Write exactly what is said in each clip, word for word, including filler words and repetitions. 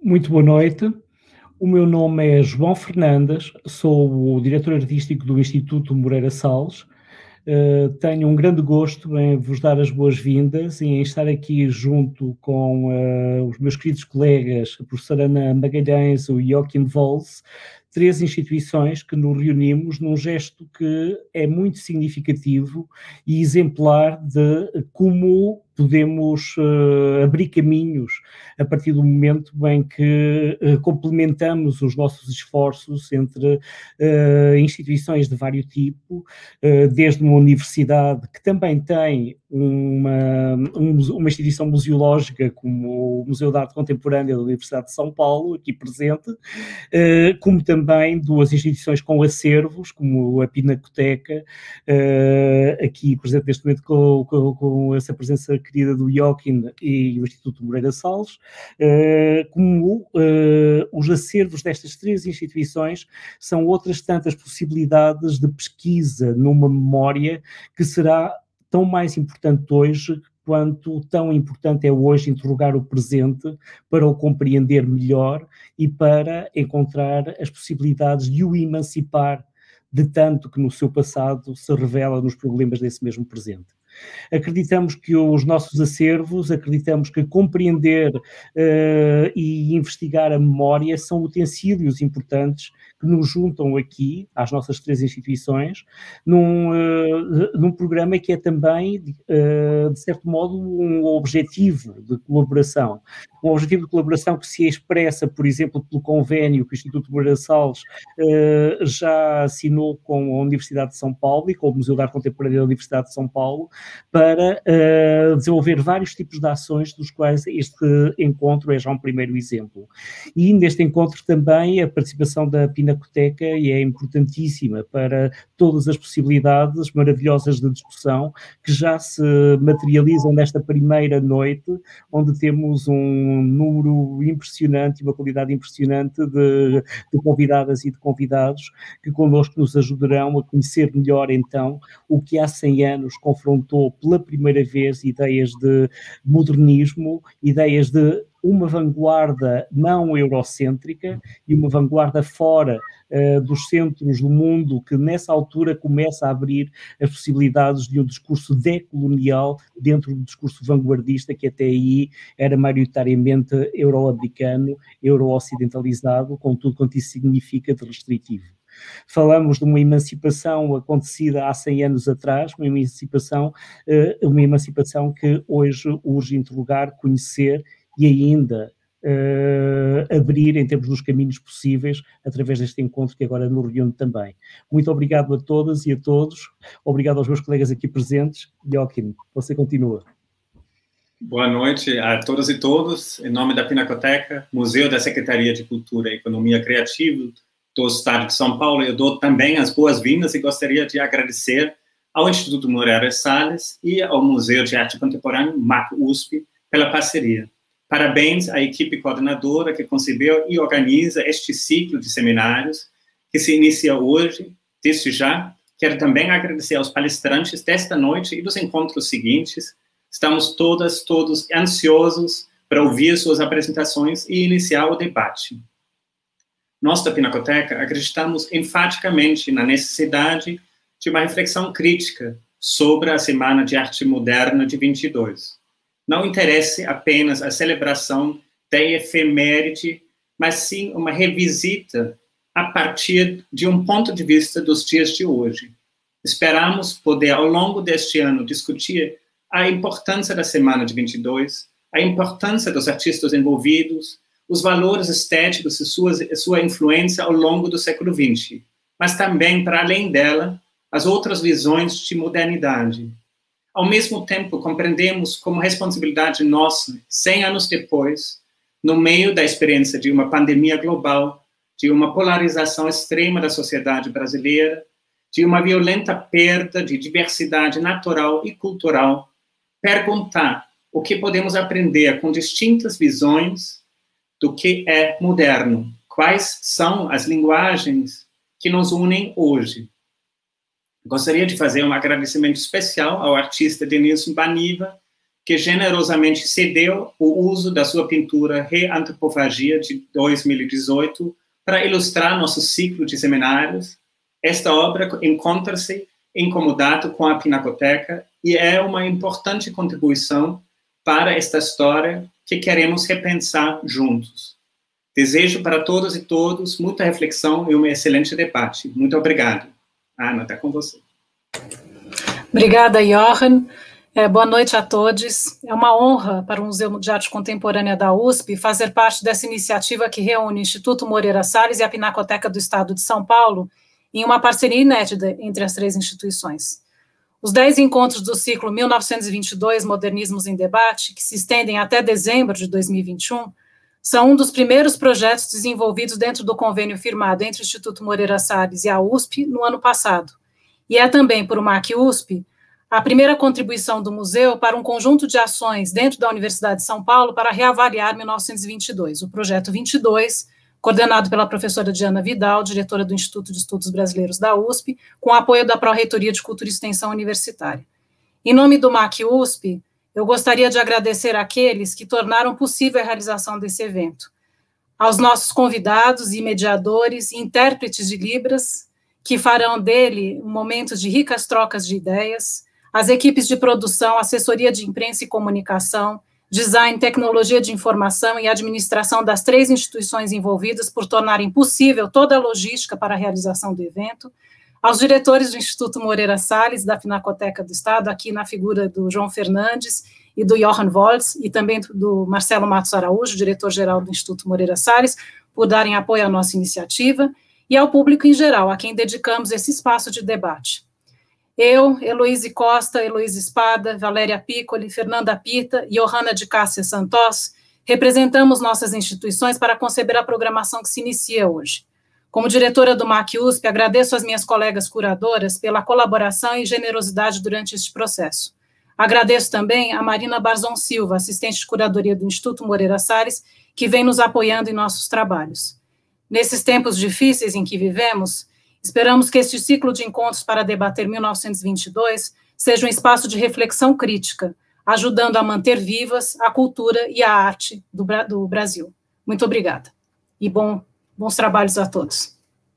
Muito boa noite. O meu nome é João Fernandes, sou o diretor artístico do Instituto Moreira Salles. Uh, tenho um grande gosto em vos dar as boas-vindas e em estar aqui junto com uh, os meus queridos colegas, a professora Ana Magalhães e o Joaquim Volz, três instituições que nos reunimos num gesto que é muito significativo e exemplar de como podemos uh, abrir caminhos a partir do momento em que uh, complementamos os nossos esforços entre uh, instituições de vários tipos, uh, desde uma universidade que também tem uma, um, uma instituição museológica como o Museu de Arte Contemporânea da Universidade de São Paulo, aqui presente, uh, como também duas instituições com acervos, como a Pinacoteca, uh, aqui presente neste momento com, com, com essa presença querida do Joaquim e o Instituto Moreira Salles, uh, como uh, os acervos destas três instituições são outras tantas possibilidades de pesquisa numa memória que será tão mais importante hoje quanto tão importante é hoje interrogar o presente para o compreender melhor e para encontrar as possibilidades de o emancipar de tanto que no seu passado se revela nos problemas desse mesmo presente. Acreditamos que os nossos acervos, acreditamos que compreender uh, e investigar a memória são utensílios importantes que nos juntam aqui, às nossas três instituições, num, uh, num programa que é também, uh, de certo modo, um objetivo de colaboração. Um objetivo de colaboração que se expressa, por exemplo, pelo convênio que o Instituto Moreira Salles uh, já assinou com a Universidade de São Paulo e com o Museu de Arte Contemporânea da Universidade de São Paulo, para uh, desenvolver vários tipos de ações, dos quais este encontro é já um primeiro exemplo. E neste encontro também a participação da Pinacoteca é importantíssima para todas as possibilidades maravilhosas de discussão que já se materializam nesta primeira noite, onde temos um número impressionante e uma qualidade impressionante de, de convidadas e de convidados que connosco nos ajudarão a conhecer melhor então o que há cem anos confrontou pela primeira vez ideias de modernismo, ideias de uma vanguarda não eurocêntrica e uma vanguarda fora uh, dos centros do mundo que nessa altura começa a abrir as possibilidades de um discurso decolonial dentro do discurso vanguardista que até aí era maioritariamente euro-americano, euro-ocidentalizado, com tudo quanto isso significa de restritivo. Falamos de uma emancipação acontecida há cem anos atrás, uma emancipação, uma emancipação que hoje urge interrogar, conhecer e ainda uh, abrir em termos dos caminhos possíveis através deste encontro que agora nos reúne também. Muito obrigado a todas e a todos, obrigado aos meus colegas aqui presentes. Joaquim, você continua. Boa noite a todas e todos. Em nome da Pinacoteca, Museu da Secretaria de Cultura e Economia Criativa do Estado de São Paulo, eu dou também as boas-vindas e gostaria de agradecer ao Instituto Moreira Salles e ao Museu de Arte Contemporânea, M A C U S P, pela parceria. Parabéns à equipe coordenadora que concebeu e organiza este ciclo de seminários que se inicia hoje, desde já. Quero também agradecer aos palestrantes desta noite e dos encontros seguintes. Estamos todas, todos ansiosos para ouvir suas apresentações e iniciar o debate. Nós, da Pinacoteca, acreditamos enfaticamente na necessidade de uma reflexão crítica sobre a Semana de Arte Moderna de vinte e dois. Não interessa apenas a celebração da efeméride, mas sim uma revisita a partir de um ponto de vista dos dias de hoje. Esperamos poder, ao longo deste ano, discutir a importância da Semana de vinte e dois, a importância dos artistas envolvidos, os valores estéticos e sua, sua influência ao longo do século vinte, mas também, para além dela, as outras visões de modernidade. Ao mesmo tempo, compreendemos como responsabilidade nossa, cem anos depois, no meio da experiência de uma pandemia global, de uma polarização extrema da sociedade brasileira, de uma violenta perda de diversidade natural e cultural, perguntar o que podemos aprender com distintas visões do que é moderno, quais são as linguagens que nos unem hoje. Gostaria de fazer um agradecimento especial ao artista Denis Baniva, que generosamente cedeu o uso da sua pintura Reantropofagia, de dois mil e dezoito, para ilustrar nosso ciclo de seminários. Esta obra encontra-se em comodato com a Pinacoteca e é uma importante contribuição para esta história que queremos repensar juntos. Desejo para todas e todos muita reflexão e um excelente debate. Muito obrigado. Ana, está com você. Obrigada, Johan. É, boa noite a todos. É uma honra para o Museu de Arte Contemporânea da U S P fazer parte dessa iniciativa que reúne o Instituto Moreira Salles e a Pinacoteca do Estado de São Paulo em uma parceria inédita entre as três instituições. Os dez encontros do ciclo mil novecentos e vinte e dois, Modernismos em Debate, que se estendem até dezembro de dois mil e vinte e um, são um dos primeiros projetos desenvolvidos dentro do convênio firmado entre o Instituto Moreira Salles e a U S P no ano passado. E é também, por uma MAC U S P, a primeira contribuição do museu para um conjunto de ações dentro da Universidade de São Paulo para reavaliar mil novecentos e vinte e dois, o projeto vinte e dois, coordenado pela professora Diana Vidal, diretora do Instituto de Estudos Brasileiros da U S P, com apoio da Pró-Reitoria de Cultura e Extensão Universitária. Em nome do MAC U S P, eu gostaria de agradecer àqueles que tornaram possível a realização desse evento, aos nossos convidados e mediadores, intérpretes de Libras, que farão dele um momento de ricas trocas de ideias, as equipes de produção, assessoria de imprensa e comunicação, design, tecnologia de informação e administração das três instituições envolvidas por tornarem possível toda a logística para a realização do evento, aos diretores do Instituto Moreira Salles, da Pinacoteca do Estado, aqui na figura do João Fernandes e do Johan Volz, e também do Marcelo Matos Araújo, diretor-geral do Instituto Moreira Salles, por darem apoio à nossa iniciativa, e ao público em geral, a quem dedicamos esse espaço de debate. Eu, Heloíse Costa, Heloíse Espada, Valéria Piccoli, Fernanda Pita e Johanna de Cássia Santos, representamos nossas instituições para conceber a programação que se inicia hoje. Como diretora do MAC U S P, agradeço às minhas colegas curadoras pela colaboração e generosidade durante este processo. Agradeço também a Marina Barzon Silva, assistente de curadoria do Instituto Moreira Salles, que vem nos apoiando em nossos trabalhos. Nesses tempos difíceis em que vivemos, esperamos que este ciclo de encontros para debater mil novecentos e vinte e dois seja um espaço de reflexão crítica, ajudando a manter vivas a cultura e a arte do, do Brasil. Muito obrigada. E bom, bons trabalhos a todos.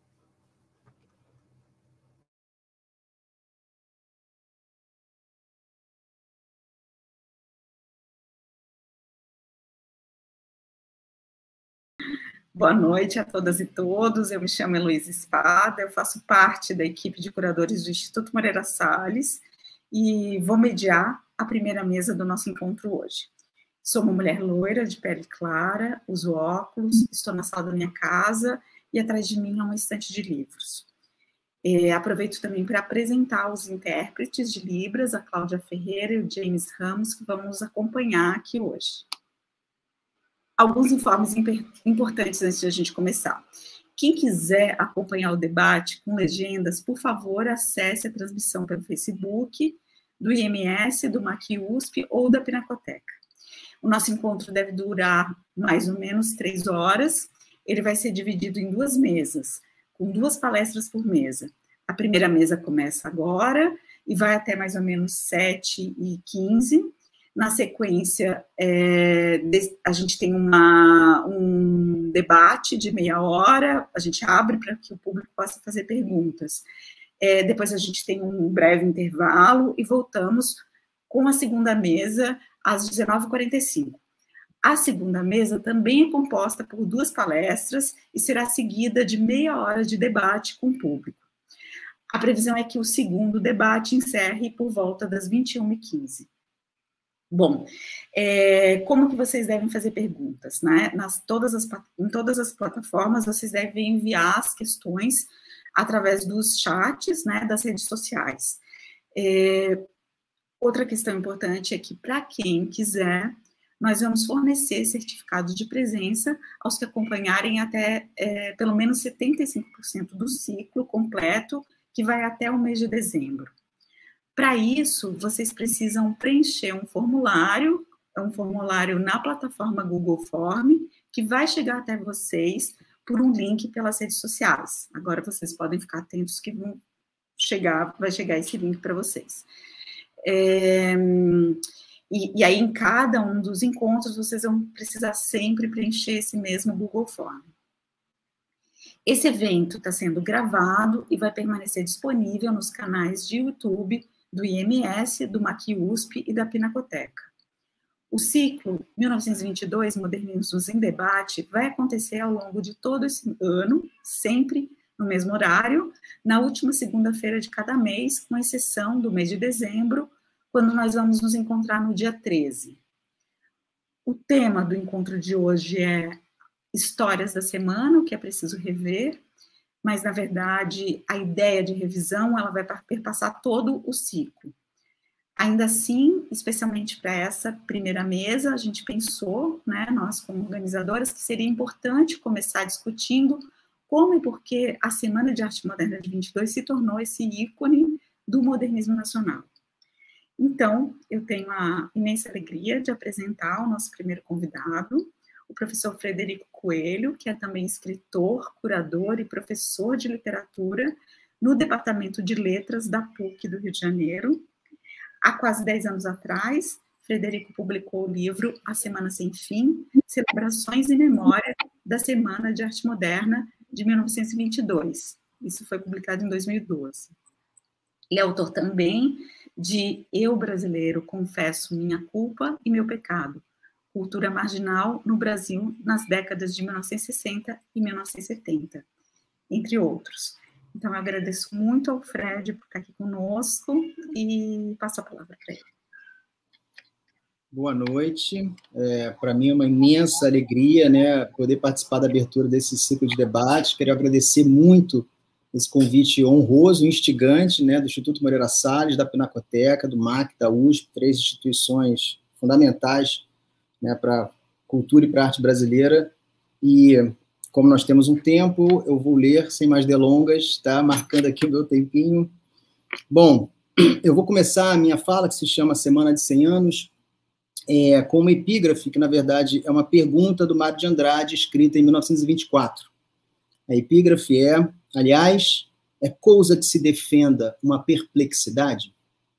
Boa noite a todas e todos, eu me chamo Heloíse Espada, eu faço parte da equipe de curadores do Instituto Moreira Salles e vou mediar a primeira mesa do nosso encontro hoje. Sou uma mulher loira, de pele clara, uso óculos, estou na sala da minha casa e atrás de mim há uma estante de livros. E aproveito também para apresentar os intérpretes de Libras, a Cláudia Ferreira e o James Ramos, que vão nos acompanhar aqui hoje. Alguns informes importantes antes de a gente começar. Quem quiser acompanhar o debate com legendas, por favor, acesse a transmissão pelo Facebook, do I M S, do MAC U S P ou da Pinacoteca. O nosso encontro deve durar mais ou menos três horas. Ele vai ser dividido em duas mesas, com duas palestras por mesa. A primeira mesa começa agora e vai até mais ou menos sete e quinze. Na sequência, é, a gente tem uma, um debate de meia hora, a gente abre para que o público possa fazer perguntas. É, depois a gente tem um breve intervalo e voltamos com a segunda mesa às dezenove e quarenta e cinco. A segunda mesa também é composta por duas palestras e será seguida de meia hora de debate com o público. A previsão é que o segundo debate encerre por volta das vinte e uma e quinze. Bom, é, como que vocês devem fazer perguntas, né? Nas, todas as, em todas as plataformas, vocês devem enviar as questões através dos chats, né, das redes sociais. É, outra questão importante é que, para quem quiser, nós vamos fornecer certificado de presença aos que acompanharem até, é, pelo menos, setenta e cinco por cento do ciclo completo, que vai até o mês de dezembro. Para isso, vocês precisam preencher um formulário, um formulário na plataforma Google Form, que vai chegar até vocês por um link pelas redes sociais. Agora vocês podem ficar atentos que vão chegar, vai chegar esse link para vocês. É, E, e aí, em cada um dos encontros, vocês vão precisar sempre preencher esse mesmo Google Form. Esse evento está sendo gravado e vai permanecer disponível nos canais de YouTube do I M S, do MAC-USP e da Pinacoteca. O ciclo mil novecentos e vinte e dois, Modernismos em Debate, vai acontecer ao longo de todo esse ano, sempre no mesmo horário, na última segunda-feira de cada mês, com exceção do mês de dezembro, quando nós vamos nos encontrar no dia treze. O tema do encontro de hoje é Histórias da Semana, o que é preciso rever, mas, na verdade, a ideia de revisão ela vai perpassar todo o ciclo. Ainda assim, especialmente para essa primeira mesa, a gente pensou, né, nós como organizadoras, que seria importante começar discutindo como e por que a Semana de Arte Moderna de vinte e dois se tornou esse ícone do modernismo nacional. Então, eu tenho a imensa alegria de apresentar o nosso primeiro convidado, o professor Frederico Coelho, que é também escritor, curador e professor de literatura no Departamento de Letras da PUC do Rio de Janeiro. Há quase dez anos atrás, Frederico publicou o livro A Semana Sem Fim, Celebrações e Memória da Semana de Arte Moderna de mil novecentos e vinte e dois. Isso foi publicado em dois mil e doze. Ele é autor também de Eu, Brasileiro, Confesso Minha Culpa e Meu Pecado, Cultura Marginal no Brasil nas décadas de mil novecentos e sessenta e mil novecentos e setenta, entre outros. Então, eu agradeço muito ao Fred por estar aqui conosco e passo a palavra para ele. Boa noite. É, para mim é uma imensa alegria, né, poder participar da abertura desse ciclo de debate. Quero agradecer muito esse convite honroso e instigante, né, do Instituto Moreira Salles, da Pinacoteca, do MAC, da U S P, três instituições fundamentais, né, para cultura e para arte brasileira. E, como nós temos um tempo, eu vou ler sem mais delongas, tá? Marcando aqui o meu tempinho. Bom, eu vou começar a minha fala, que se chama Semana de cem anos, é, com uma epígrafe, que, na verdade, é uma pergunta do Mário de Andrade, escrita em mil novecentos e vinte e quatro. A epígrafe é, aliás, é coisa que se defenda uma perplexidade?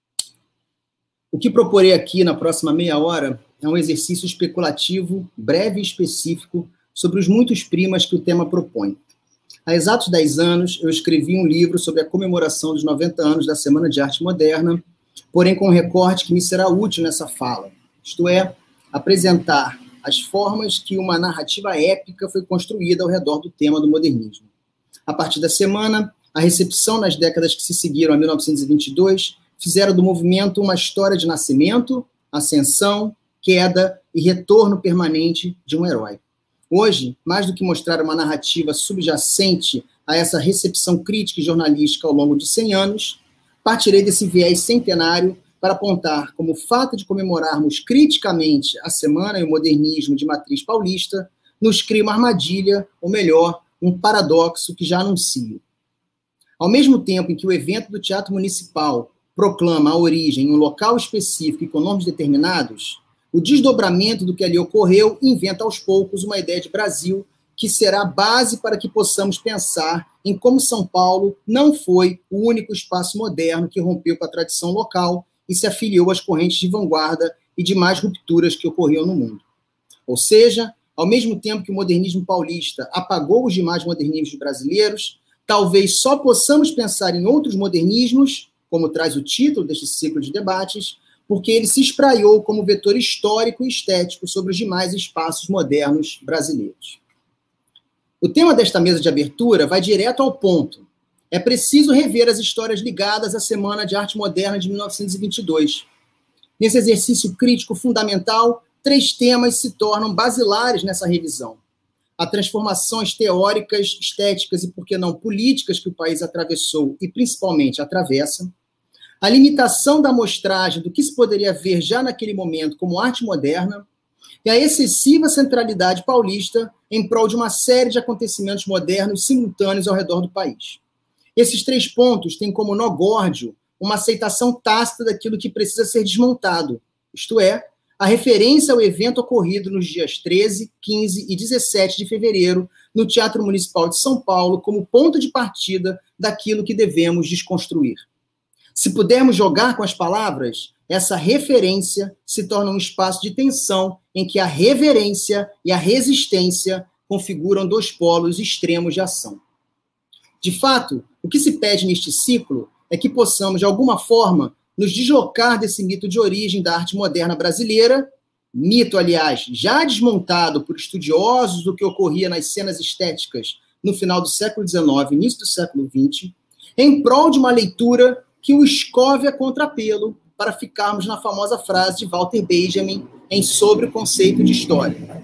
O que proporei aqui na próxima meia hora é um exercício especulativo, breve e específico, sobre os muitos primas que o tema propõe. Há exatos dez anos, eu escrevi um livro sobre a comemoração dos noventa anos da Semana de Arte Moderna, porém com um recorte que me será útil nessa fala, isto é, apresentar as formas que uma narrativa épica foi construída ao redor do tema do modernismo. A partir da semana, a recepção nas décadas que se seguiram a mil novecentos e vinte e dois fizeram do movimento uma história de nascimento, ascensão, queda e retorno permanente de um herói. Hoje, mais do que mostrar uma narrativa subjacente a essa recepção crítica e jornalística ao longo de cem anos, partirei desse viés centenário para apontar como o fato de comemorarmos criticamente a semana e o modernismo de matriz paulista nos cria uma armadilha, ou melhor, um paradoxo que já anuncio. Ao mesmo tempo em que o evento do Teatro Municipal proclama a origem em um local específico e com nomes determinados, o desdobramento do que ali ocorreu inventa aos poucos uma ideia de Brasil que será base para que possamos pensar em como São Paulo não foi o único espaço moderno que rompeu com a tradição local e se afiliou às correntes de vanguarda e demais rupturas que ocorriam no mundo. Ou seja, ao mesmo tempo que o modernismo paulista apagou os demais modernismos brasileiros, talvez só possamos pensar em outros modernismos, como traz o título deste ciclo de debates, porque ele se espraiou como vetor histórico e estético sobre os demais espaços modernos brasileiros. O tema desta mesa de abertura vai direto ao ponto. É preciso rever as histórias ligadas à Semana de Arte Moderna de mil novecentos e vinte e dois. Nesse exercício crítico fundamental, três temas se tornam basilares nessa revisão. As transformações teóricas, estéticas e, por que não, políticas que o país atravessou e, principalmente, atravessa, a limitação da amostragem do que se poderia ver já naquele momento como arte moderna e a excessiva centralidade paulista em prol de uma série de acontecimentos modernos simultâneos ao redor do país. Esses três pontos têm como nó górdio uma aceitação tácita daquilo que precisa ser desmontado, isto é, a referência ao evento ocorrido nos dias treze, quinze e dezessete de fevereiro no Teatro Municipal de São Paulo como ponto de partida daquilo que devemos desconstruir. Se pudermos jogar com as palavras, essa referência se torna um espaço de tensão em que a reverência e a resistência configuram dois polos extremos de ação. De fato, o que se pede neste ciclo é que possamos, de alguma forma, nos deslocar desse mito de origem da arte moderna brasileira, mito, aliás, já desmontado por estudiosos do que ocorria nas cenas estéticas no final do século dezenove, início do século vinte, em prol de uma leitura que o escove a contrapelo para ficarmos na famosa frase de Walter Benjamin em Sobre o Conceito de História.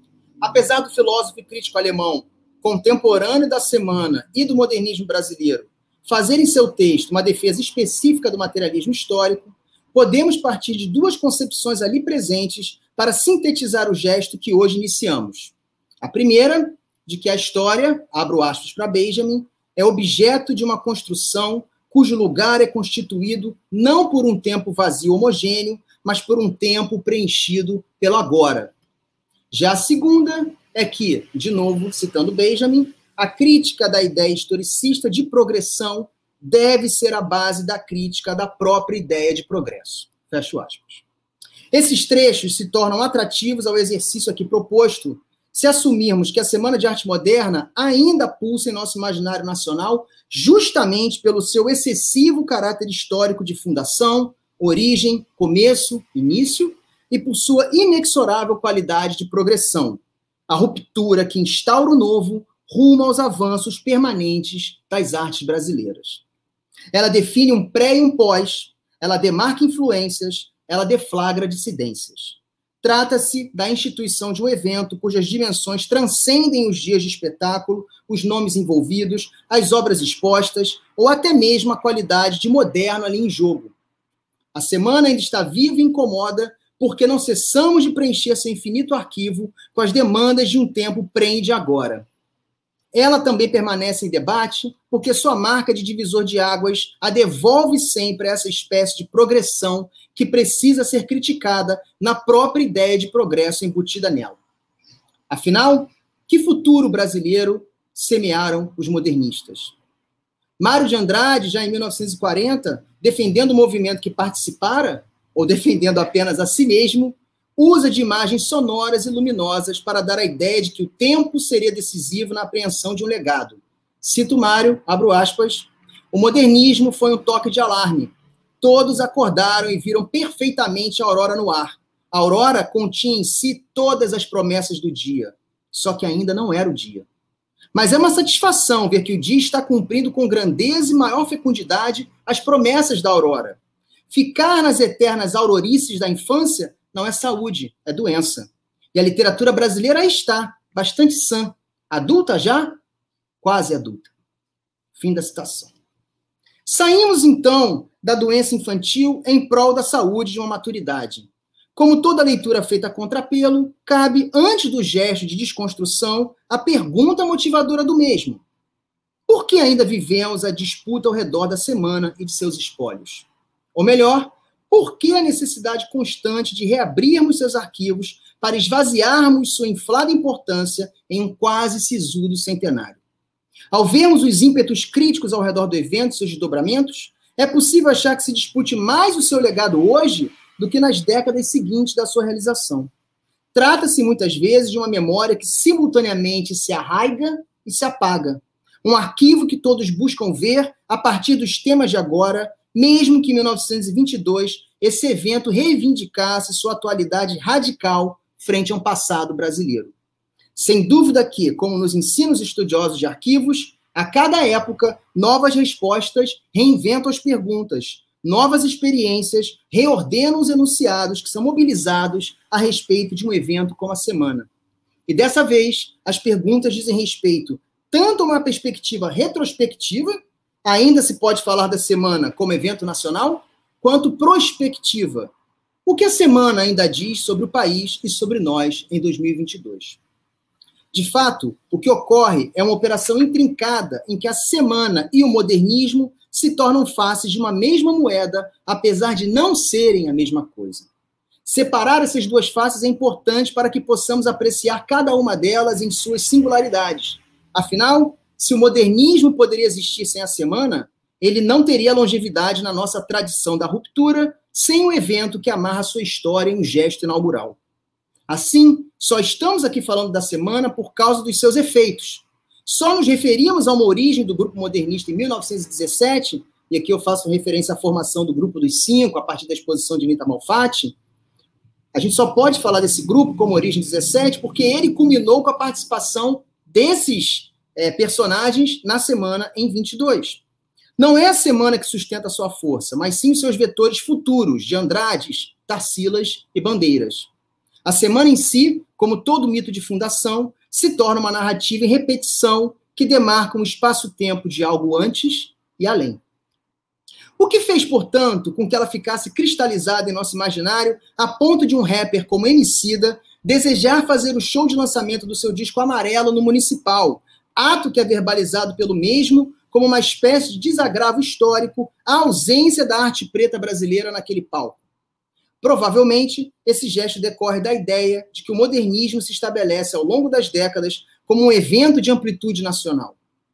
Apesar do filósofo e crítico alemão contemporâneo da semana e do modernismo brasileiro fazer em seu texto uma defesa específica do materialismo histórico, podemos partir de duas concepções ali presentes para sintetizar o gesto que hoje iniciamos. A primeira, de que a história, abro aspas para Benjamin, é objeto de uma construção cujo lugar é constituído não por um tempo vazio homogêneo, mas por um tempo preenchido pelo agora. Já a segunda é que, de novo, citando Benjamin, a crítica da ideia historicista de progressão deve ser a base da crítica da própria ideia de progresso. Fecho aspas. Esses trechos se tornam atrativos ao exercício aqui proposto se assumirmos que a Semana de Arte Moderna ainda pulsa em nosso imaginário nacional justamente pelo seu excessivo caráter histórico de fundação, origem, começo, início, e por sua inexorável qualidade de progressão, a ruptura que instaura o novo rumo aos avanços permanentes das artes brasileiras. Ela define um pré e um pós, ela demarca influências, ela deflagra dissidências. Trata-se da instituição de um evento cujas dimensões transcendem os dias de espetáculo, os nomes envolvidos, as obras expostas, ou até mesmo a qualidade de moderno ali em jogo. A semana ainda está viva e incomoda porque não cessamos de preencher seu infinito arquivo com as demandas de um tempo prende agora. Ela também permanece em debate porque sua marca de divisor de águas a devolve sempre a essa espécie de progressão que precisa ser criticada na própria ideia de progresso embutida nela. Afinal, que futuro brasileiro semearam os modernistas? Mário de Andrade, já em mil novecentos e quarenta, defendendo o movimento que participara, ou defendendo apenas a si mesmo, usa de imagens sonoras e luminosas para dar a ideia de que o tempo seria decisivo na apreensão de um legado. Cito Mário, abro aspas, o modernismo foi um toque de alarme. Todos acordaram e viram perfeitamente a aurora no ar. A aurora continha em si todas as promessas do dia, só que ainda não era o dia. Mas é uma satisfação ver que o dia está cumprindo com grandeza e maior fecundidade as promessas da aurora. Ficar nas eternas aurorices da infância não é saúde, é doença. E a literatura brasileira aí está, bastante sã. Adulta já? Quase adulta. Fim da citação. Saímos, então, da doença infantil em prol da saúde de uma maturidade. Como toda leitura feita a contrapelo, cabe, antes do gesto de desconstrução, a pergunta motivadora do mesmo. Por que ainda vivemos a disputa ao redor da semana e de seus espólios? Ou melhor, por que a necessidade constante de reabrirmos seus arquivos para esvaziarmos sua inflada importância em um quase sisudo centenário? Ao vermos os ímpetos críticos ao redor do evento e seus desdobramentos, é possível achar que se dispute mais o seu legado hoje do que nas décadas seguintes da sua realização. Trata-se, muitas vezes, de uma memória que simultaneamente se arraiga e se apaga. Um arquivo que todos buscam ver a partir dos temas de agora, mesmo que em mil novecentos e vinte e dois esse evento reivindicasse sua atualidade radical frente a um passado brasileiro. Sem dúvida que, como nos ensinam os estudiosos de arquivos, a cada época, novas respostas reinventam as perguntas, novas experiências reordenam os enunciados que são mobilizados a respeito de um evento como a semana. E dessa vez, as perguntas dizem respeito tanto a uma perspectiva retrospectiva, ainda se pode falar da semana como evento nacional, quanto prospectiva. O que a semana ainda diz sobre o país e sobre nós em dois mil e vinte e dois? De fato, o que ocorre é uma operação intrincada em que a semana e o modernismo se tornam faces de uma mesma moeda, apesar de não serem a mesma coisa. Separar essas duas faces é importante para que possamos apreciar cada uma delas em suas singularidades. Afinal, se o modernismo poderia existir sem a semana, ele não teria longevidade na nossa tradição da ruptura sem um evento que amarra sua história em um gesto inaugural. Assim, só estamos aqui falando da semana por causa dos seus efeitos. Só nos referimos a uma origem do grupo modernista em mil novecentos e dezessete, e aqui eu faço referência à formação do Grupo dos Cinco, a partir da exposição de Nita Malfatti. A gente só pode falar desse grupo como origem dezessete porque ele culminou com a participação desses é, personagens na semana em vinte e dois. Não é a semana que sustenta a sua força, mas sim os seus vetores futuros, de Andrades, Tarsílas e Bandeiras. A semana em si, como todo mito de fundação, se torna uma narrativa em repetição que demarca um espaço-tempo de algo antes e além. O que fez, portanto, com que ela ficasse cristalizada em nosso imaginário a ponto de um rapper como Emicida desejar fazer o show de lançamento do seu disco Amarelo no Municipal, ato que é verbalizado pelo mesmo como uma espécie de desagravo histórico à ausência da arte preta brasileira naquele palco. Provavelmente, esse gesto decorre da ideia de que o modernismo se estabelece ao longo das décadas como um evento de amplitude nacional.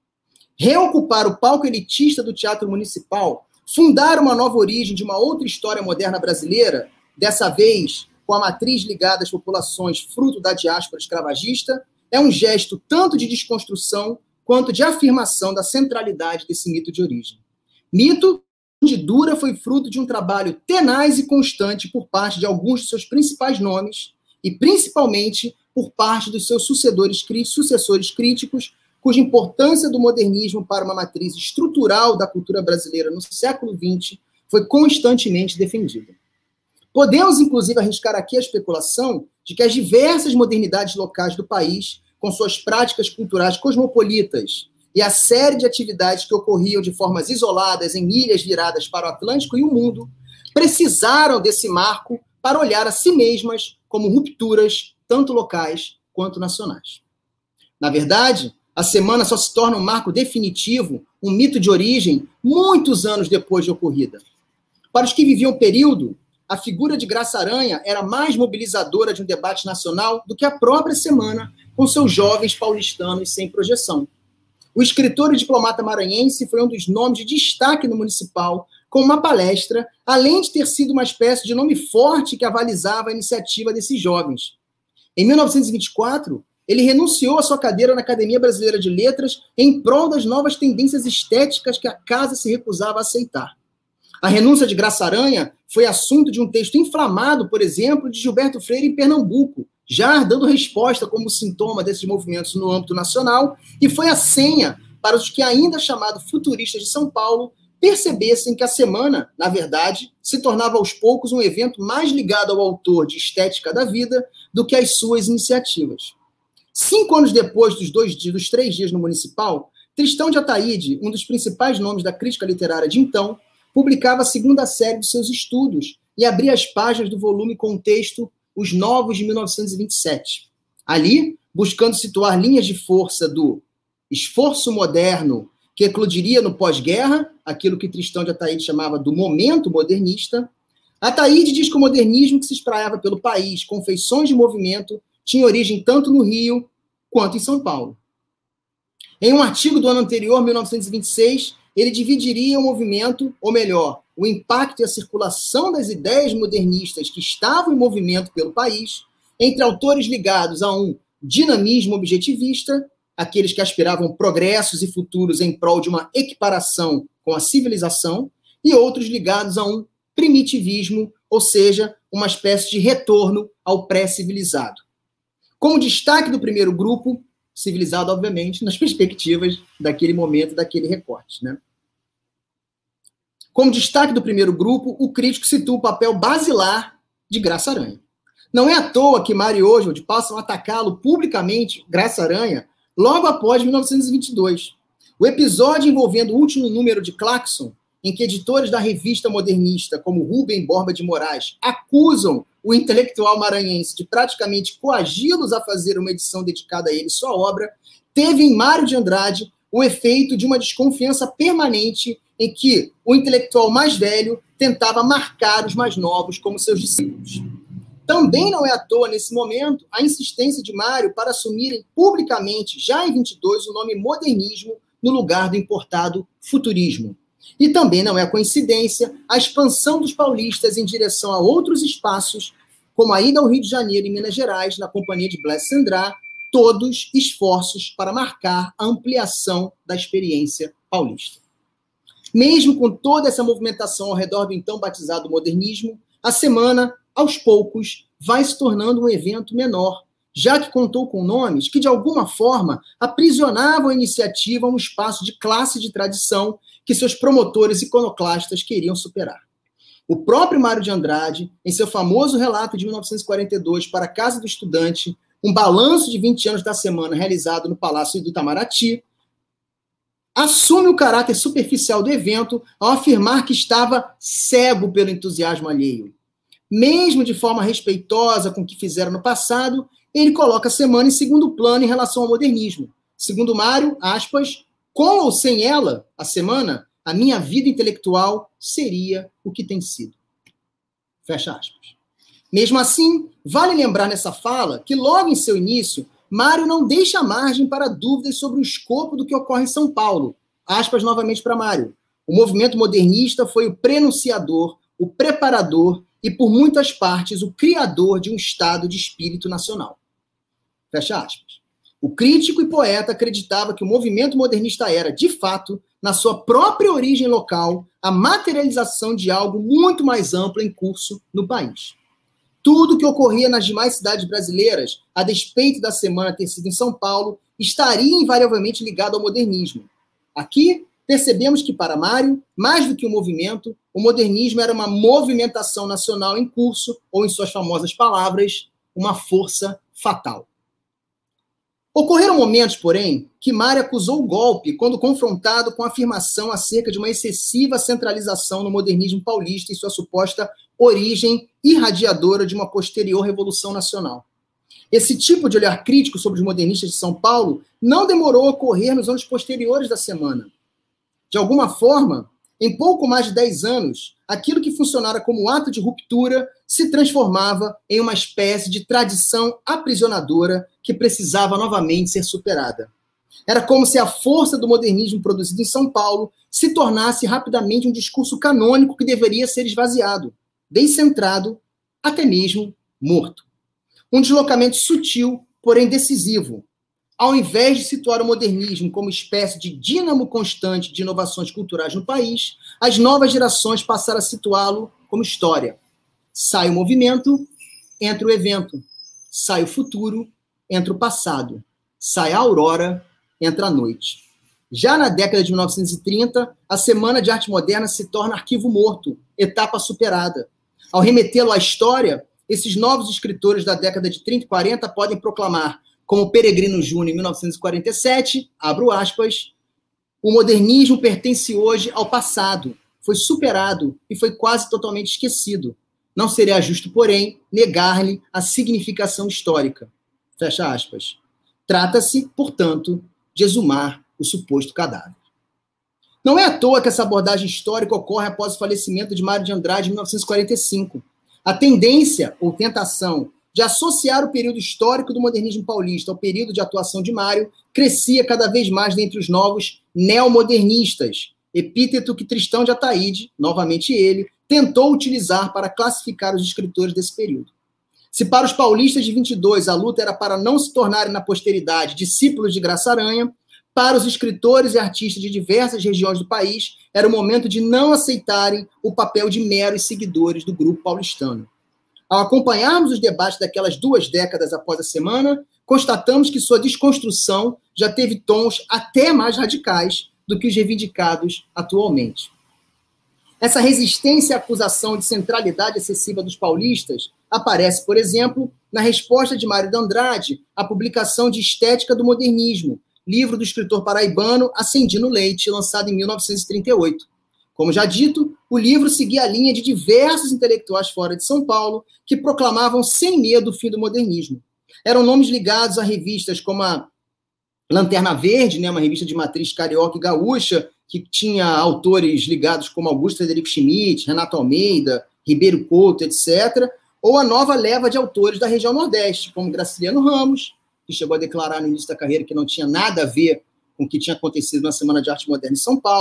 Reocupar o palco elitista do Teatro Municipal, fundar uma nova origem de uma outra história moderna brasileira, dessa vez com a matriz ligada às populações fruto da diáspora escravagista, é um gesto tanto de desconstrução quanto de afirmação da centralidade desse mito de origem. Mito de dura foi fruto de um trabalho tenaz e constante por parte de alguns de seus principais nomes e, principalmente, por parte dos seus sucessores, sucessores críticos, cuja importância do modernismo para uma matriz estrutural da cultura brasileira no século vinte foi constantemente defendida. Podemos, inclusive, arriscar aqui a especulação de que as diversas modernidades locais do país, com suas práticas culturais cosmopolitas e a série de atividades que ocorriam de formas isoladas em ilhas viradas para o Atlântico e o mundo, precisaram desse marco para olhar a si mesmas como rupturas, tanto locais quanto nacionais. Na verdade, a semana só se torna um marco definitivo, um mito de origem, muitos anos depois de ocorrida. Para os que viviam o período, a figura de Graça Aranha era mais mobilizadora de um debate nacional do que a própria semana, com seus jovens paulistanos sem projeção. O escritor e diplomata maranhense foi um dos nomes de destaque no Municipal, com uma palestra, além de ter sido uma espécie de nome forte que avalizava a iniciativa desses jovens. Em mil novecentos e vinte e quatro, ele renunciou à sua cadeira na Academia Brasileira de Letras em prol das novas tendências estéticas que a casa se recusava a aceitar. A renúncia de Graça Aranha foi assunto de um texto inflamado, por exemplo, de Gilberto Freire em Pernambuco, já dando resposta como sintoma desses movimentos no âmbito nacional, e foi a senha para os que, ainda chamados futuristas de São Paulo, percebessem que a semana, na verdade, se tornava aos poucos um evento mais ligado ao autor de Estética da Vida do que às suas iniciativas. Cinco anos depois dos, dois, dos três dias no Municipal, Tristão de Ataíde, um dos principais nomes da crítica literária de então, publicava a segunda série de seus estudos e abria as páginas do volume com o texto Os Novos de mil novecentos e vinte e sete. Ali, buscando situar linhas de força do esforço moderno que eclodiria no pós-guerra, aquilo que Tristão de Ataíde chamava do momento modernista, Ataíde diz que o modernismo que se espraiava pelo país com feições de movimento tinha origem tanto no Rio quanto em São Paulo. Em um artigo do ano anterior, mil novecentos e vinte e seis, ele dividiria o movimento, ou melhor, o impacto e a circulação das ideias modernistas que estavam em movimento pelo país, entre autores ligados a um dinamismo objetivista, aqueles que aspiravam progressos e futuros em prol de uma equiparação com a civilização, e outros ligados a um primitivismo, ou seja, uma espécie de retorno ao pré-civilizado. Como destaque do primeiro grupo, civilizado, obviamente, nas perspectivas daquele momento, daquele recorte, né? Como destaque do primeiro grupo, o crítico situa o papel basilar de Graça Aranha. Não é à toa que Mário e Oswald passam a atacá-lo publicamente, Graça Aranha, logo após mil novecentos e vinte e dois. O episódio envolvendo o último número de Claxon, em que editores da revista modernista, como Rubem Borba de Moraes, acusam o intelectual maranhense de praticamente coagi-los a fazer uma edição dedicada a ele, sua obra, teve em Mário de Andrade o efeito de uma desconfiança permanente em que o intelectual mais velho tentava marcar os mais novos como seus discípulos. Também não é à toa, nesse momento, a insistência de Mário para assumirem publicamente, já em vinte e dois, o nome modernismo no lugar do importado futurismo. E também não é coincidência a expansão dos paulistas em direção a outros espaços, como a ida ao Rio de Janeiro e Minas Gerais, na companhia de Blaise Cendrars, todos esforços para marcar a ampliação da experiência paulista. Mesmo com toda essa movimentação ao redor do então batizado modernismo, a semana, aos poucos, vai se tornando um evento menor, já que contou com nomes que, de alguma forma, aprisionavam a iniciativa a um espaço de classe e de tradição que seus promotores iconoclastas queriam superar. O próprio Mário de Andrade, em seu famoso relato de mil novecentos e quarenta e dois para a Casa do Estudante, um balanço de vinte anos da semana realizado no Palácio do Itamaraty, assume o caráter superficial do evento ao afirmar que estava cego pelo entusiasmo alheio. Mesmo de forma respeitosa com o que fizeram no passado, ele coloca a semana em segundo plano em relação ao modernismo. Segundo Mário, aspas, com ou sem ela, a semana, a minha vida intelectual seria o que tem sido. Fecha aspas. Mesmo assim, vale lembrar nessa fala que logo em seu início, Mário não deixa margem para dúvidas sobre o escopo do que ocorre em São Paulo. Aspas novamente para Mário. O movimento modernista foi o prenunciador, o preparador e, por muitas partes, o criador de um estado de espírito nacional. Fecha aspas. O crítico e poeta acreditava que o movimento modernista era, de fato, na sua própria origem local, a materialização de algo muito mais amplo em curso no país. Tudo que ocorria nas demais cidades brasileiras, a despeito da semana ter sido em São Paulo, estaria invariavelmente ligado ao modernismo. Aqui, percebemos que, para Mário, mais do que um movimento, o modernismo era uma movimentação nacional em curso, ou, em suas famosas palavras, uma força fatal. Ocorreram momentos, porém, que Mário acusou o golpe quando confrontado com a afirmação acerca de uma excessiva centralização no modernismo paulista e sua suposta origem irradiadora de uma posterior Revolução Nacional. Esse tipo de olhar crítico sobre os modernistas de São Paulo não demorou a ocorrer nos anos posteriores da semana. De alguma forma, em pouco mais de dez anos, aquilo que funcionara como ato de ruptura se transformava em uma espécie de tradição aprisionadora que precisava novamente ser superada. Era como se a força do modernismo produzido em São Paulo se tornasse rapidamente um discurso canônico que deveria ser esvaziado, descentrado, até mesmo morto. Um deslocamento sutil, porém decisivo. Ao invés de situar o modernismo como espécie de dínamo constante de inovações culturais no país, as novas gerações passaram a situá-lo como história. Sai o movimento, entra o evento. Sai o futuro, entra o passado. Sai a aurora, entra a noite. Já na década de mil novecentos e trinta, a Semana de Arte Moderna se torna arquivo morto, etapa superada. Ao remetê-lo à história, esses novos escritores da década de trinta e quarenta podem proclamar, como Peregrino Júnior em mil novecentos e quarenta e sete, abro aspas, o modernismo pertence hoje ao passado, foi superado e foi quase totalmente esquecido. Não seria justo, porém, negar-lhe a significação histórica. Fecha aspas. Trata-se, portanto, de exumar o suposto cadáver. Não é à toa que essa abordagem histórica ocorre após o falecimento de Mário de Andrade em mil novecentos e quarenta e cinco. A tendência, ou tentação, de associar o período histórico do modernismo paulista ao período de atuação de Mário crescia cada vez mais dentre os novos neomodernistas, epíteto que Tristão de Ataíde, novamente ele, tentou utilizar para classificar os escritores desse período. Se para os paulistas de vinte e dois a luta era para não se tornarem na posteridade discípulos de Graça Aranha, para os escritores e artistas de diversas regiões do país, era o momento de não aceitarem o papel de meros seguidores do grupo paulistano. Ao acompanharmos os debates daquelas duas décadas após a semana, constatamos que sua desconstrução já teve tons até mais radicais do que os reivindicados atualmente. Essa resistência à acusação de centralidade excessiva dos paulistas aparece, por exemplo, na resposta de Mário de Andrade à publicação de Estética do Modernismo, livro do escritor paraibano Ascendino Leite, lançado em mil novecentos e trinta e oito. Como já dito, o livro seguia a linha de diversos intelectuais fora de São Paulo que proclamavam sem medo o fim do modernismo. Eram nomes ligados a revistas como a Lanterna Verde, né, uma revista de matriz carioca e gaúcha, que tinha autores ligados como Augusto Frederico Schmidt, Renato Almeida, Ribeiro Couto, etcétera, ou a nova leva de autores da região Nordeste, como Graciliano Ramos, que chegou a declarar no início da carreira que não tinha nada a ver com o que tinha acontecido na Semana de Arte Moderna em São Paulo,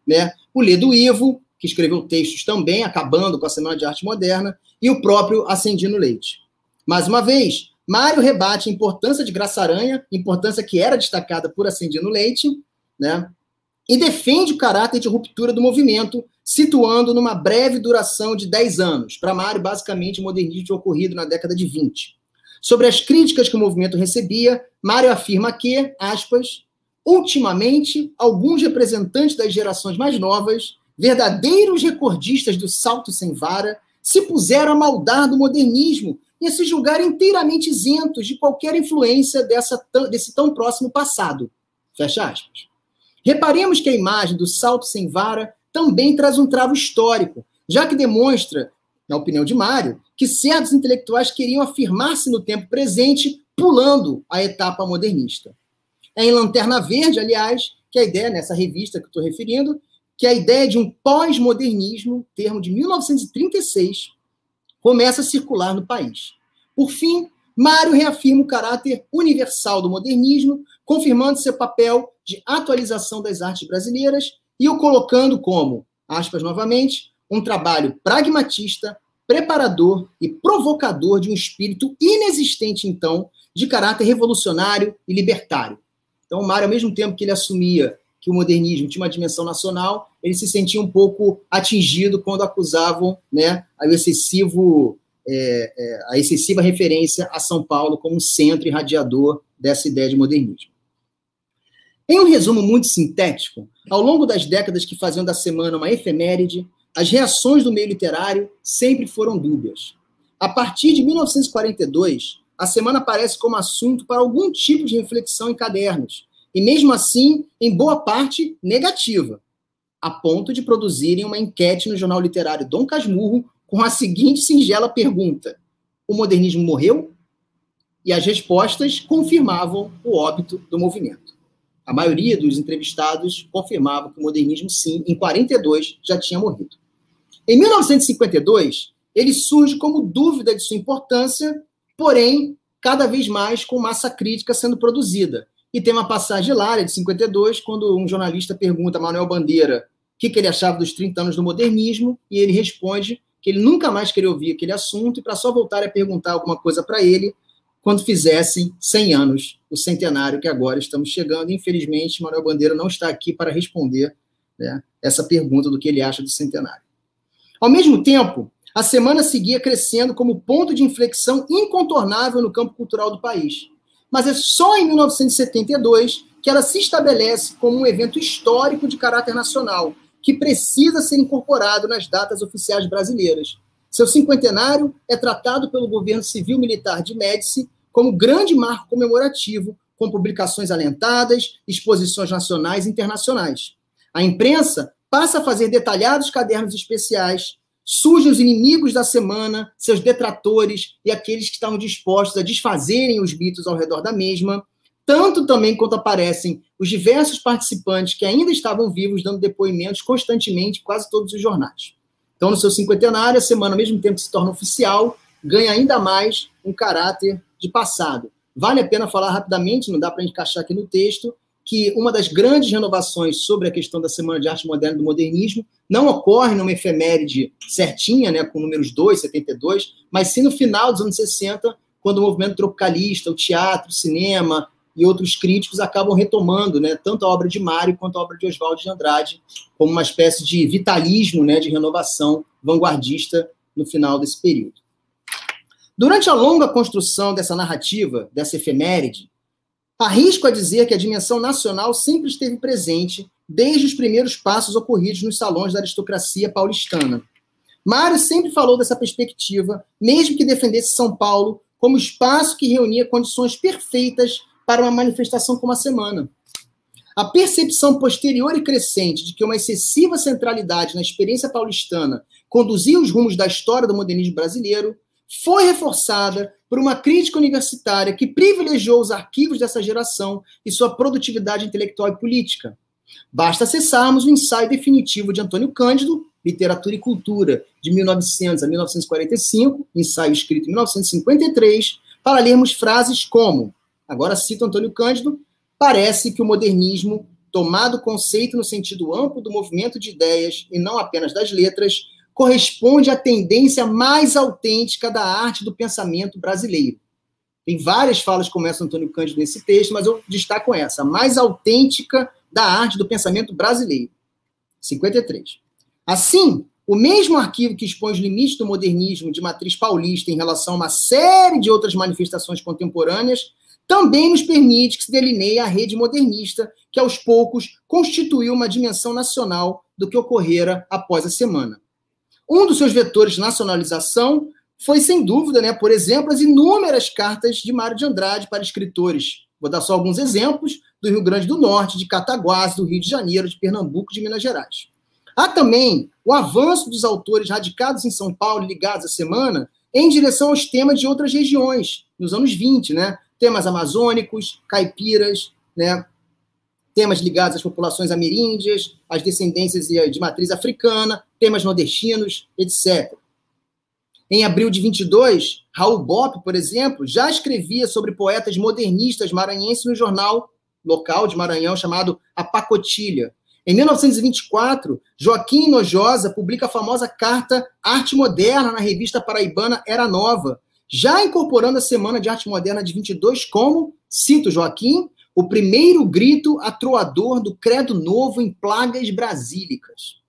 né? O Ledo Ivo, que escreveu textos também, acabando com a Semana de Arte Moderna, e o próprio Ascendino Leite. Mais uma vez, Mário rebate a importância de Graça Aranha, importância que era destacada por Ascendino Leite, né? E defende o caráter de ruptura do movimento, situando numa breve duração de dez anos. Para Mário, basicamente, o modernismo tinha ocorrido na década de vinte. Sobre as críticas que o movimento recebia, Mário afirma que, aspas, ultimamente, alguns representantes das gerações mais novas, verdadeiros recordistas do salto sem vara, se puseram a maldar do modernismo e a se julgar inteiramente isentos de qualquer influência dessa, desse tão próximo passado. Fecha aspas. Reparemos que a imagem do salto sem vara também traz um travo histórico, já que demonstra, na opinião de Mário, que certos intelectuais queriam afirmar-se no tempo presente, pulando a etapa modernista. É em Lanterna Verde, aliás, que a ideia, nessa revista que eu estou referindo, que a ideia de um pós-modernismo, termo de mil novecentos e trinta e seis, começa a circular no país. Por fim, Mário reafirma o caráter universal do modernismo, confirmando seu papel de atualização das artes brasileiras e o colocando como, aspas novamente, um trabalho pragmatista, preparador e provocador de um espírito inexistente, então, de caráter revolucionário e libertário. Então, Mário, ao mesmo tempo que ele assumia que o modernismo tinha uma dimensão nacional, ele se sentia um pouco atingido quando acusavam, né, o excessivo, é, é, a excessiva referência a São Paulo como um centro irradiador dessa ideia de modernismo. Em um resumo muito sintético, ao longo das décadas que faziam da semana uma efeméride, as reações do meio literário sempre foram dúbias. A partir de mil novecentos e quarenta e dois, a semana aparece como assunto para algum tipo de reflexão em cadernos, e mesmo assim, em boa parte, negativa, a ponto de produzirem uma enquete no jornal literário Dom Casmurro com a seguinte singela pergunta: o modernismo morreu? E as respostas confirmavam o óbito do movimento. A maioria dos entrevistados confirmava que o modernismo, sim, em quarenta e dois, já tinha morrido. Em mil novecentos e cinquenta e dois, ele surge como dúvida de sua importância, porém, cada vez mais com massa crítica sendo produzida. E tem uma passagem hilária de cinquenta e dois, quando um jornalista pergunta a Manuel Bandeira o que, que ele achava dos trinta anos do modernismo, e ele responde que ele nunca mais queria ouvir aquele assunto, e para só voltar a perguntar alguma coisa para ele, quando fizessem cem anos, o centenário que agora estamos chegando. Infelizmente, Manuel Bandeira não está aqui para responder, né, essa pergunta do que ele acha do centenário. Ao mesmo tempo, a semana seguia crescendo como ponto de inflexão incontornável no campo cultural do país. Mas é só em mil novecentos e setenta e dois que ela se estabelece como um evento histórico de caráter nacional, que precisa ser incorporado nas datas oficiais brasileiras. Seu cinquentenário é tratado pelo governo civil-militar de Médici como grande marco comemorativo, com publicações alentadas, exposições nacionais e internacionais. A imprensa passa a fazer detalhados cadernos especiais, surgem os inimigos da semana, seus detratores e aqueles que estavam dispostos a desfazerem os mitos ao redor da mesma, tanto também quanto aparecem os diversos participantes que ainda estavam vivos, dando depoimentos constantemente em quase todos os jornais. Então, no seu cinquentenário, a semana, ao mesmo tempo que se torna oficial, ganha ainda mais um caráter de passado. Vale a pena falar rapidamente, não dá para encaixar aqui no texto, que uma das grandes renovações sobre a questão da Semana de Arte Moderna e do Modernismo não ocorre numa efeméride certinha, né, com números dois, setenta e dois, mas sim no final dos anos sessenta, quando o movimento tropicalista, o teatro, o cinema e outros críticos acabam retomando, né, tanto a obra de Mário quanto a obra de Oswald de Andrade, como uma espécie de vitalismo, né, de renovação vanguardista no final desse período. Durante a longa construção dessa narrativa, dessa efeméride, arrisco a dizer que a dimensão nacional sempre esteve presente desde os primeiros passos ocorridos nos salões da aristocracia paulistana. Mário sempre falou dessa perspectiva, mesmo que defendesse São Paulo como espaço que reunia condições perfeitas para uma manifestação como a semana. A percepção posterior e crescente de que uma excessiva centralidade na experiência paulistana conduzia os rumos da história do modernismo brasileiro foi reforçada por uma crítica universitária que privilegiou os arquivos dessa geração e sua produtividade intelectual e política. Basta acessarmos o ensaio definitivo de Antônio Cândido, Literatura e Cultura, de mil e novecentos a mil novecentos e quarenta e cinco, ensaio escrito em mil novecentos e cinquenta e três, para lermos frases como, agora cito Antônio Cândido, parece que o modernismo tomado o conceito no sentido amplo do movimento de ideias e não apenas das letras, corresponde à tendência mais autêntica da arte do pensamento brasileiro. Tem várias falas como essa do Antônio Cândido nesse texto, mas eu destaco essa, a mais autêntica da arte do pensamento brasileiro. cinquenta e três. Assim, o mesmo arquivo que expõe os limites do modernismo de matriz paulista em relação a uma série de outras manifestações contemporâneas, também nos permite que se delineie a rede modernista, que aos poucos constituiu uma dimensão nacional do que ocorrera após a semana. Um dos seus vetores de nacionalização foi, sem dúvida, né, por exemplo, as inúmeras cartas de Mário de Andrade para escritores. Vou dar só alguns exemplos do Rio Grande do Norte, de Cataguases, do Rio de Janeiro, de Pernambuco, de Minas Gerais. Há também o avanço dos autores radicados em São Paulo e ligados à semana em direção aos temas de outras regiões, nos anos vinte, né? Temas amazônicos, caipiras, né? Temas ligados às populações ameríndias, às descendências de matriz africana, temas nordestinos, etcétera. Em abril de vinte e dois, Raul Bopp, por exemplo, já escrevia sobre poetas modernistas maranhenses no jornal local de Maranhão chamado A Pacotilha. Em mil novecentos e vinte e quatro, Joaquim Nojosa publica a famosa carta Arte Moderna na revista paraibana Era Nova, já incorporando a Semana de Arte Moderna de vinte e dois como, cito Joaquim, o primeiro grito atroador do credo novo em plagas brasílicas.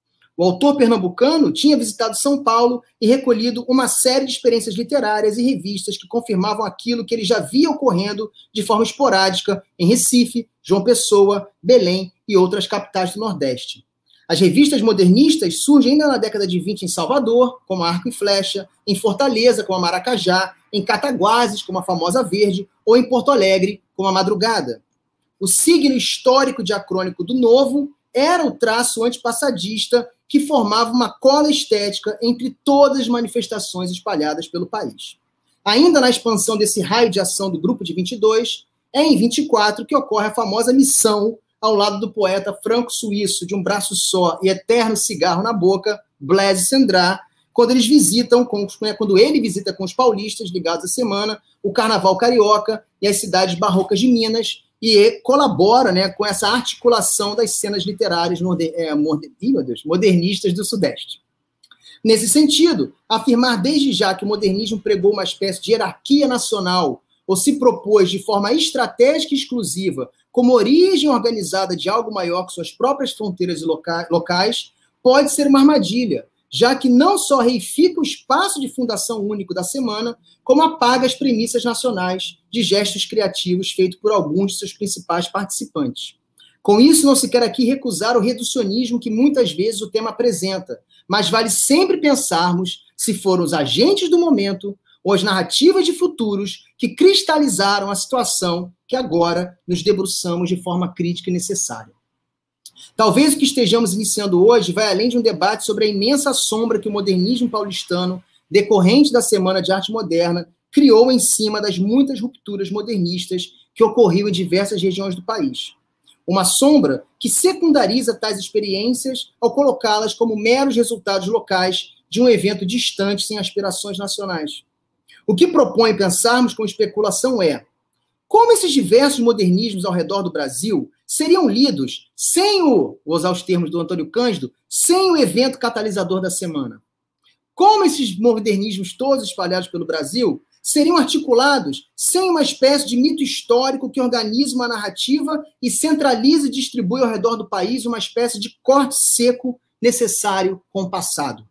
O autor pernambucano tinha visitado São Paulo e recolhido uma série de experiências literárias e revistas que confirmavam aquilo que ele já via ocorrendo de forma esporádica em Recife, João Pessoa, Belém e outras capitais do Nordeste. As revistas modernistas surgem ainda na década de vinte em Salvador, como a Arco e Flecha, em Fortaleza, como a Maracajá, em Cataguases, como a famosa Verde, ou em Porto Alegre, como a Madrugada. O signo histórico diacrônico do Novo era o traço antipassadista que formava uma cola estética entre todas as manifestações espalhadas pelo país. Ainda na expansão desse raio de ação do Grupo de vinte e dois, é em vinte e quatro que ocorre a famosa missão ao lado do poeta franco-suíço de um braço só e eterno cigarro na boca, Blaise Cendrars, quando eles visitam, quando ele visita com os paulistas ligados à semana, o Carnaval Carioca e as cidades barrocas de Minas, e colabora, né, com essa articulação das cenas literárias é, modernistas do Sudeste. Nesse sentido, afirmar desde já que o modernismo pregou uma espécie de hierarquia nacional ou se propôs de forma estratégica e exclusiva como origem organizada de algo maior que suas próprias fronteiras loca- locais, pode ser uma armadilha, já que não só reifica o espaço de fundação único da semana, como apaga as premissas nacionais de gestos criativos feitos por alguns de seus principais participantes. Com isso, não se quer aqui recusar o reducionismo que muitas vezes o tema apresenta, mas vale sempre pensarmos se foram os agentes do momento ou as narrativas de futuros que cristalizaram a situação que agora nos debruçamos de forma crítica e necessária. Talvez o que estejamos iniciando hoje vai além de um debate sobre a imensa sombra que o modernismo paulistano, decorrente da Semana de Arte Moderna, criou em cima das muitas rupturas modernistas que ocorriam em diversas regiões do país. Uma sombra que secundariza tais experiências ao colocá-las como meros resultados locais de um evento distante sem aspirações nacionais. O que propõe pensarmos com especulação é: como esses diversos modernismos ao redor do Brasil seriam lidos sem o, vou usar os termos do Antônio Cândido, sem o evento catalisador da semana? Como esses modernismos todos espalhados pelo Brasil seriam articulados sem uma espécie de mito histórico que organiza uma narrativa e centraliza e distribui ao redor do país uma espécie de corte seco necessário com o passado?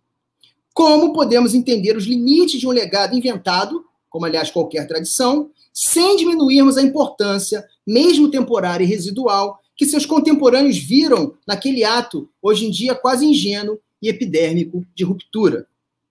Como podemos entender os limites de um legado inventado, como aliás qualquer tradição, sem diminuirmos a importância, mesmo temporária e residual, que seus contemporâneos viram naquele ato, hoje em dia quase ingênuo e epidérmico, de ruptura?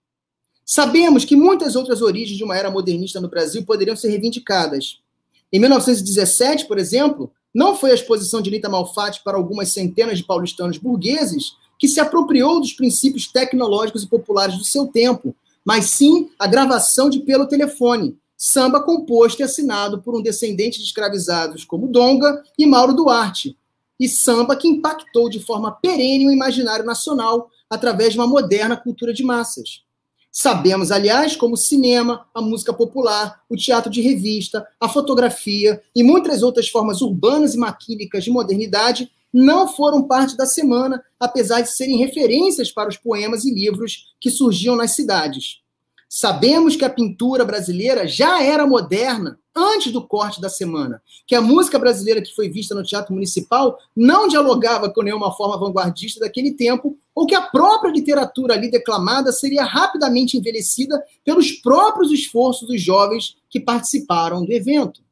Sabemos que muitas outras origens de uma era modernista no Brasil poderiam ser reivindicadas. Em mil novecentos e dezessete, por exemplo, não foi a exposição de Nita Malfatti para algumas centenas de paulistanos burgueses que se apropriou dos princípios tecnológicos e populares do seu tempo, mas sim a gravação de Pelo Telefone, samba composto e assinado por um descendente de escravizados como Donga e Mauro Duarte, e samba que impactou de forma perene o imaginário nacional através de uma moderna cultura de massas. Sabemos, aliás, como o cinema, a música popular, o teatro de revista, a fotografia e muitas outras formas urbanas e maquínicas de modernidade não foram parte da semana, apesar de serem referências para os poemas e livros que surgiam nas cidades. Sabemos que a pintura brasileira já era moderna antes do corte da semana, que a música brasileira que foi vista no Teatro Municipal não dialogava com nenhuma forma vanguardista daquele tempo, ou que a própria literatura ali declamada seria rapidamente envelhecida pelos próprios esforços dos jovens que participaram do evento.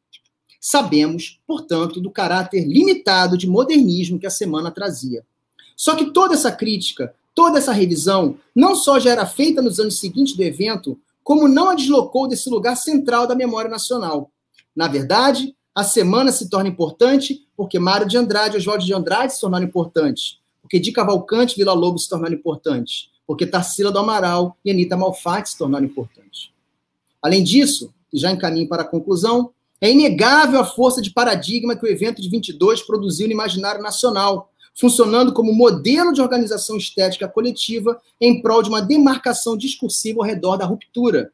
Sabemos, portanto, do caráter limitado de modernismo que a semana trazia. Só que toda essa crítica, toda essa revisão, não só já era feita nos anos seguintes do evento, como não a deslocou desse lugar central da memória nacional. Na verdade, a semana se torna importante porque Mário de Andrade e Oswaldo de Andrade se tornaram importantes, porque Di Cavalcante e Vila Lobos se tornaram importantes, porque Tarsila do Amaral e Anita Malfatti se tornaram importantes. Além disso, e já encaminho para a conclusão, é inegável a força de paradigma que o evento de vinte e dois produziu no imaginário nacional, funcionando como modelo de organização estética coletiva em prol de uma demarcação discursiva ao redor da ruptura,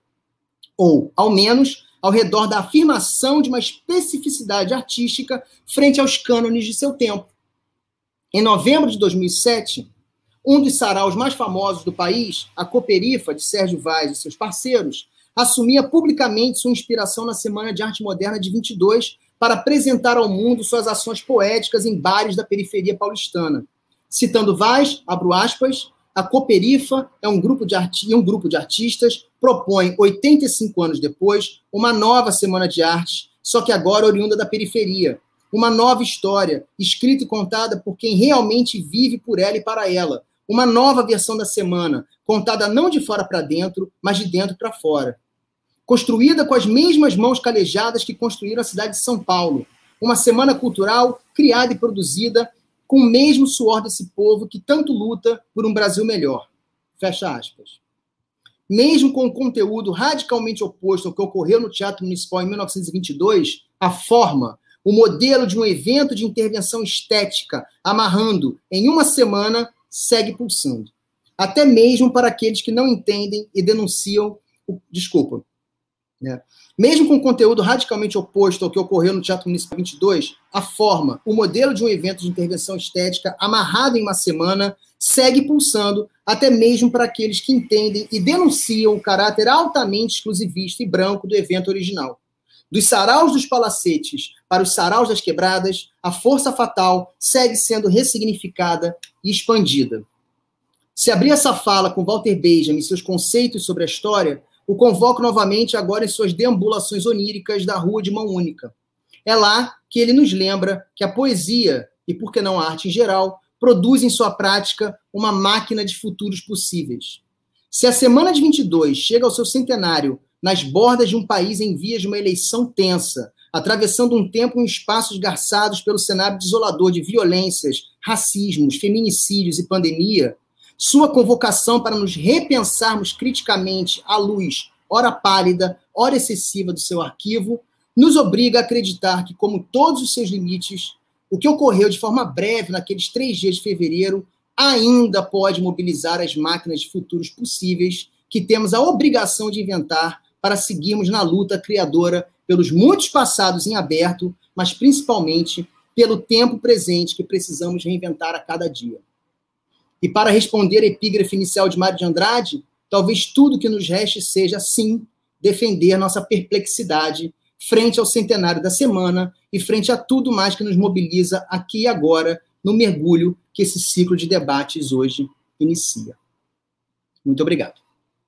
ou, ao menos, ao redor da afirmação de uma especificidade artística frente aos cânones de seu tempo. Em novembro de dois mil e sete, um dos saraus mais famosos do país, a Cooperifa, de Sérgio Vaz e seus parceiros, assumia publicamente sua inspiração na Semana de Arte Moderna de vinte e dois para apresentar ao mundo suas ações poéticas em bares da periferia paulistana. Citando Vaz, abro aspas, a Cooperifa é um grupo de arti- um grupo de artistas, propõe, oitenta e cinco anos depois, uma nova Semana de Arte, só que agora oriunda da periferia. Uma nova história, escrita e contada por quem realmente vive por ela e para ela. Uma nova versão da semana, contada não de fora para dentro, mas de dentro para fora. Construída com as mesmas mãos calejadas que construíram a cidade de São Paulo. Uma semana cultural criada e produzida com o mesmo suor desse povo que tanto luta por um Brasil melhor. Fecha aspas. Mesmo com um conteúdo radicalmente oposto ao que ocorreu no Teatro Municipal em mil novecentos e vinte e dois, a forma, o modelo de um evento de intervenção estética, amarrando em uma semana, segue pulsando. Até mesmo para aqueles que não entendem e denunciam o... Desculpa. É. Mesmo com conteúdo radicalmente oposto ao que ocorreu no Teatro Municipal vinte e dois, a forma, o modelo de um evento de intervenção estética amarrado em uma semana segue pulsando, até mesmo para aqueles que entendem e denunciam o caráter altamente exclusivista e branco do evento original. Dos saraus dos palacetes para os saraus das quebradas, a força fatal segue sendo ressignificada e expandida. Se abrir essa fala com Walter Benjamin e seus conceitos sobre a história, o convoco novamente agora em suas deambulações oníricas da Rua de Mão Única. É lá que ele nos lembra que a poesia, e por que não a arte em geral, produz em sua prática uma máquina de futuros possíveis. Se a Semana de vinte e dois chega ao seu centenário nas bordas de um país em vias de uma eleição tensa, atravessando um tempo em espaços garçados pelo cenário desolador de violências, racismos, feminicídios e pandemia, sua convocação para nos repensarmos criticamente à luz, ora pálida, ora excessiva do seu arquivo, nos obriga a acreditar que, como todos os seus limites, o que ocorreu de forma breve naqueles três dias de fevereiro ainda pode mobilizar as máquinas de futuros possíveis que temos a obrigação de inventar para seguirmos na luta criadora pelos muitos passados em aberto, mas principalmente pelo tempo presente que precisamos reinventar a cada dia. E para responder a epígrafe inicial de Mário de Andrade, talvez tudo que nos reste seja, sim, defender nossa perplexidade frente ao centenário da semana e frente a tudo mais que nos mobiliza aqui e agora no mergulho que esse ciclo de debates hoje inicia. Muito obrigado.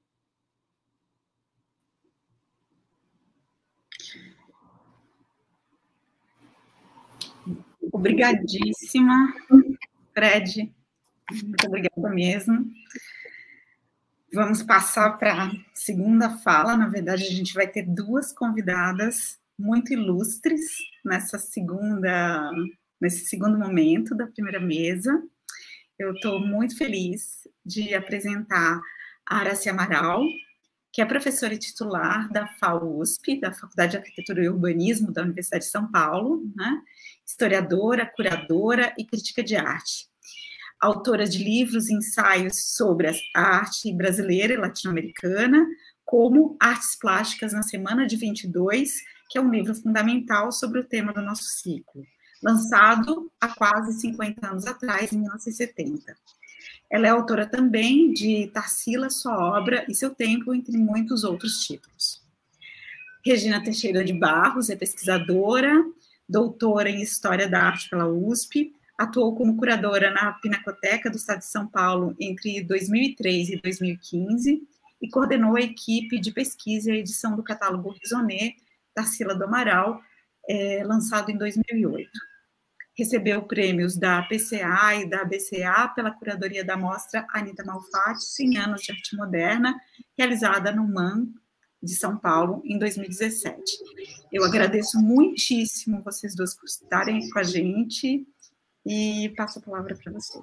Obrigadíssima, Fred. Muito obrigada mesmo. Vamos passar para a segunda fala. Na verdade, a gente vai ter duas convidadas muito ilustres nessa segunda, nesse segundo momento da primeira mesa. Eu estou muito feliz de apresentar a Aracy Amaral, que é professora titular da F A U S P, da Faculdade de Arquitetura e Urbanismo da Universidade de São Paulo, né? Historiadora, curadora e crítica de arte. Autora de livros e ensaios sobre a arte brasileira e latino-americana, como Artes Plásticas na Semana de vinte e dois, que é um livro fundamental sobre o tema do nosso ciclo. lançado há quase cinquenta anos atrás, em mil novecentos e setenta. Ela é autora também de Tarsila, Sua Obra e Seu Tempo, entre muitos outros títulos. Regina Teixeira de Barros é pesquisadora, doutora em História da Arte pela U S P, atuou como curadora na Pinacoteca do Estado de São Paulo entre dois mil e três e dois mil e quinze e coordenou a equipe de pesquisa e edição do catálogo Raisonné, Tarsila do Amaral, é, lançado em dois mil e oito. Recebeu prêmios da P C A e da B C A pela curadoria da mostra Anita Malfatti, cem anos de arte moderna, realizada no M A M de São Paulo, em dois mil e dezessete. Eu agradeço muitíssimo vocês dois por estarem com a gente e passo a palavra para vocês.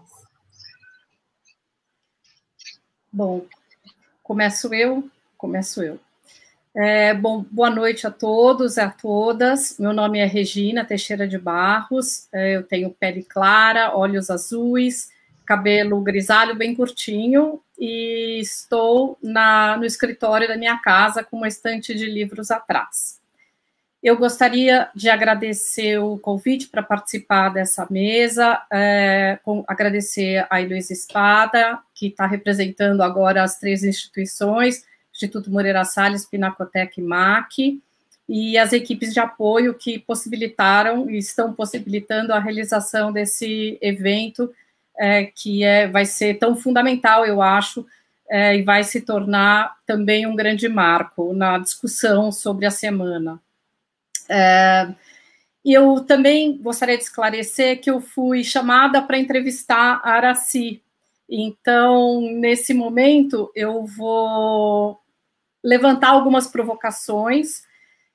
Bom, começo eu, começo eu. É, bom, boa noite a todos e a todas. Meu nome é Regina Teixeira de Barros, é, eu tenho pele clara, olhos azuis, cabelo grisalho bem curtinho e estou na, no escritório da minha casa com uma estante de livros atrás. Eu gostaria de agradecer o convite para participar dessa mesa, é, com, agradecer a Heloísa Spada, que está representando agora as três instituições, Instituto Moreira Salles, Pinacoteca e M A C, e as equipes de apoio que possibilitaram e estão possibilitando a realização desse evento, é, que é, vai ser tão fundamental, eu acho, é, e vai se tornar também um grande marco na discussão sobre a semana. É, eu também gostaria de esclarecer que eu fui chamada para entrevistar a Aracy, então, nesse momento, eu vou levantar algumas provocações,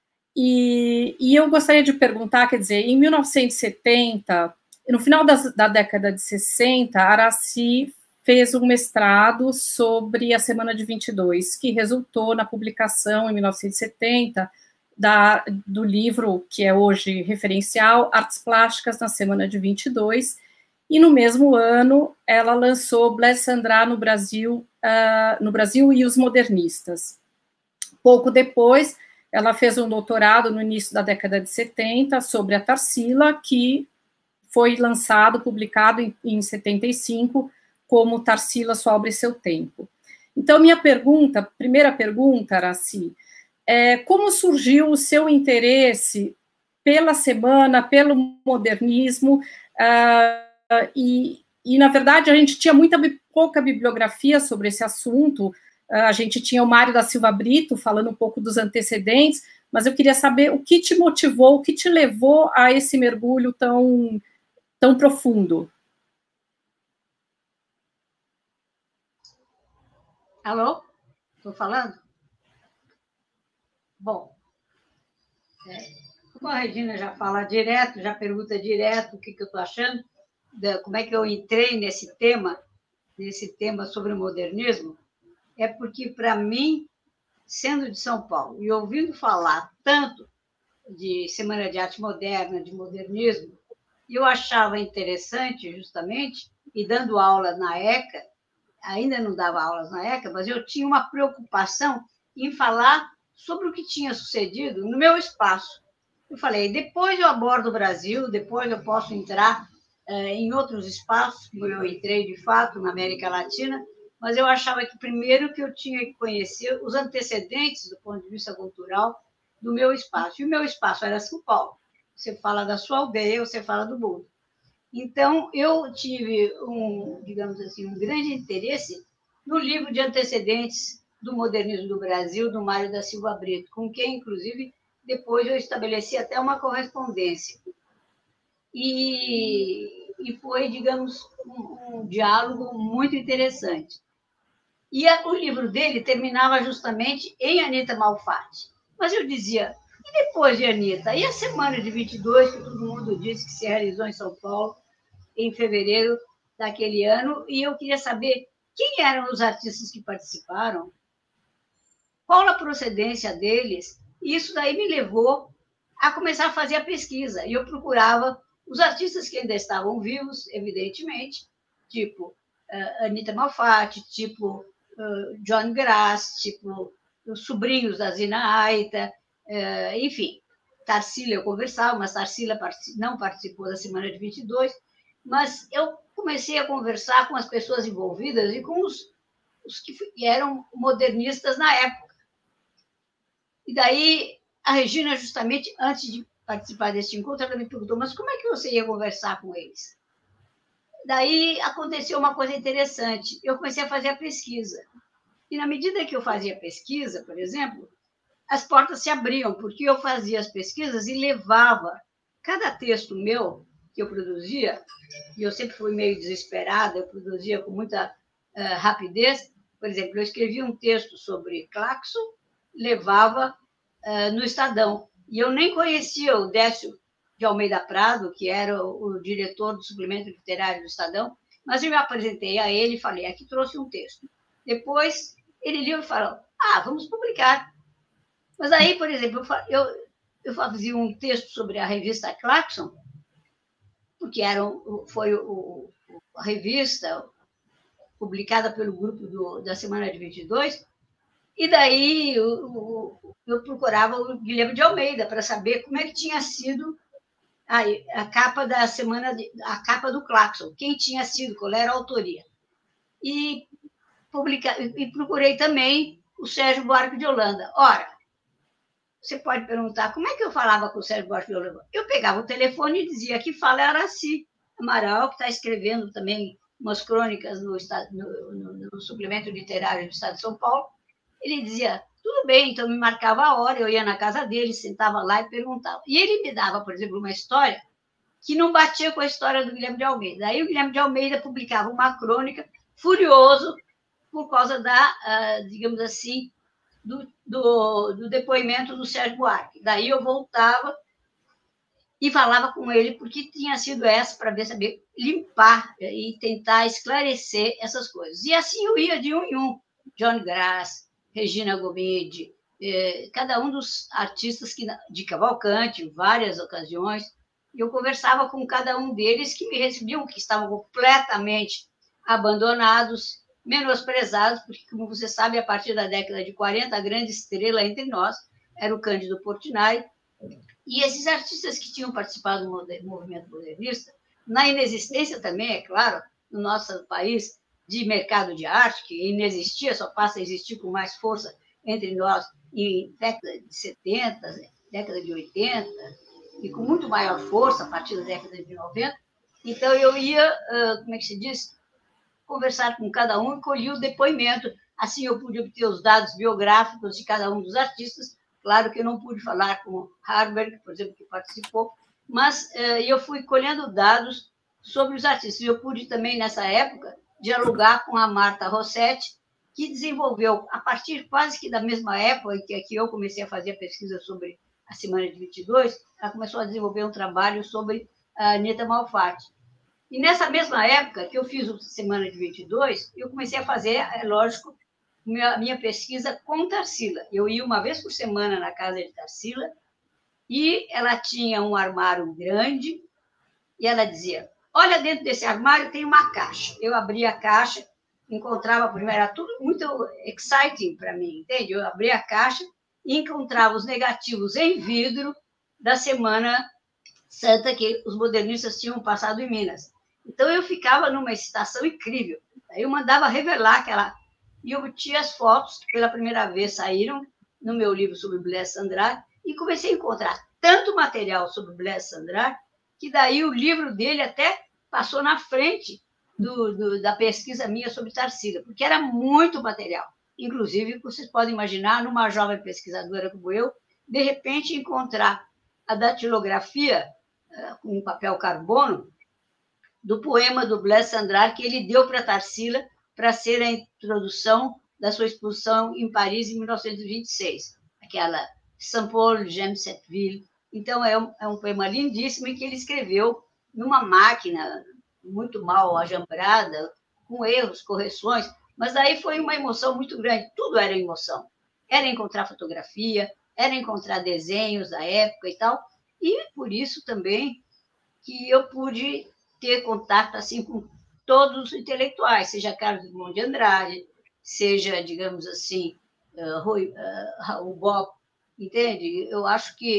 e, e eu gostaria de perguntar, quer dizer, em mil novecentos e setenta, no final das, da década de sessenta, a Aracy fez um mestrado sobre a Semana de vinte e dois, que resultou na publicação, em mil novecentos e setenta, da, do livro, que é hoje referencial, Artes Plásticas na Semana de vinte e dois, e no mesmo ano, ela lançou Blaise Cendrars no Brasil, uh, no Brasil e os Modernistas. Pouco depois, ela fez um doutorado no início da década de setenta sobre a Tarsila, que foi lançado, publicado em, em setenta e cinco, como Tarsila, Sua Obra e Seu Tempo. Então, minha pergunta, primeira pergunta, Aracy, é como surgiu o seu interesse pela semana, pelo modernismo, uh, e, e, na verdade, a gente tinha muita, pouca bibliografia sobre esse assunto. A gente tinha o Mário da Silva Brito falando um pouco dos antecedentes, mas eu queria saber o que te motivou, o que te levou a esse mergulho tão, tão profundo. Alô? Estou falando? Bom, é, como a Regina já fala direto, já pergunta direto o que, que eu estou achando, da, como é que eu entrei nesse tema, nesse tema sobre o modernismo, é porque, para mim, sendo de São Paulo e ouvindo falar tanto de Semana de Arte Moderna, de modernismo, eu achava interessante, justamente, e dando aula na ECA, ainda não dava aulas na ECA, mas eu tinha uma preocupação em falar sobre o que tinha sucedido no meu espaço. Eu falei, depois eu abordo o Brasil, depois eu posso entrar eh, em outros espaços, como eu entrei, de fato, na América Latina, mas eu achava que primeiro que eu tinha que conhecer os antecedentes do ponto de vista cultural do meu espaço. E o meu espaço era São Paulo. Você fala da sua aldeia, você fala do mundo. Então, eu tive, um, digamos assim, um grande interesse no livro de antecedentes do modernismo do Brasil, do Mário da Silva Brito, com quem, inclusive, depois eu estabeleci até uma correspondência. E, e foi, digamos, um, um diálogo muito interessante. E a, o livro dele terminava justamente em Anita Malfatti. Mas eu dizia, e depois de Anita? E a Semana de vinte e dois, que todo mundo disse que se realizou em São Paulo, em fevereiro daquele ano, e eu queria saber quem eram os artistas que participaram, qual a procedência deles, e isso daí me levou a começar a fazer a pesquisa. E eu procurava os artistas que ainda estavam vivos, evidentemente, tipo uh, Anita Malfatti, tipo uh, John Grass, tipo os sobrinhos da Zina Aita, uh, enfim, Tarsila eu conversava, mas Tarsila não participou da semana de vinte e dois, mas eu comecei a conversar com as pessoas envolvidas e com os, os que eram modernistas na época. E daí, a Regina, justamente antes de participar desse encontro, ela me perguntou, mas como é que você ia conversar com eles? Daí aconteceu uma coisa interessante, eu comecei a fazer a pesquisa. E na medida que eu fazia a pesquisa, por exemplo, as portas se abriam, porque eu fazia as pesquisas e levava cada texto meu que eu produzia, e eu sempre fui meio desesperada, eu produzia com muita uh, rapidez. Por exemplo, eu escrevi um texto sobre Claxon, levava uh, no Estadão, e eu nem conhecia o Décio de Almeida Prado, que era o, o diretor do suplemento literário do Estadão, mas eu me apresentei a ele e falei, aqui trouxe um texto. Depois, ele leu e falou, ah, vamos publicar. Mas aí, por exemplo, eu, eu fazia um texto sobre a revista Claxon, porque era, foi o, a revista publicada pelo grupo do, da Semana de vinte e dois, e daí eu, eu procurava o Guilherme de Almeida para saber como é que tinha sido a, a capa da semana, de, a capa do Claxon, quem tinha sido, qual era a autoria. E, publica, e procurei também o Sérgio Buarque de Holanda. Ora, você pode perguntar, como é que eu falava com o Sérgio Buarque de Holanda? Eu pegava o telefone e dizia, que fala é Araci Amaral, que está escrevendo também umas crônicas no, no, no, no suplemento literário do Estado de São Paulo. Ele dizia, tudo bem, então me marcava a hora, eu ia na casa dele, sentava lá e perguntava. E ele me dava, por exemplo, uma história que não batia com a história do Guilherme de Almeida. Aí o Guilherme de Almeida publicava uma crônica furioso por causa da, uh, digamos assim, do, do, do depoimento do Sérgio Buarque. Daí eu voltava e falava com ele, porque tinha sido essa, para ver, saber limpar e tentar esclarecer essas coisas. E assim eu ia de um em um. John Grass, Regina Gomide, eh, cada um dos artistas que, de Cavalcante, em várias ocasiões, eu conversava com cada um deles que me recebiam, que estavam completamente abandonados, menosprezados, porque, como você sabe, a partir da década de quarenta, a grande estrela entre nós era o Cândido Portinari, e esses artistas que tinham participado do movimento modernista, na inexistência também, é claro, no nosso país, de mercado de arte, que inexistia, só passa a existir com mais força entre nós em década de setenta, década de oitenta, e com muito maior força a partir da década de noventa. Então, eu ia, como é que se diz, conversar com cada um e colhia o depoimento. Assim, eu pude obter os dados biográficos de cada um dos artistas. Claro que eu não pude falar com Harberg, por exemplo, que participou, mas eu fui colhendo dados sobre os artistas. Eu pude também, nessa época, dialogar com a Marta Rossetti, que desenvolveu, a partir quase que da mesma época em que eu comecei a fazer a pesquisa sobre a Semana de vinte e dois, ela começou a desenvolver um trabalho sobre a Anita Malfatti. E nessa mesma época que eu fiz a Semana de vinte e dois, eu comecei a fazer, é lógico, minha, minha pesquisa com Tarsila. Eu ia uma vez por semana na casa de Tarsila, e ela tinha um armário grande, e ela dizia, olha, dentro desse armário tem uma caixa. Eu abria a caixa, encontrava, primeiro, era tudo muito exciting para mim, entende? Eu abria a caixa e encontrava os negativos em vidro da Semana Santa que os modernistas tinham passado em Minas. Então, eu ficava numa excitação incrível. Aí eu mandava revelar aquela... E eu tinha as fotos, que pela primeira vez saíram no meu livro sobre Blaise Cendrars, e comecei a encontrar tanto material sobre Blaise Cendrars, que daí o livro dele até passou na frente do, do, da pesquisa minha sobre Tarsila, porque era muito material. Inclusive, vocês podem imaginar, numa jovem pesquisadora como eu, de repente encontrar a datilografia com um papel carbono do poema do Blaise Cendrars que ele deu para Tarsila para ser a introdução da sua exposição em Paris em mil novecentos e vinte e seis, aquela Saint-Paul, j'aime cette ville. Então, é um, é um poema lindíssimo em que ele escreveu numa máquina muito mal ajambrada, com erros, correções, mas aí foi uma emoção muito grande, tudo era emoção. Era encontrar fotografia, era encontrar desenhos da época e tal, e por isso também que eu pude ter contato assim com todos os intelectuais, seja Carlos Drummond de Andrade, seja, digamos assim, uh, Rui, uh, Raul Bopp, entende? Eu acho que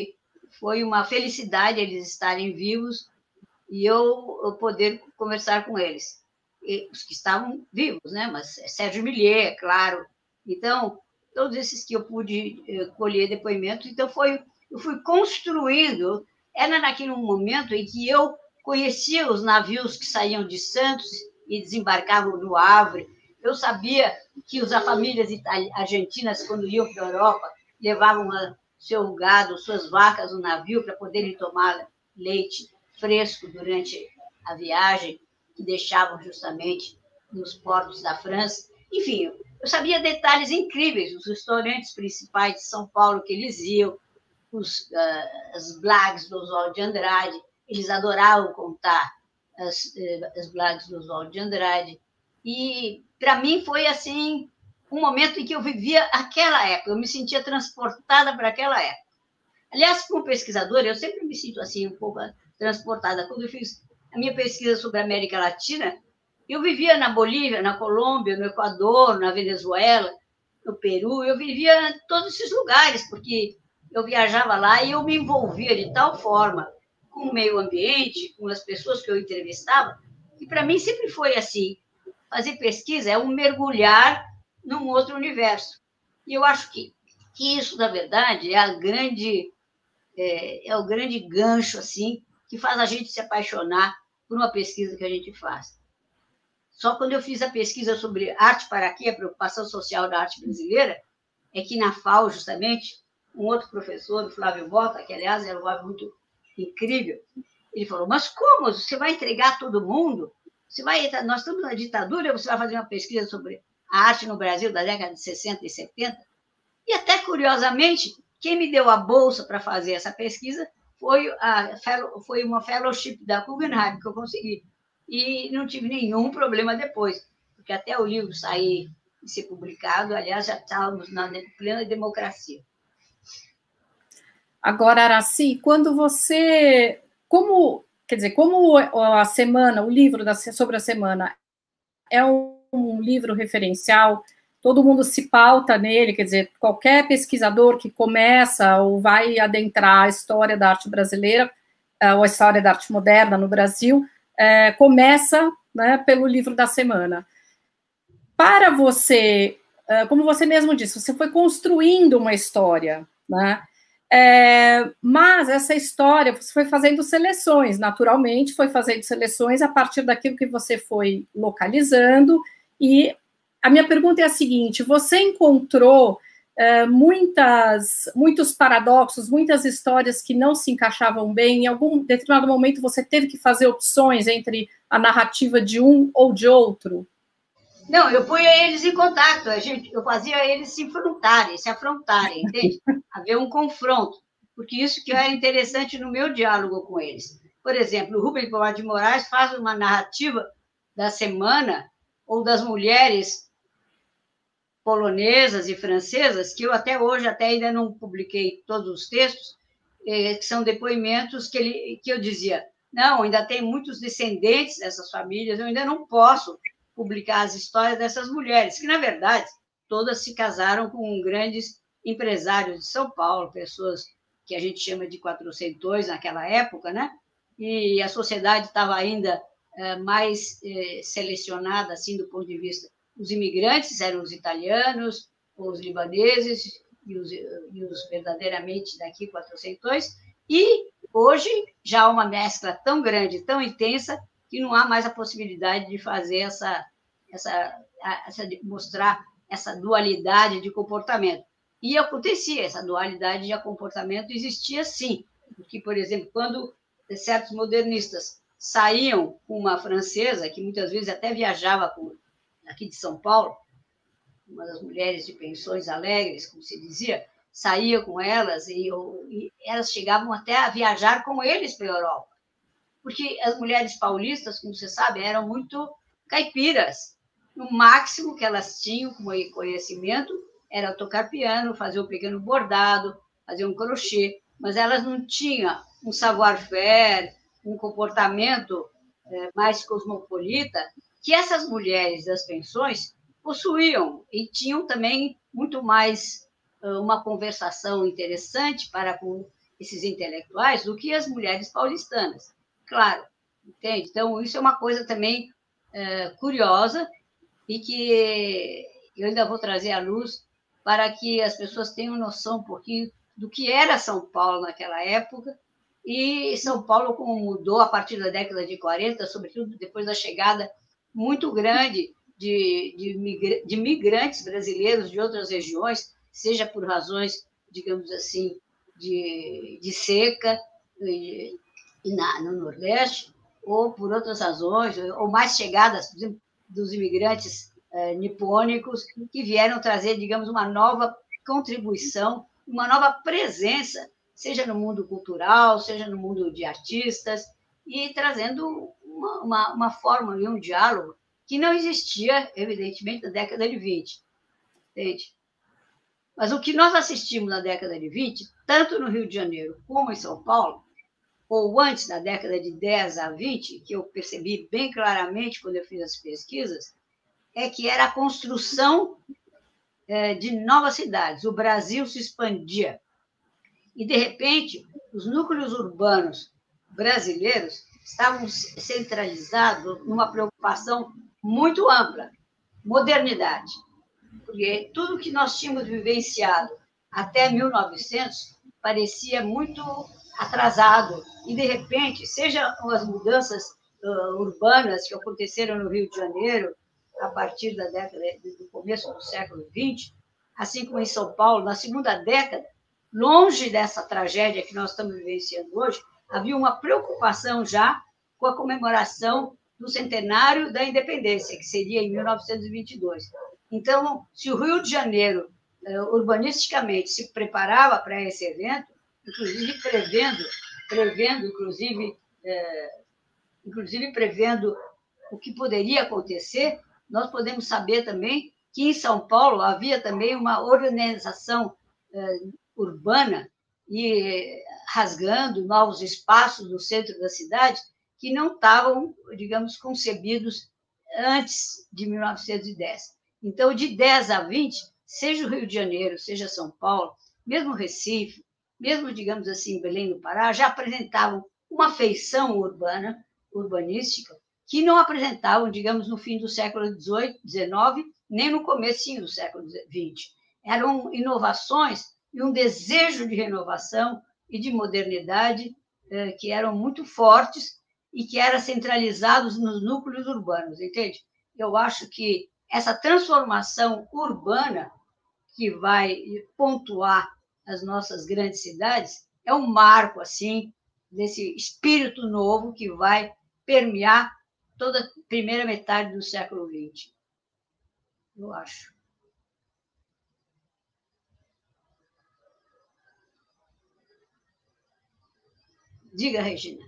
foi uma felicidade eles estarem vivos e eu, eu poder conversar com eles. E os que estavam vivos, né? Mas Sérgio Milliet, claro. Então, todos esses que eu pude colher depoimento, então foi, eu fui construindo. Era naquele momento em que eu conhecia os navios que saíam de Santos e desembarcavam no Havre. Eu sabia que as famílias argentinas, quando iam para a Europa, levavam o seu gado, suas vacas no navio para poderem tomar leite fresco durante a viagem, que deixavam justamente nos portos da França. Enfim, eu sabia detalhes incríveis, os restaurantes principais de São Paulo que eles iam, os, uh, as blagues do Oswald de Andrade, eles adoravam contar as, uh, as blagues do Oswald de Andrade. E, para mim, foi assim um momento em que eu vivia aquela época, eu me sentia transportada para aquela época. Aliás, como pesquisadora, eu sempre me sinto assim um pouco transportada. Quando eu fiz a minha pesquisa sobre a América Latina, eu vivia na Bolívia, na Colômbia, no Equador, na Venezuela, no Peru, eu vivia em todos esses lugares, porque eu viajava lá e eu me envolvia de tal forma com o meio ambiente, com as pessoas que eu entrevistava, que para mim sempre foi assim, fazer pesquisa é um mergulhar num outro universo. E eu acho que, que isso, na verdade, é, a grande, é, é o grande gancho assim, que faz a gente se apaixonar por uma pesquisa que a gente faz. Só quando eu fiz a pesquisa sobre arte para quê, a preocupação social da arte brasileira, é que na F A U, justamente, um outro professor, o Flávio Bota, que, aliás, era um homem muito incrível, ele falou, mas como? Você vai entregar todo mundo? Você vai, nós estamos na ditadura, você vai fazer uma pesquisa sobre a arte no Brasil da década de sessenta e setenta? E até, curiosamente, quem me deu a bolsa para fazer essa pesquisa foi, a, foi uma fellowship da Guggenheim, que eu consegui. E não tive nenhum problema depois, porque até o livro sair e ser publicado, aliás, já estávamos na plena democracia. Agora, Aracy, quando você... Como, quer dizer, como a semana, o livro da, sobre a semana é um, um livro referencial, todo mundo se pauta nele, quer dizer, qualquer pesquisador que começa ou vai adentrar a história da arte brasileira, ou a história da arte moderna no Brasil, é, começa, né, pelo livro da semana. Para você, como você mesmo disse, você foi construindo uma história, né? É, mas essa história, você foi fazendo seleções, naturalmente, foi fazendo seleções a partir daquilo que você foi localizando, e a minha pergunta é a seguinte, você encontrou é, muitas, muitos paradoxos, muitas histórias que não se encaixavam bem, em algum determinado momento você teve que fazer opções entre a narrativa de um ou de outro? Não, eu punha eles em contato, a gente, eu fazia eles se enfrentarem, se afrontarem, entende? Haver um confronto, porque isso que era interessante no meu diálogo com eles. Por exemplo, o Rubem Pomar de Moraes faz uma narrativa da semana, ou das mulheres polonesas e francesas, que eu até hoje até ainda não publiquei todos os textos, que são depoimentos que, ele, que eu dizia, não, ainda tem muitos descendentes dessas famílias, eu ainda não posso publicar as histórias dessas mulheres, que, na verdade, todas se casaram com grandes empresários de São Paulo, pessoas que a gente chama de quatrocentões naquela época, né? E a sociedade estava ainda é, mais é, selecionada, assim, do ponto de vista... Os imigrantes eram os italianos, os libaneses e os, e os verdadeiramente daqui quatrocentões, e hoje já há uma mescla tão grande, tão intensa, que não há mais a possibilidade de fazer essa, essa, essa mostrar essa dualidade de comportamento. E acontecia, essa dualidade de comportamento existia sim, porque, por exemplo, quando certos modernistas saíam com uma francesa, que muitas vezes até viajava com, aqui de São Paulo, uma das mulheres de pensões alegres, como se dizia, saía com elas e, e elas chegavam até a viajar com eles para a Europa. Porque as mulheres paulistas, como você sabe, eram muito caipiras. No máximo que elas tinham como conhecimento era tocar piano, fazer um pequeno bordado, fazer um crochê, mas elas não tinham um savoir-faire, um comportamento é, mais cosmopolita que essas mulheres das pensões possuíam e tinham também muito mais uma conversação interessante para com esses intelectuais do que as mulheres paulistanas. Claro, entende? Então, isso é uma coisa também é, curiosa e que eu ainda vou trazer à luz para que as pessoas tenham noção um pouquinho do que era São Paulo naquela época e São Paulo como mudou a partir da década de quarenta, sobretudo depois da chegada muito grande de, de, migra de migrantes brasileiros de outras regiões, seja por razões, digamos assim, de, de seca e, e na, no Nordeste, ou por outras razões, ou mais chegadas, por exemplo, dos imigrantes eh, nipônicos, que vieram trazer, digamos, uma nova contribuição, uma nova presença, seja no mundo cultural, seja no mundo de artistas, e trazendo uma, uma, uma forma e um diálogo que não existia, evidentemente, na década de vinte. Entende? Mas o que nós assistimos na década de vinte, tanto no Rio de Janeiro como em São Paulo, ou antes da década de dez a vinte, que eu percebi bem claramente quando eu fiz as pesquisas, é que era a construção de novas cidades. O Brasil se expandia. E, de repente, os núcleos urbanos brasileiros estavam centralizados numa preocupação muito ampla, modernidade. Porque tudo que nós tínhamos vivenciado até mil e novecentos parecia muito atrasado. E, de repente, seja as mudanças uh, urbanas que aconteceram no Rio de Janeiro a partir da década, do começo do século vinte, assim como em São Paulo, na segunda década, longe dessa tragédia que nós estamos vivenciando hoje, havia uma preocupação já com a comemoração do centenário da independência, que seria em mil novecentos e vinte e dois. Então, se o Rio de Janeiro, urbanisticamente, se preparava para esse evento, inclusive prevendo, prevendo inclusive, é, inclusive prevendo o que poderia acontecer, nós podemos saber também que em São Paulo havia também uma organização é, urbana e rasgando novos espaços no centro da cidade que não estavam, digamos, concebidos antes de mil novecentos e dez. Então, de dez a vinte, seja o Rio de Janeiro, seja São Paulo, mesmo Recife, mesmo, digamos assim, Belém do Pará, já apresentavam uma feição urbana, urbanística, que não apresentavam, digamos, no fim do século dezoito, dezenove, nem no comecinho do século vinte. Eram inovações e um desejo de renovação e de modernidade eh, que eram muito fortes e que eram centralizados nos núcleos urbanos, entende? Eu acho que essa transformação urbana que vai pontuar as nossas grandes cidades é um marco, assim, desse espírito novo que vai permear toda a primeira metade do século vinte. Eu acho. Diga, Regina.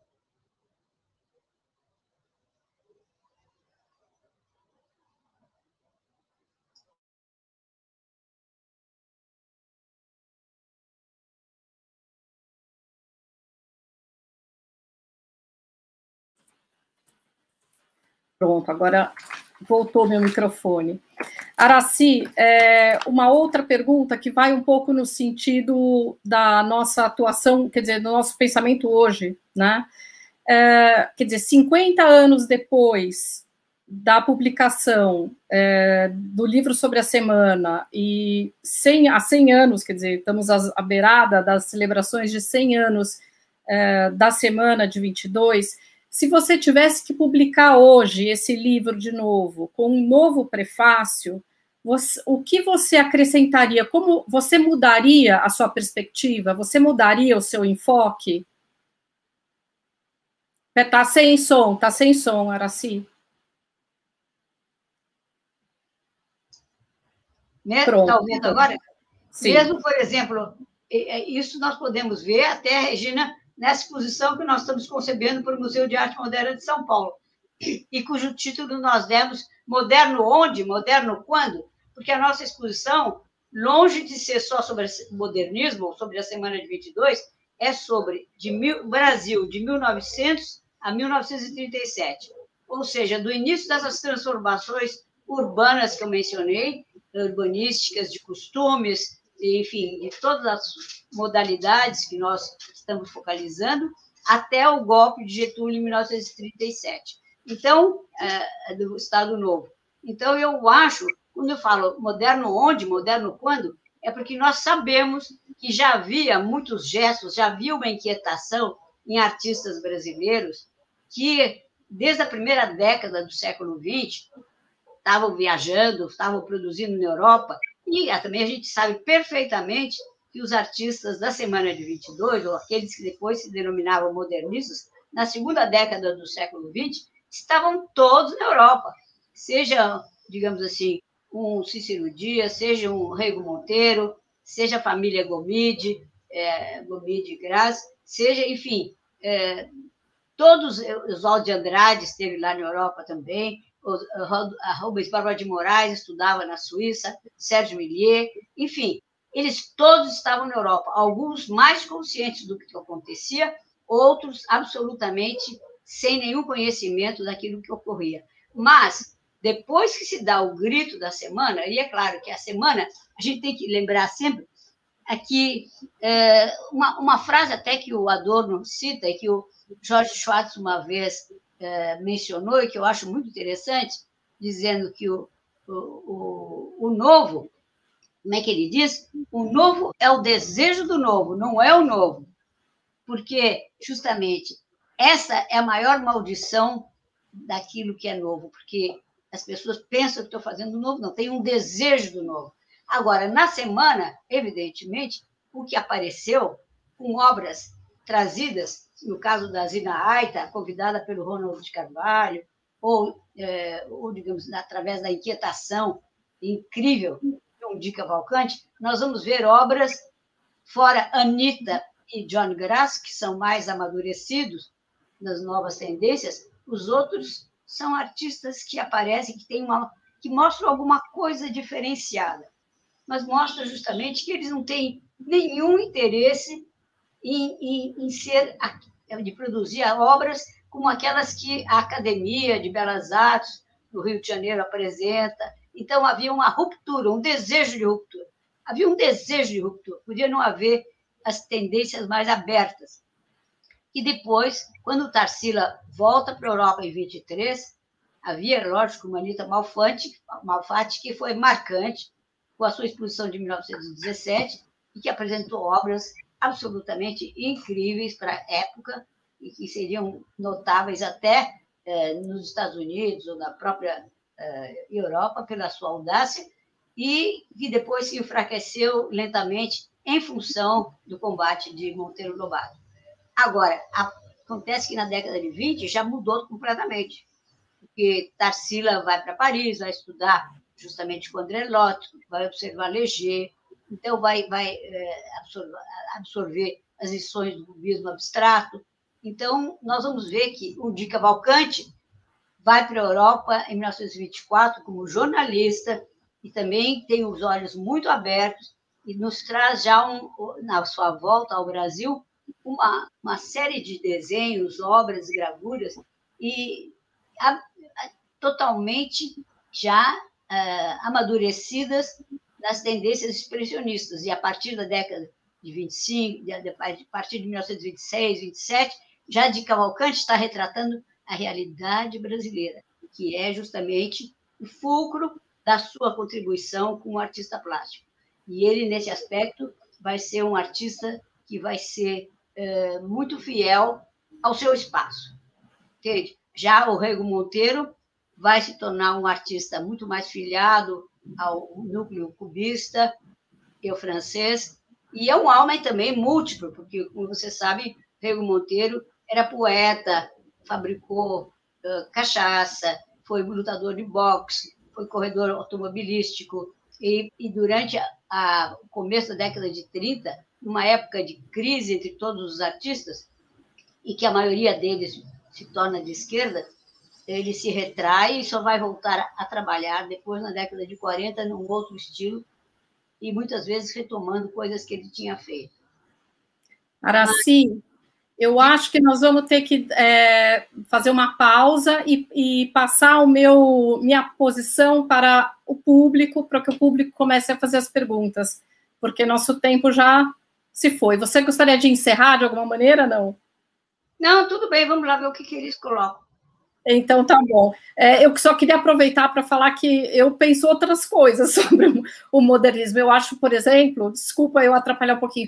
Pronto, agora voltou meu microfone. Aracy, é, uma outra pergunta que vai um pouco no sentido da nossa atuação, quer dizer, do nosso pensamento hoje, né? É, quer dizer, cinquenta anos depois da publicação é, do livro sobre a semana e cem, há cem anos, quer dizer, estamos à beirada das celebrações de cem anos é, da semana de vinte e dois. Se você tivesse que publicar hoje esse livro de novo, com um novo prefácio, você, o que você acrescentaria? Como você mudaria a sua perspectiva? Você mudaria o seu enfoque? Está sem som, está sem som, Aracy. Está ouvindo agora? Sim. Mesmo, por exemplo, isso nós podemos ver até, Regina, nessa exposição que nós estamos concebendo para o Museu de Arte Moderna de São Paulo, e cujo título nós demos Moderno Onde? Moderno Quando? Porque a nossa exposição, longe de ser só sobre o modernismo, ou sobre a Semana de vinte e dois, é sobre de mil, Brasil de mil e novecentos a mil novecentos e trinta e sete, ou seja, do início dessas transformações urbanas que eu mencionei, urbanísticas, de costumes, enfim, de todas as modalidades que nós estamos focalizando, até o golpe de Getúlio em mil novecentos e trinta e sete. Então, é, do Estado Novo. Então, eu acho, quando eu falo moderno onde, moderno quando, é porque nós sabemos que já havia muitos gestos, já havia uma inquietação em artistas brasileiros que, desde a primeira década do século vinte, estavam viajando, estavam produzindo na Europa, e também a gente sabe perfeitamente que os artistas da Semana de vinte e dois, ou aqueles que depois se denominavam modernistas, na segunda década do século vinte, estavam todos na Europa, seja, digamos assim, um Cícero Dias, seja um Rego Monteiro, seja a família Gomide, é, Gomide Graz, seja, enfim, é, todos, Oswaldo de Andrade esteve lá na Europa também, a Rubens Barba de Moraes estudava na Suíça, Sérgio Millier, enfim, eles todos estavam na Europa, alguns mais conscientes do que acontecia, outros absolutamente sem nenhum conhecimento daquilo que ocorria. Mas, depois que se dá o grito da semana, e é claro que a semana, a gente tem que lembrar sempre aqui, é, uma, uma frase até que o Adorno cita, e que o Jorge Schwartz uma vez é, mencionou, e que eu acho muito interessante, dizendo que o, o, o, o novo, como é que ele diz? O novo é o desejo do novo, não é o novo. Porque, justamente, essa é a maior maldição daquilo que é novo, porque as pessoas pensam que estou fazendo novo, não, tem um desejo do novo. Agora, na semana, evidentemente, o que apareceu com obras trazidas, no caso da Zina Aita, convidada pelo Ronald de Carvalho, ou, é, ou, digamos, através da inquietação incrível de um Di Cavalcanti, nós vamos ver obras, fora Anitta e John Grass, que são mais amadurecidos nas novas tendências, os outros são artistas que aparecem, que, têm uma, que mostram alguma coisa diferenciada, mas mostram justamente que eles não têm nenhum interesse em, em, em ser, de produzir obras como aquelas que a Academia de Belas Artes do Rio de Janeiro apresenta. Então, havia uma ruptura, um desejo de ruptura. Havia um desejo de ruptura. Podia não haver as tendências mais abertas. E depois, quando Tarsila volta para a Europa em vinte e três, havia, lógico, uma Anitta Malfatti, Malfatti, que foi marcante com a sua exposição de mil novecentos e dezessete e que apresentou obras absolutamente incríveis para a época e que seriam notáveis até eh, nos Estados Unidos ou na própria eh, Europa pela sua audácia e que depois se enfraqueceu lentamente em função do combate de Monteiro Lobato. Agora, acontece que na década de vinte já mudou completamente, porque Tarsila vai para Paris, vai estudar justamente com André Lotto, vai observar Léger, então vai, vai é, absorver, absorver as lições do cubismo abstrato. Então, nós vamos ver que o Di Cavalcanti vai para a Europa em mil novecentos e vinte e quatro como jornalista e também tem os olhos muito abertos e nos traz já, um, na sua volta ao Brasil, uma, uma série de desenhos, obras, gravuras, e a, a, totalmente já uh, amadurecidas nas tendências expressionistas. E a partir da década de vinte e cinco, de, de, a partir de mil novecentos e vinte e seis, vinte e sete, já Di Cavalcanti está retratando a realidade brasileira, que é justamente o fulcro da sua contribuição como artista plástico. E ele, nesse aspecto, vai ser um artista que vai ser é, muito fiel ao seu espaço. Entende? Já o Rego Monteiro vai se tornar um artista muito mais filiado ao núcleo cubista e ao francês, e é um homem também múltiplo, porque, como você sabe, Rego Monteiro era poeta, fabricou uh, cachaça, foi lutador de boxe, foi corredor automobilístico, e, e durante a, a, o começo da década de trinta, numa época de crise entre todos os artistas, e que a maioria deles se torna de esquerda, ele se retrai e só vai voltar a, a trabalhar depois, na década de quarenta, num outro estilo, e muitas vezes retomando coisas que ele tinha feito. Aracy, Mas... eu acho que nós vamos ter que é, fazer uma pausa e, e passar o meu, minha posição para o público, para que o público comece a fazer as perguntas. porque nosso tempo já se foi. Você gostaria de encerrar de alguma maneira, não? Não, tudo bem, vamos lá ver o que, que eles colocam. Então, tá bom. É, eu só queria aproveitar para falar que eu penso outras coisas sobre o modernismo. Eu acho, por exemplo, desculpa eu atrapalhar um pouquinho,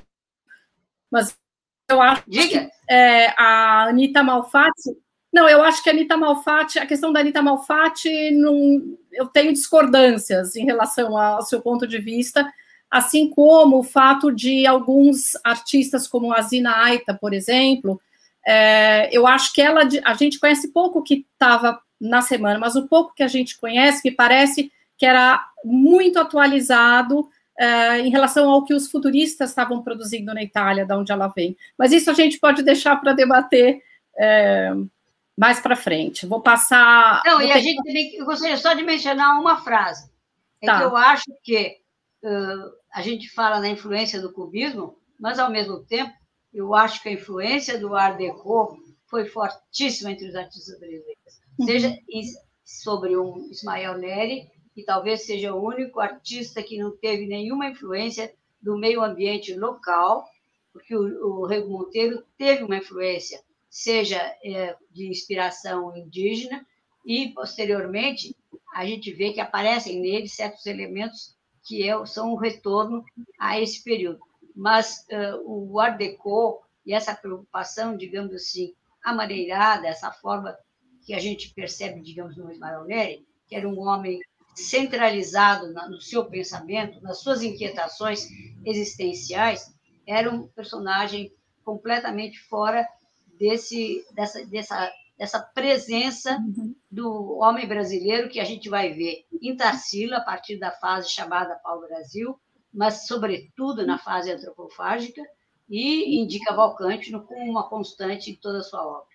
mas eu acho Diga. que é, a Anita Malfatti... Não, eu acho que a Anita Malfatti, a questão da Anita Malfatti, não, eu tenho discordâncias em relação ao seu ponto de vista, assim como o fato de alguns artistas, como a Zina Aita, por exemplo, é, eu acho que ela, a gente conhece pouco que estava na semana, mas o pouco que a gente conhece, me parece que era muito atualizado é, em relação ao que os futuristas estavam produzindo na Itália, de onde ela vem. Mas isso a gente pode deixar para debater é, mais para frente. Vou passar... Não, vou e ter... a gente também, eu gostaria só de mencionar uma frase. É tá. que eu acho que uh, a gente fala na influência do cubismo, mas, ao mesmo tempo, eu acho que a influência do Art Deco foi fortíssima entre os artistas brasileiros. Uhum. Seja sobre um Ismael Neri, que talvez seja o único artista que não teve nenhuma influência do meio ambiente local, porque o, o Rego Monteiro teve uma influência, seja é, de inspiração indígena, e, posteriormente, a gente vê que aparecem nele certos elementos que é, são um retorno a esse período. Mas uh, o Art Deco e essa preocupação, digamos assim, amadeirada, essa forma que a gente percebe, digamos, no Ismael Neri, que era um homem centralizado na, no seu pensamento, nas suas inquietações existenciais, era um personagem completamente fora desse, dessa, dessa, dessa presença do homem brasileiro que a gente vai ver em Tarsila, a partir da fase chamada Pau-Brasil, mas, sobretudo, na fase antropofágica, e em Di Cavalcanti como uma constante em toda a sua obra.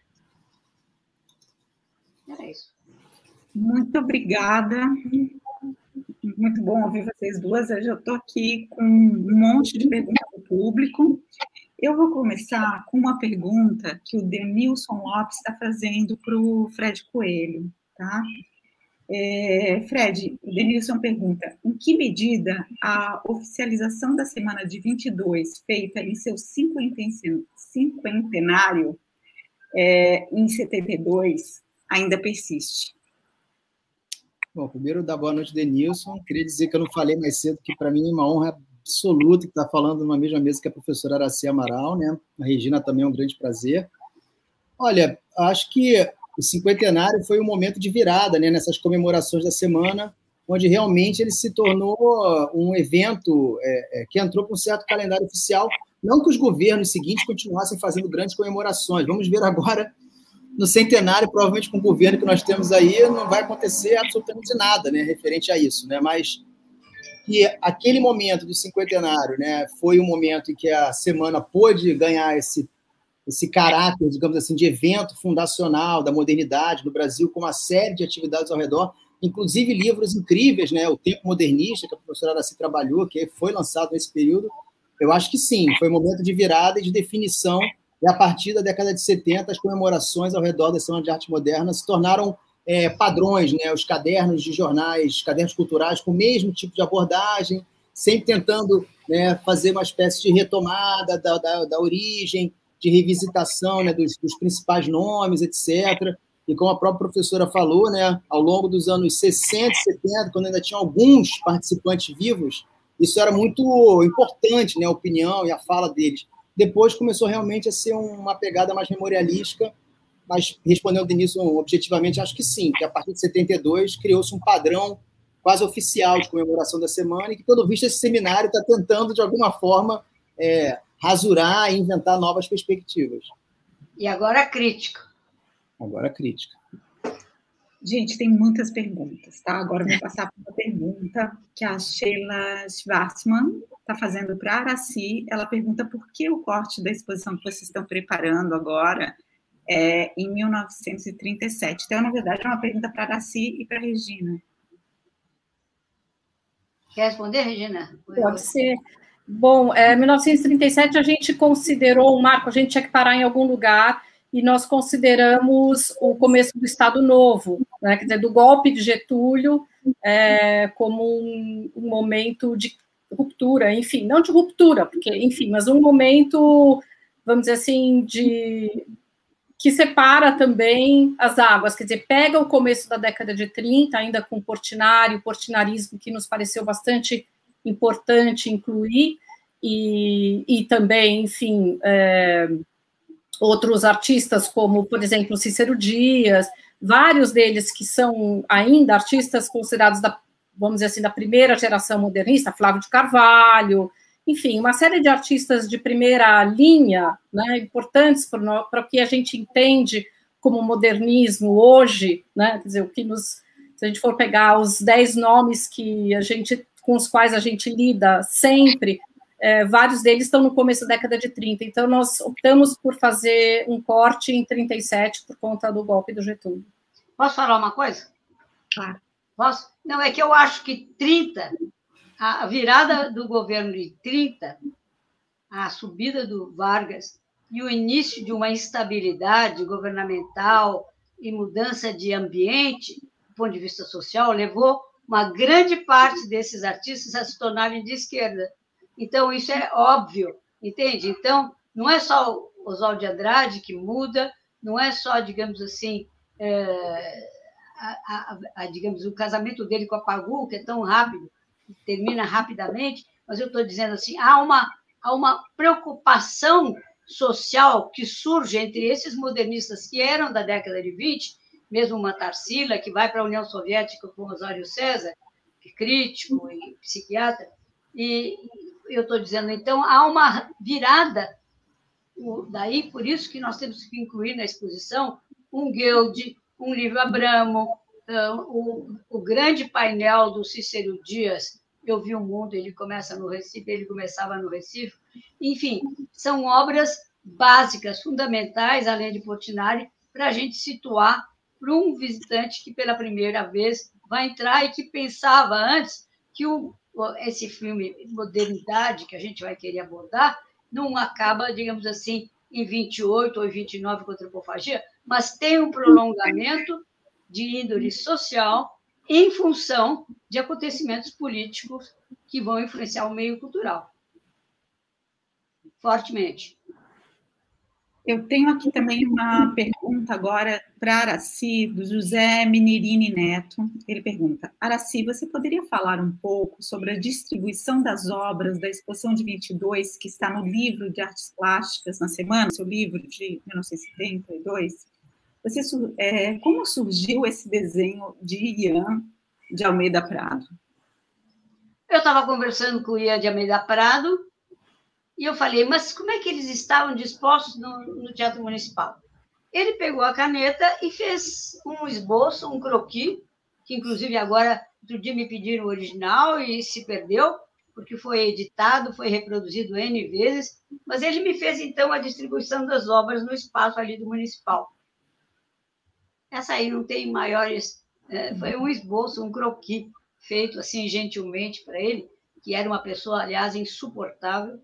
Era isso. Muito obrigada. Muito bom ouvir vocês duas. Eu já estou aqui com um monte de perguntas do público. Eu vou começar com uma pergunta que o Denilson Lopes está fazendo para o Fred Coelho, tá? É, Fred, o Denilson pergunta, em que medida a oficialização da semana de vinte e dois, feita em seu cinquentenário, é, em setenta e dois, ainda persiste? Bom, primeiro, dar boa noite, Denilson. Queria dizer que eu não falei mais cedo, que para mim é uma honra absoluta estar falando numa mesma mesa que a professora Araci Amaral, né? A Regina também é um grande prazer. Olha, acho que o cinquentenário foi um momento de virada, né, nessas comemorações da semana, onde realmente ele se tornou um evento é, é, que entrou com um certo calendário oficial, não que os governos seguintes continuassem fazendo grandes comemorações. Vamos ver agora, no centenário, provavelmente com o governo que nós temos aí, não vai acontecer absolutamente nada, né, referente a isso, né, mas que aquele momento do cinquentenário, né, foi um momento em que a semana pôde ganhar esse esse caráter, digamos assim, de evento fundacional da modernidade no Brasil, com uma série de atividades ao redor, inclusive livros incríveis, né? O Tempo Modernista, que a professora Araci trabalhou, que foi lançado nesse período. Eu acho que sim, foi um momento de virada e de definição, e a partir da década de setenta, as comemorações ao redor da Semana de Arte Moderna se tornaram é, padrões, né? Os cadernos de jornais, cadernos culturais, com o mesmo tipo de abordagem, sempre tentando, né, fazer uma espécie de retomada da, da, da origem, de revisitação, né, dos, dos principais nomes, etcétera. E como a própria professora falou, né, ao longo dos anos sessenta e setenta, quando ainda tinha alguns participantes vivos, isso era muito importante, né, a opinião e a fala deles. Depois começou realmente a ser uma pegada mais memorialística, mas respondendo ao início objetivamente, acho que sim, que a partir de setenta e dois criou-se um padrão quase oficial de comemoração da semana e que, pelo visto, esse seminário está tentando, de alguma forma, é, rasurar e inventar novas perspectivas. E agora a crítica. Agora a crítica. Gente, tem muitas perguntas, tá? Agora eu vou passar para uma pergunta que a Sheila Schwarzman está fazendo para a Araci. Ela pergunta por que o corte da exposição que vocês estão preparando agora é em mil novecentos e trinta e sete. Então, na verdade, é uma pergunta para a Araci e para a Regina. Quer responder, Regina? Pode ser. Bom, é, mil novecentos e trinta e sete a gente considerou um marco, a gente tinha que parar em algum lugar, e nós consideramos o começo do Estado Novo, né, quer dizer, do golpe de Getúlio, é, como um, um momento de ruptura, enfim, não de ruptura, porque, enfim, mas um momento, vamos dizer assim, de que separa também as águas, quer dizer, pega o começo da década de trinta, ainda com o Portinari, o portinarismo, que nos pareceu bastante importante incluir, e, e também, enfim, é, outros artistas, como, por exemplo, Cícero Dias, vários deles que são ainda artistas considerados, da, vamos dizer assim, da primeira geração modernista, Flávio de Carvalho, enfim, uma série de artistas de primeira linha, né, importantes para o que a gente entende como modernismo hoje, né, quer dizer, o que nos, se a gente for pegar os dez nomes que a gente, com os quais a gente lida sempre, é, vários deles estão no começo da década de trinta, então nós optamos por fazer um corte em trinta e sete por conta do golpe do Getúlio. Posso falar uma coisa? Claro. Posso? Não, é que eu acho que trinta, a virada do governo de trinta, a subida do Vargas e o início de uma instabilidade governamental e mudança de ambiente, do ponto de vista social, levou uma grande parte desses artistas a se tornarem de esquerda. Então, isso é óbvio, entende? Então, não é só o Oswald de Andrade que muda, não é só, digamos assim, é, a, a, a, digamos, o casamento dele com a Pagu, que é tão rápido, termina rapidamente, mas eu estou dizendo assim, há uma, há uma preocupação social que surge entre esses modernistas que eram da década de vinte, mesmo uma Tarsila, que vai para a União Soviética com Osório César, que é crítico e psiquiatra, e eu estou dizendo, então, há uma virada, daí por isso que nós temos que incluir na exposição um Guilde, um Livro Abramo, o, o grande painel do Cícero Dias, Eu Vi o Mundo, ele começa no Recife, ele começava no Recife, enfim, são obras básicas, fundamentais, além de Portinari, para a gente situar para um visitante que pela primeira vez vai entrar e que pensava antes que o, esse filme Modernidade, que a gente vai querer abordar, não acaba, digamos assim, em vinte e oito ou em vinte e nove com a antropofagia, mas tem um prolongamento de índole social em função de acontecimentos políticos que vão influenciar o meio cultural. Fortemente. Eu tenho aqui também uma pergunta agora para Araci, do José Minerini Neto. Ele pergunta, Araci, você poderia falar um pouco sobre a distribuição das obras da exposição de vinte e dois, que está no livro de Artes Plásticas na Semana, seu livro de mil novecentos e setenta e dois? Você, é, como surgiu esse desenho de Ian de Almeida Prado? Eu estava conversando com o Ian de Almeida Prado, e eu falei, mas como é que eles estavam dispostos no, no Teatro Municipal? Ele pegou a caneta e fez um esboço, um croquis, que inclusive agora, outro dia me pediram o original e se perdeu, porque foi editado, foi reproduzido N vezes, mas ele me fez, então, a distribuição das obras no espaço ali do Municipal. Essa aí não tem maiores... É, foi um esboço, um croquis, feito assim gentilmente para ele, que era uma pessoa, aliás, insuportável,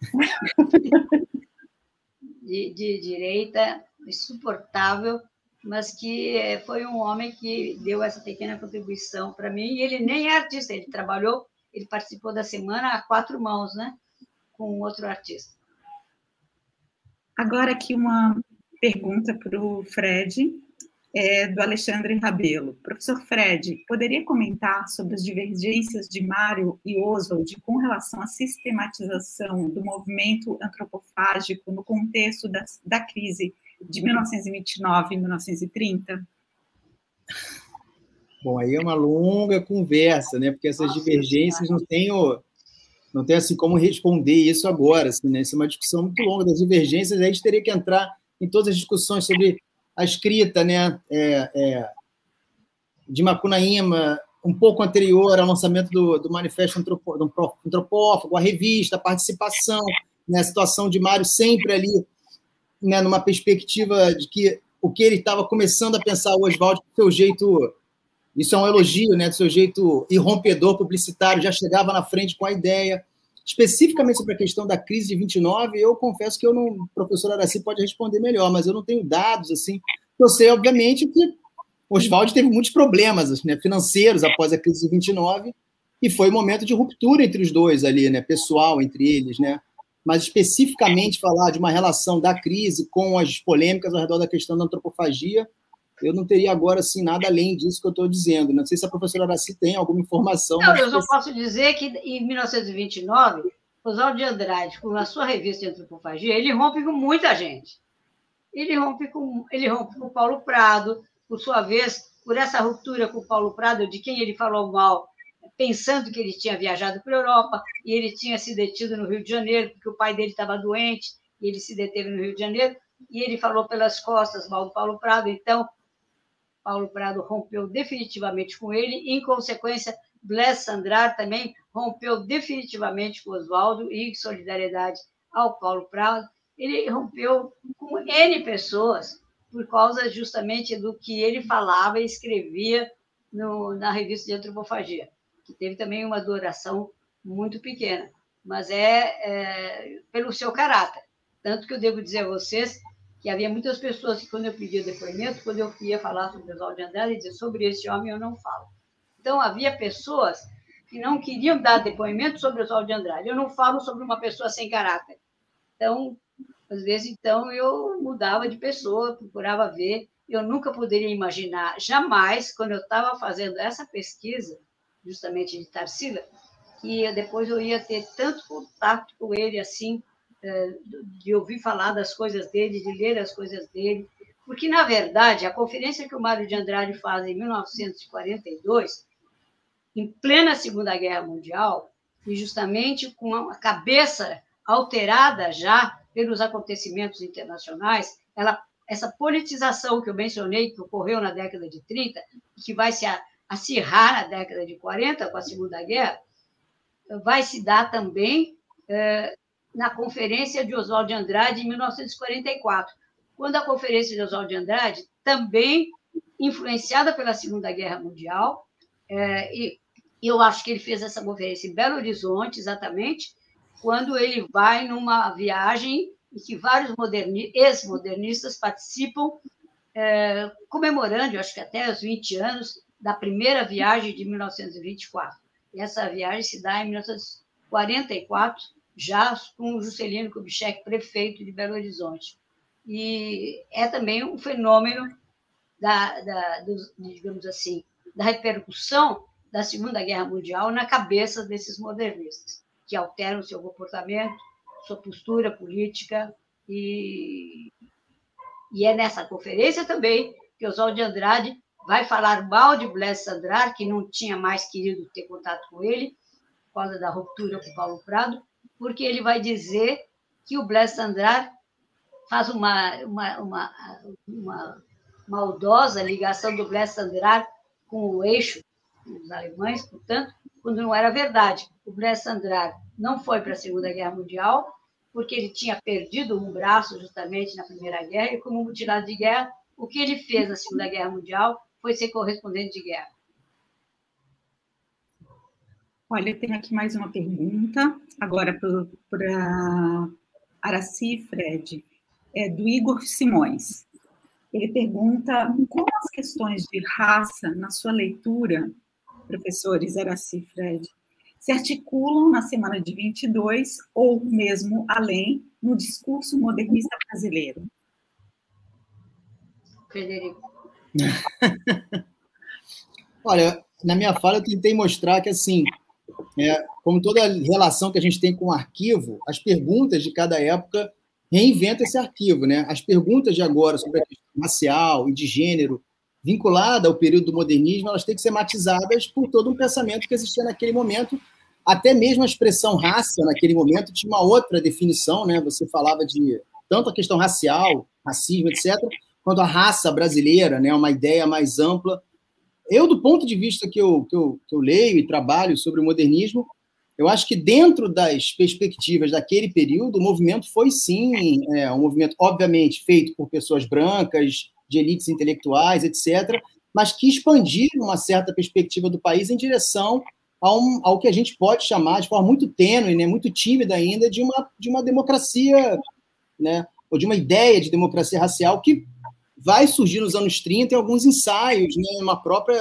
de, de direita, insuportável, mas que foi um homem que deu essa pequena contribuição para mim, e ele nem é artista, ele trabalhou, ele participou da semana a quatro mãos, né, com outro artista. Agora aqui uma pergunta para o Fred, É, do Alexandre Rabelo. Professor Fred, poderia comentar sobre as divergências de Mário e Oswald com relação à sistematização do movimento antropofágico no contexto da, da crise de mil novecentos e vinte e nove e mil novecentos e trinta? Bom, aí é uma longa conversa, né? Porque essas divergências não tem, o, não tem assim como responder isso agora, assim, né? Isso é uma discussão muito longa das divergências, aí a gente teria que entrar em todas as discussões sobre a escrita, né, é, é, de Macunaíma, um pouco anterior ao lançamento do, do Manifesto Antropó, do Antropófago, a revista, a participação, né, a situação de Mário sempre ali, né, numa perspectiva de que o que ele estava começando a pensar, o Oswald, do seu jeito, isso é um elogio, né, do seu jeito irrompedor, publicitário, já chegava na frente com a ideia. Especificamente sobre a questão da crise de vinte e nove, eu confesso que eu não, o professor Araci pode responder melhor, mas eu não tenho dados, assim. Eu sei, obviamente, que o Oswald teve muitos problemas, né, financeiros após a crise de vinte e nove, e foi um momento de ruptura entre os dois ali, né, pessoal entre eles, né, mas especificamente falar de uma relação da crise com as polêmicas ao redor da questão da antropofagia, eu não teria agora, assim, nada além disso que eu estou dizendo. Não sei se a professora Aracy tem alguma informação. Não, eu só posso dizer que, em mil novecentos e vinte e nove, Oswaldo de Andrade, com a sua revista de antropofagia, ele rompe com muita gente. Ele rompe com, ele rompe com Paulo Prado, por sua vez, por essa ruptura com Paulo Prado, de quem ele falou mal, pensando que ele tinha viajado para a Europa, e ele tinha se detido no Rio de Janeiro, porque o pai dele estava doente, e ele se deteve no Rio de Janeiro, e ele falou pelas costas mal do Paulo Prado. Então, Paulo Prado rompeu definitivamente com ele, e, em consequência, Blaise Sandrar também rompeu definitivamente com Oswaldo, e, em solidariedade ao Paulo Prado, ele rompeu com N pessoas, por causa justamente do que ele falava e escrevia no, na revista de antropofagia, que teve também uma duração muito pequena, mas é, é pelo seu caráter. Tanto que eu devo dizer a vocês que havia muitas pessoas que, quando eu pedia depoimento, quando eu ia falar sobre Oswaldo de Andrade, diziam, sobre esse homem eu não falo. Então, havia pessoas que não queriam dar depoimento sobre Oswaldo de Andrade. Eu não falo sobre uma pessoa sem caráter. Então, às vezes, então, eu mudava de pessoa, procurava ver. Eu nunca poderia imaginar, jamais, quando eu estava fazendo essa pesquisa, justamente de Tarsila, que depois eu ia ter tanto contato com ele, assim, de ouvir falar das coisas dele, de ler as coisas dele, porque, na verdade, a conferência que o Mário de Andrade faz em mil novecentos e quarenta e dois, em plena Segunda Guerra Mundial, e justamente com a cabeça alterada já pelos acontecimentos internacionais, ela, essa politização que eu mencionei, que ocorreu na década de trinta, e que vai se acirrar na década de quarenta, com a Segunda Guerra, vai se dar também eh, na Conferência de Oswaldo de Andrade, em mil novecentos e quarenta e quatro, quando a Conferência de Oswaldo de Andrade, também influenciada pela Segunda Guerra Mundial, é, e eu acho que ele fez essa conferência em Belo Horizonte, exatamente, quando ele vai numa viagem em que vários moderni- ex-modernistas participam, é, comemorando, eu acho que até os vinte anos, da primeira viagem de mil novecentos e vinte e quatro. E essa viagem se dá em mil novecentos e quarenta e quatro, já com o Juscelino Kubitschek, prefeito de Belo Horizonte. E é também um fenômeno da, da, do, digamos assim, da repercussão da Segunda Guerra Mundial na cabeça desses modernistas, que alteram seu comportamento, sua postura política, e, e é nessa conferência também que Oswaldo de Andrade vai falar mal de Blaise Sandrar, que não tinha mais querido ter contato com ele, por causa da ruptura com Paulo Prado, porque ele vai dizer que o Blaise Sandrar faz uma, uma, uma, uma maldosa ligação do Blaise Sandrar com o eixo dos alemães, portanto, quando não era verdade. O Blaise Sandrar não foi para a Segunda Guerra Mundial, porque ele tinha perdido um braço justamente na Primeira Guerra, e como mutilado de guerra, o que ele fez na Segunda Guerra Mundial foi ser correspondente de guerra. Olha, eu tenho aqui mais uma pergunta, agora para Aracy e Fred, é do Igor Simões. Ele pergunta como as questões de raça, na sua leitura, professores Aracy e Fred, se articulam na Semana de vinte e dois ou mesmo além no discurso modernista brasileiro. Frederico. Olha, na minha fala eu tentei mostrar que, assim, é, como toda relação que a gente tem com o arquivo, as perguntas de cada época reinventam esse arquivo, né? As perguntas de agora sobre a questão racial e de gênero vinculada ao período do modernismo, elas têm que ser matizadas por todo um pensamento que existia naquele momento. Até mesmo a expressão raça, naquele momento, tinha uma outra definição, né? Você falava de tanto a questão racial, racismo, etcétera, quanto a raça brasileira, né? Uma ideia mais ampla. Eu, do ponto de vista que eu, que eu, que eu leio e trabalho sobre o modernismo, eu acho que dentro das perspectivas daquele período, o movimento foi, sim, é, um movimento, obviamente, feito por pessoas brancas, de elites intelectuais, etcétera, mas que expandiram uma certa perspectiva do país em direção ao, ao que a gente pode chamar, de forma muito tênue, né, muito tímida ainda, de uma, de uma democracia, né, ou de uma ideia de democracia racial que vai surgir nos anos trinta em alguns ensaios, né, uma própria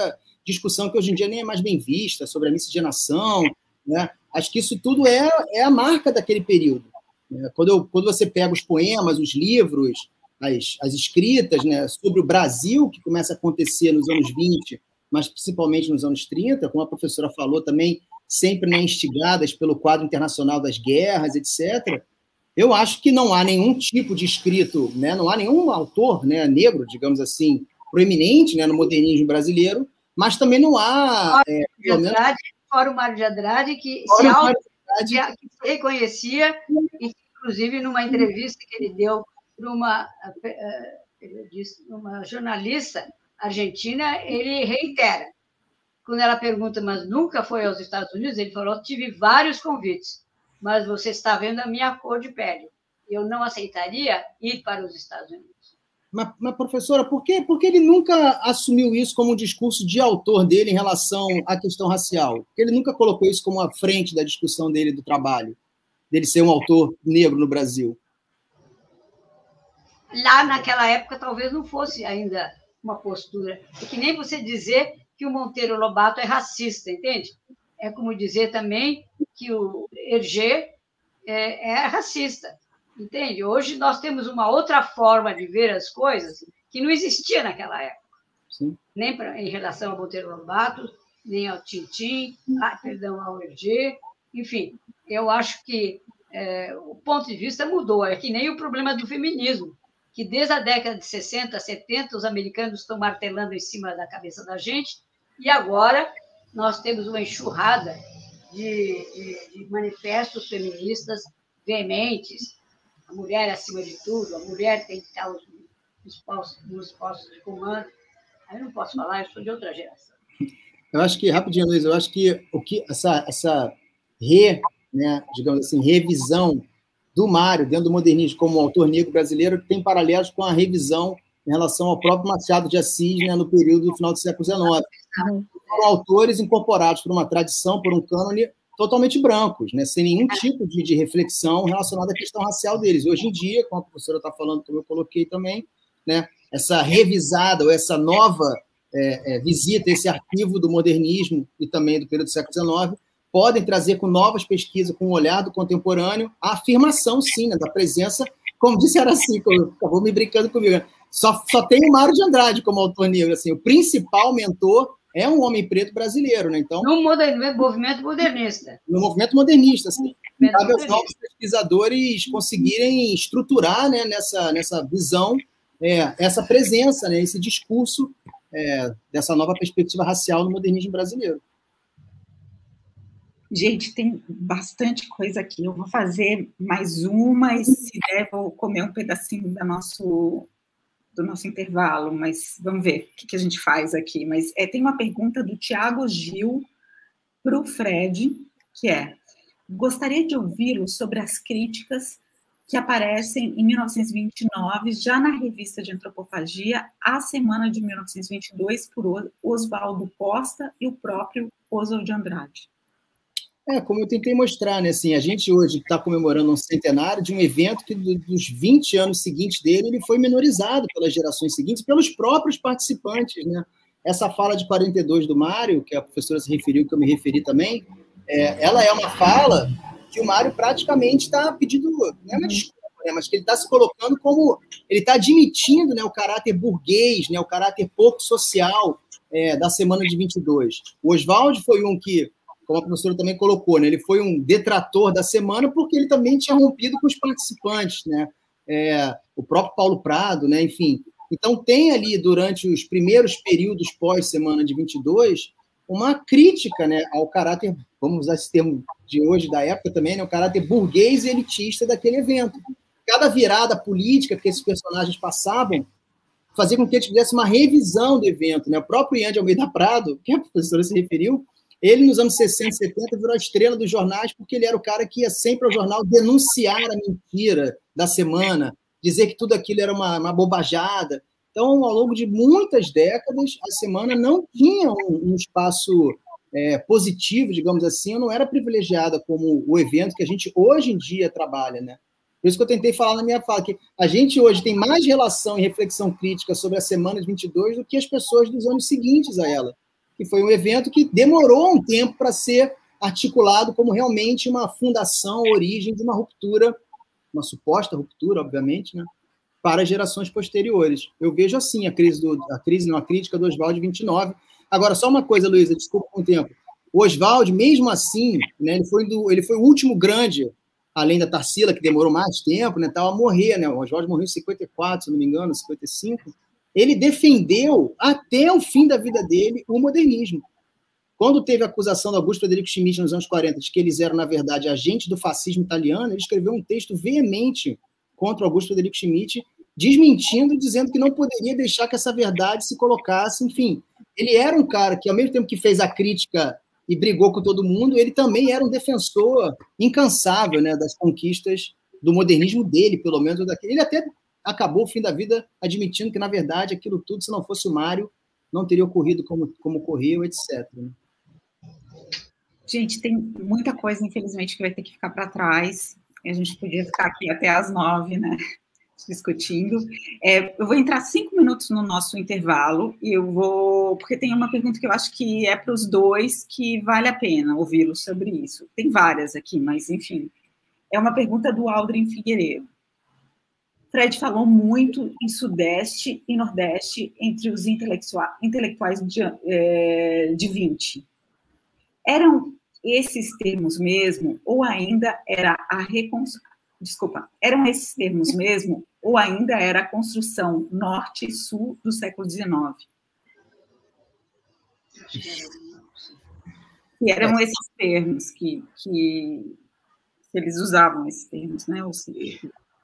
discussão que hoje em dia nem é mais bem vista, sobre a miscigenação, né? Acho que isso tudo é, é a marca daquele período. Né? Quando, eu, quando você pega os poemas, os livros, as, as escritas, né, sobre o Brasil, que começa a acontecer nos anos vinte, mas principalmente nos anos trinta, como a professora falou também, sempre, né, instigadas pelo quadro internacional das guerras, etcétera, eu acho que não há nenhum tipo de escrito, né, não há nenhum autor, né, negro, digamos assim, proeminente, né, no modernismo brasileiro, mas também não há... É, pelo menos... Fora o Mário de Andrade, que se, auto... que se reconhecia, e inclusive numa entrevista que ele deu para uma, ele disse, uma jornalista argentina, ele reitera. Quando ela pergunta, mas nunca foi aos Estados Unidos, ele falou, tive vários convites, mas você está vendo a minha cor de pele. Eu não aceitaria ir para os Estados Unidos. Mas, mas professora, por que, por que ele nunca assumiu isso como um discurso de autor dele em relação à questão racial? Porque ele nunca colocou isso como a frente da discussão dele do trabalho, dele ser um autor negro no Brasil? Lá naquela época talvez não fosse ainda uma postura. É que nem você dizer que o Monteiro Lobato é racista, entende? É como dizer também que o Hergé é, é racista, entende? Hoje nós temos uma outra forma de ver as coisas que não existia naquela época. Sim. Nem pra, em relação ao Monteiro Lobato, nem ao Tintim, ah, perdão, ao Hergé. Enfim, eu acho que é, o ponto de vista mudou. É que nem o problema do feminismo, que desde a década de sessenta, setenta, os americanos estão martelando em cima da cabeça da gente, e agora nós temos uma enxurrada de, de, de manifestos feministas veementes, a mulher acima de tudo, a mulher tem que estar nos, nos, postos, nos postos de comando. Aí eu não posso falar, eu sou de outra geração. Eu acho que, rapidinho, Luiz, eu acho que, o que essa, essa re, né, digamos assim, revisão do Mário, dentro do modernismo, como autor negro brasileiro, tem paralelos com a revisão em relação ao próprio Machado de Assis, né, no período do final do século dezenove. Foram autores incorporados por uma tradição, por um cânone totalmente brancos, né, sem nenhum tipo de, de reflexão relacionada à questão racial deles. Hoje em dia, como a professora está falando, como eu coloquei também, né, essa revisada ou essa nova é, é, visita, esse arquivo do modernismo e também do período do século dezenove, podem trazer com novas pesquisas, com o olhar do contemporâneo, a afirmação, sim, né, da presença, como disse Araci, acabou me brincando comigo, só, só tem o Mário de Andrade como autor negro, assim, o principal mentor é um homem preto brasileiro, né? Então, no movimento modernista. No movimento modernista, assim. Cabe aos novos pesquisadores conseguirem estruturar, né, nessa, nessa visão, é, essa presença, né, esse discurso é, dessa nova perspectiva racial no modernismo brasileiro. Gente, tem bastante coisa aqui. Eu vou fazer mais uma e, se der, vou comer um pedacinho da nosso... do nosso intervalo, mas vamos ver o que, que a gente faz aqui. Mas é, tem uma pergunta do Tiago Gil para o Fred, que é: gostaria de ouvi-lo sobre as críticas que aparecem em mil novecentos e vinte e nove, já na revista de Antropofagia, a semana de mil novecentos e vinte e dois, por Oswaldo Costa e o próprio Oswald de Andrade. É, como eu tentei mostrar, né, assim, a gente hoje está comemorando um centenário de um evento que do, dos vinte anos seguintes dele, ele foi menorizado pelas gerações seguintes, pelos próprios participantes, né? Essa fala de quarenta e dois do Mário, que a professora se referiu, que eu me referi também, é, ela é uma fala que o Mário praticamente está pedindo, não é uma desculpa, né, mas que ele está se colocando como, ele está admitindo, né, o caráter burguês, né, o caráter pouco social é, da semana de vinte e dois. O Oswald foi um que, como a professora também colocou, né, ele foi um detrator da semana porque ele também tinha rompido com os participantes, né, é, o próprio Paulo Prado, né, enfim. Então, tem ali, durante os primeiros períodos pós-semana de vinte e dois, uma crítica, né, ao caráter, vamos usar esse termo de hoje, da época também, né, o caráter burguês e elitista daquele evento. Cada virada política que esses personagens passavam fazia com que eles fizessem uma revisão do evento, né. O próprio Ian de Almeida Prado, que a professora se referiu, ele, nos anos sessenta e setenta, virou a estrela dos jornais porque ele era o cara que ia sempre ao jornal denunciar a mentira da semana, dizer que tudo aquilo era uma, uma bobajada. Então, ao longo de muitas décadas, a semana não tinha um, um espaço é, positivo, digamos assim, não era privilegiada como o evento que a gente hoje em dia trabalha, né? Por isso que eu tentei falar na minha fala, que a gente hoje tem mais relação e reflexão crítica sobre a semana de vinte e dois do que as pessoas dos anos seguintes a ela. que foi um evento que demorou um tempo para ser articulado como realmente uma fundação, origem de uma ruptura, uma suposta ruptura, obviamente, né, para gerações posteriores. Eu vejo assim a crise, do, a crise não, a crítica do Oswald de vinte e nove. Agora, só uma coisa, Luísa, desculpa com o tempo. O Oswald, mesmo assim, né, ele, foi do, ele foi o último grande, além da Tarsila, que demorou mais tempo, né, tal, a morrer. Né, o Oswald morreu em cinquenta e quatro, se não me engano, cinquenta e cinco. Ele defendeu, até o fim da vida dele, o modernismo. Quando teve a acusação do Augusto Frederico Schmitt nos anos quarenta de que eles eram, na verdade, agentes do fascismo italiano, ele escreveu um texto veemente contra o Augusto Frederico Schmitt, desmentindo, dizendo que não poderia deixar que essa verdade se colocasse, enfim. Ele era um cara que, ao mesmo tempo que fez a crítica e brigou com todo mundo, ele também era um defensor incansável, né, das conquistas do modernismo dele, pelo menos. Daquele. Ele até acabou o fim da vida admitindo que, na verdade, aquilo tudo, se não fosse o Mário, não teria ocorrido como, como ocorreu, etcétera. Gente, tem muita coisa, infelizmente, que vai ter que ficar para trás. A gente podia ficar aqui até às nove, né, discutindo. É, eu vou entrar cinco minutos no nosso intervalo, e eu vou... Porque tem uma pergunta que eu acho que é para os dois, que vale a pena ouvi-los sobre isso. Tem várias aqui, mas, enfim. É uma pergunta do Aldrin Figueiredo. Fred falou muito em Sudeste e Nordeste entre os intelectuais de, é, de vinte. Eram esses termos mesmo, ou ainda era a reconstrução... Desculpa, eram esses termos mesmo, ou ainda era a construção norte e sul do século dezenove? E eram esses termos que, que, que eles usavam, esses termos, né? Ou seja,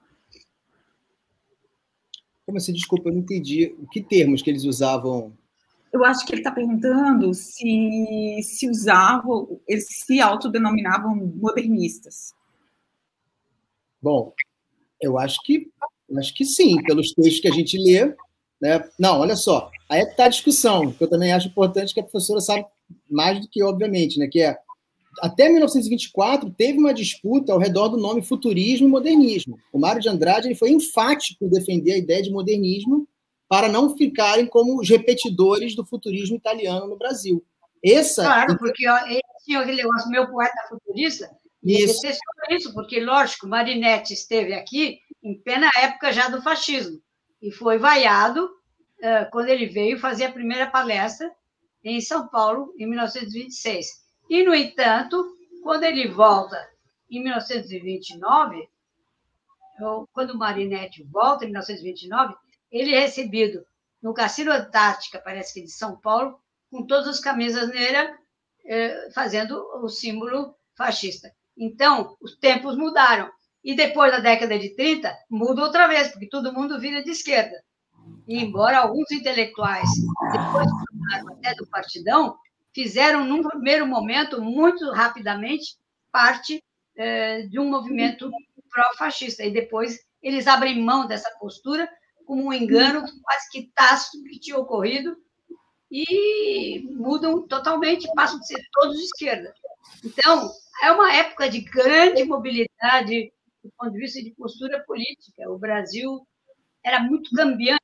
como assim? Desculpa, eu não entendi. Que termos que eles usavam? Eu acho que ele está perguntando se, se usavam, eles se autodenominavam modernistas. Bom, eu acho que, eu acho que sim, pelos textos que a gente lê. Né? Não, olha só, aí está a discussão, que eu também acho importante que a professora saiba mais do que, obviamente, né? Que é, até mil novecentos e vinte e quatro, teve uma disputa ao redor do nome futurismo e modernismo. O Mário de Andrade ele foi enfático em defender a ideia de modernismo para não ficarem como os repetidores do futurismo italiano no Brasil. Essa... Claro, porque ó, ele tinha aquele negócio, meu poeta futurista, e ele detestou isso, porque, lógico, Marinetti esteve aqui em plena época já do fascismo, e foi vaiado uh, quando ele veio fazer a primeira palestra em São Paulo, em mil novecentos e vinte e seis. E, no entanto, quando ele volta em mil novecentos e vinte e nove, ou quando o Marinetti volta em mil novecentos e vinte e nove, ele é recebido no Cassino Antártica, parece que de São Paulo, com todas as camisas negras, eh, fazendo o símbolo fascista. Então, os tempos mudaram. E depois da década de trinta, muda outra vez, porque todo mundo vira de esquerda. E embora alguns intelectuais, depois até do Partidão, fizeram, num primeiro momento, muito rapidamente, parte eh, de um movimento pró-fascista. E depois eles abrem mão dessa postura como um engano quase que tácito que tinha ocorrido e mudam totalmente, passam a ser todos de esquerda. Então, é uma época de grande mobilidade do ponto de vista de postura política. O Brasil era muito cambiante.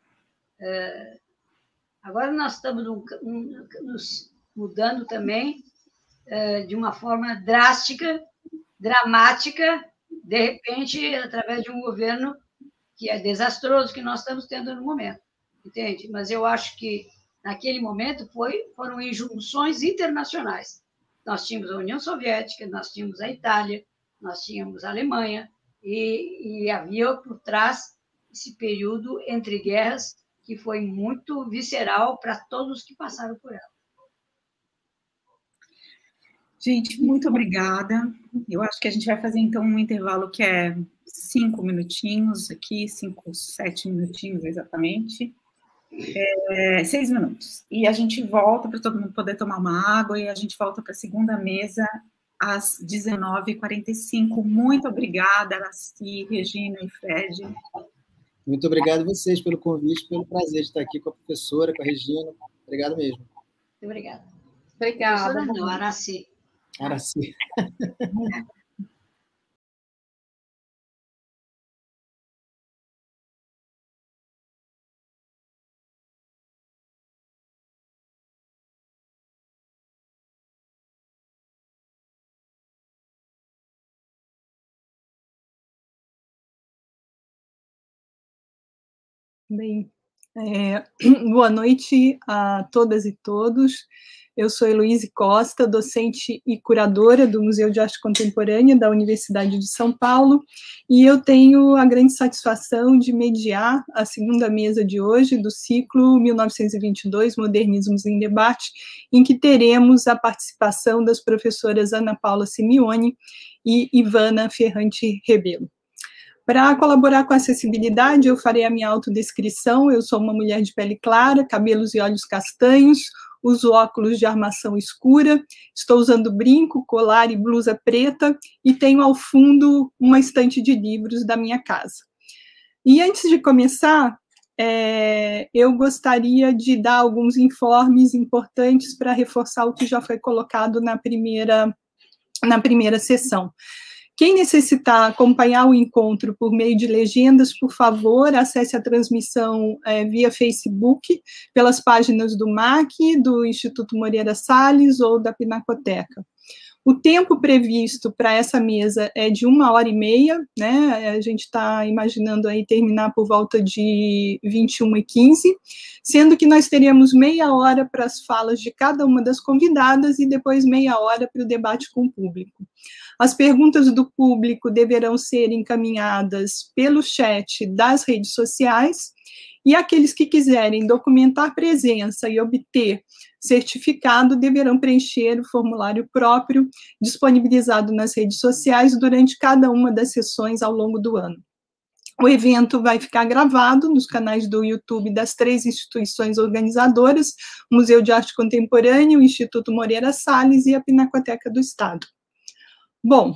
Agora nós estamos nos mudando também de uma forma drástica, dramática, de repente, através de um governo que é desastroso que nós estamos tendo no momento, entende? Mas eu acho que, naquele momento, foi, foram injunções internacionais. Nós tínhamos a União Soviética, nós tínhamos a Itália, nós tínhamos a Alemanha, e, e havia por trás esse período entre guerras que foi muito visceral para todos que passaram por ela. Gente, muito obrigada. Eu acho que a gente vai fazer, então, um intervalo que é cinco minutinhos aqui, cinco, sete minutinhos, exatamente. É, seis minutos. E a gente volta para todo mundo poder tomar uma água e a gente volta para a segunda mesa às dezenove e quarenta e cinco. Muito obrigada, Araci, Regina e Fred. Muito obrigado a vocês pelo convite, pelo prazer de estar aqui com a professora, com a Regina. Obrigado mesmo. Muito obrigada. Obrigada. Professora não, Araci. Araci. Bem, é, boa noite a todas e todos. Eu sou Heloíse Costa, docente e curadora do Museu de Arte Contemporânea da Universidade de São Paulo, e eu tenho a grande satisfação de mediar a segunda mesa de hoje do ciclo mil novecentos e vinte e dois, Modernismos em Debate, em que teremos a participação das professoras Ana Paula Simeone e Ivana Ferrante Rebelo. Para colaborar com a acessibilidade, eu farei a minha autodescrição. Eu sou uma mulher de pele clara, cabelos e olhos castanhos, uso óculos de armação escura, estou usando brinco, colar e blusa preta, e tenho ao fundo uma estante de livros da minha casa. E antes de começar, é, eu gostaria de dar alguns informes importantes para reforçar o que já foi colocado na primeira, na primeira sessão. Quem necessitar acompanhar o encontro por meio de legendas, por favor, acesse a transmissão é, via Facebook, pelas páginas do M A C, do Instituto Moreira Salles ou da Pinacoteca. O tempo previsto para essa mesa é de uma hora e meia, né? A gente está imaginando aí terminar por volta de vinte e uma e quinze, sendo que nós teríamos meia hora para as falas de cada uma das convidadas e depois meia hora para o debate com o público. As perguntas do público deverão ser encaminhadas pelo chat das redes sociais, e aqueles que quiserem documentar presença e obter certificado deverão preencher o formulário próprio disponibilizado nas redes sociais durante cada uma das sessões ao longo do ano. O evento vai ficar gravado nos canais do YouTube das três instituições organizadoras, o Museu de Arte Contemporânea, o Instituto Moreira Salles e a Pinacoteca do Estado. Bom,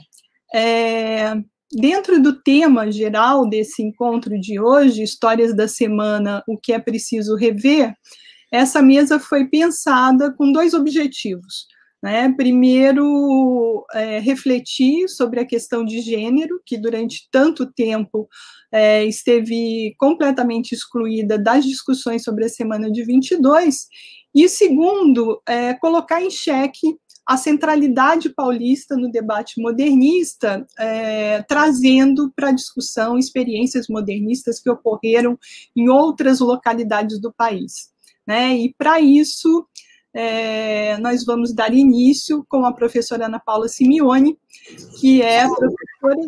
é... dentro do tema geral desse encontro de hoje, Histórias da Semana, o que é preciso rever, essa mesa foi pensada com dois objetivos, né? Primeiro, é, refletir sobre a questão de gênero, que durante tanto tempo é, esteve completamente excluída das discussões sobre a Semana de vinte e dois, e segundo, é, colocar em xeque a centralidade paulista no debate modernista, é, trazendo para a discussão experiências modernistas que ocorreram em outras localidades do país, né? E, para isso, é, nós vamos dar início com a professora Ana Paula Simeone, que é professora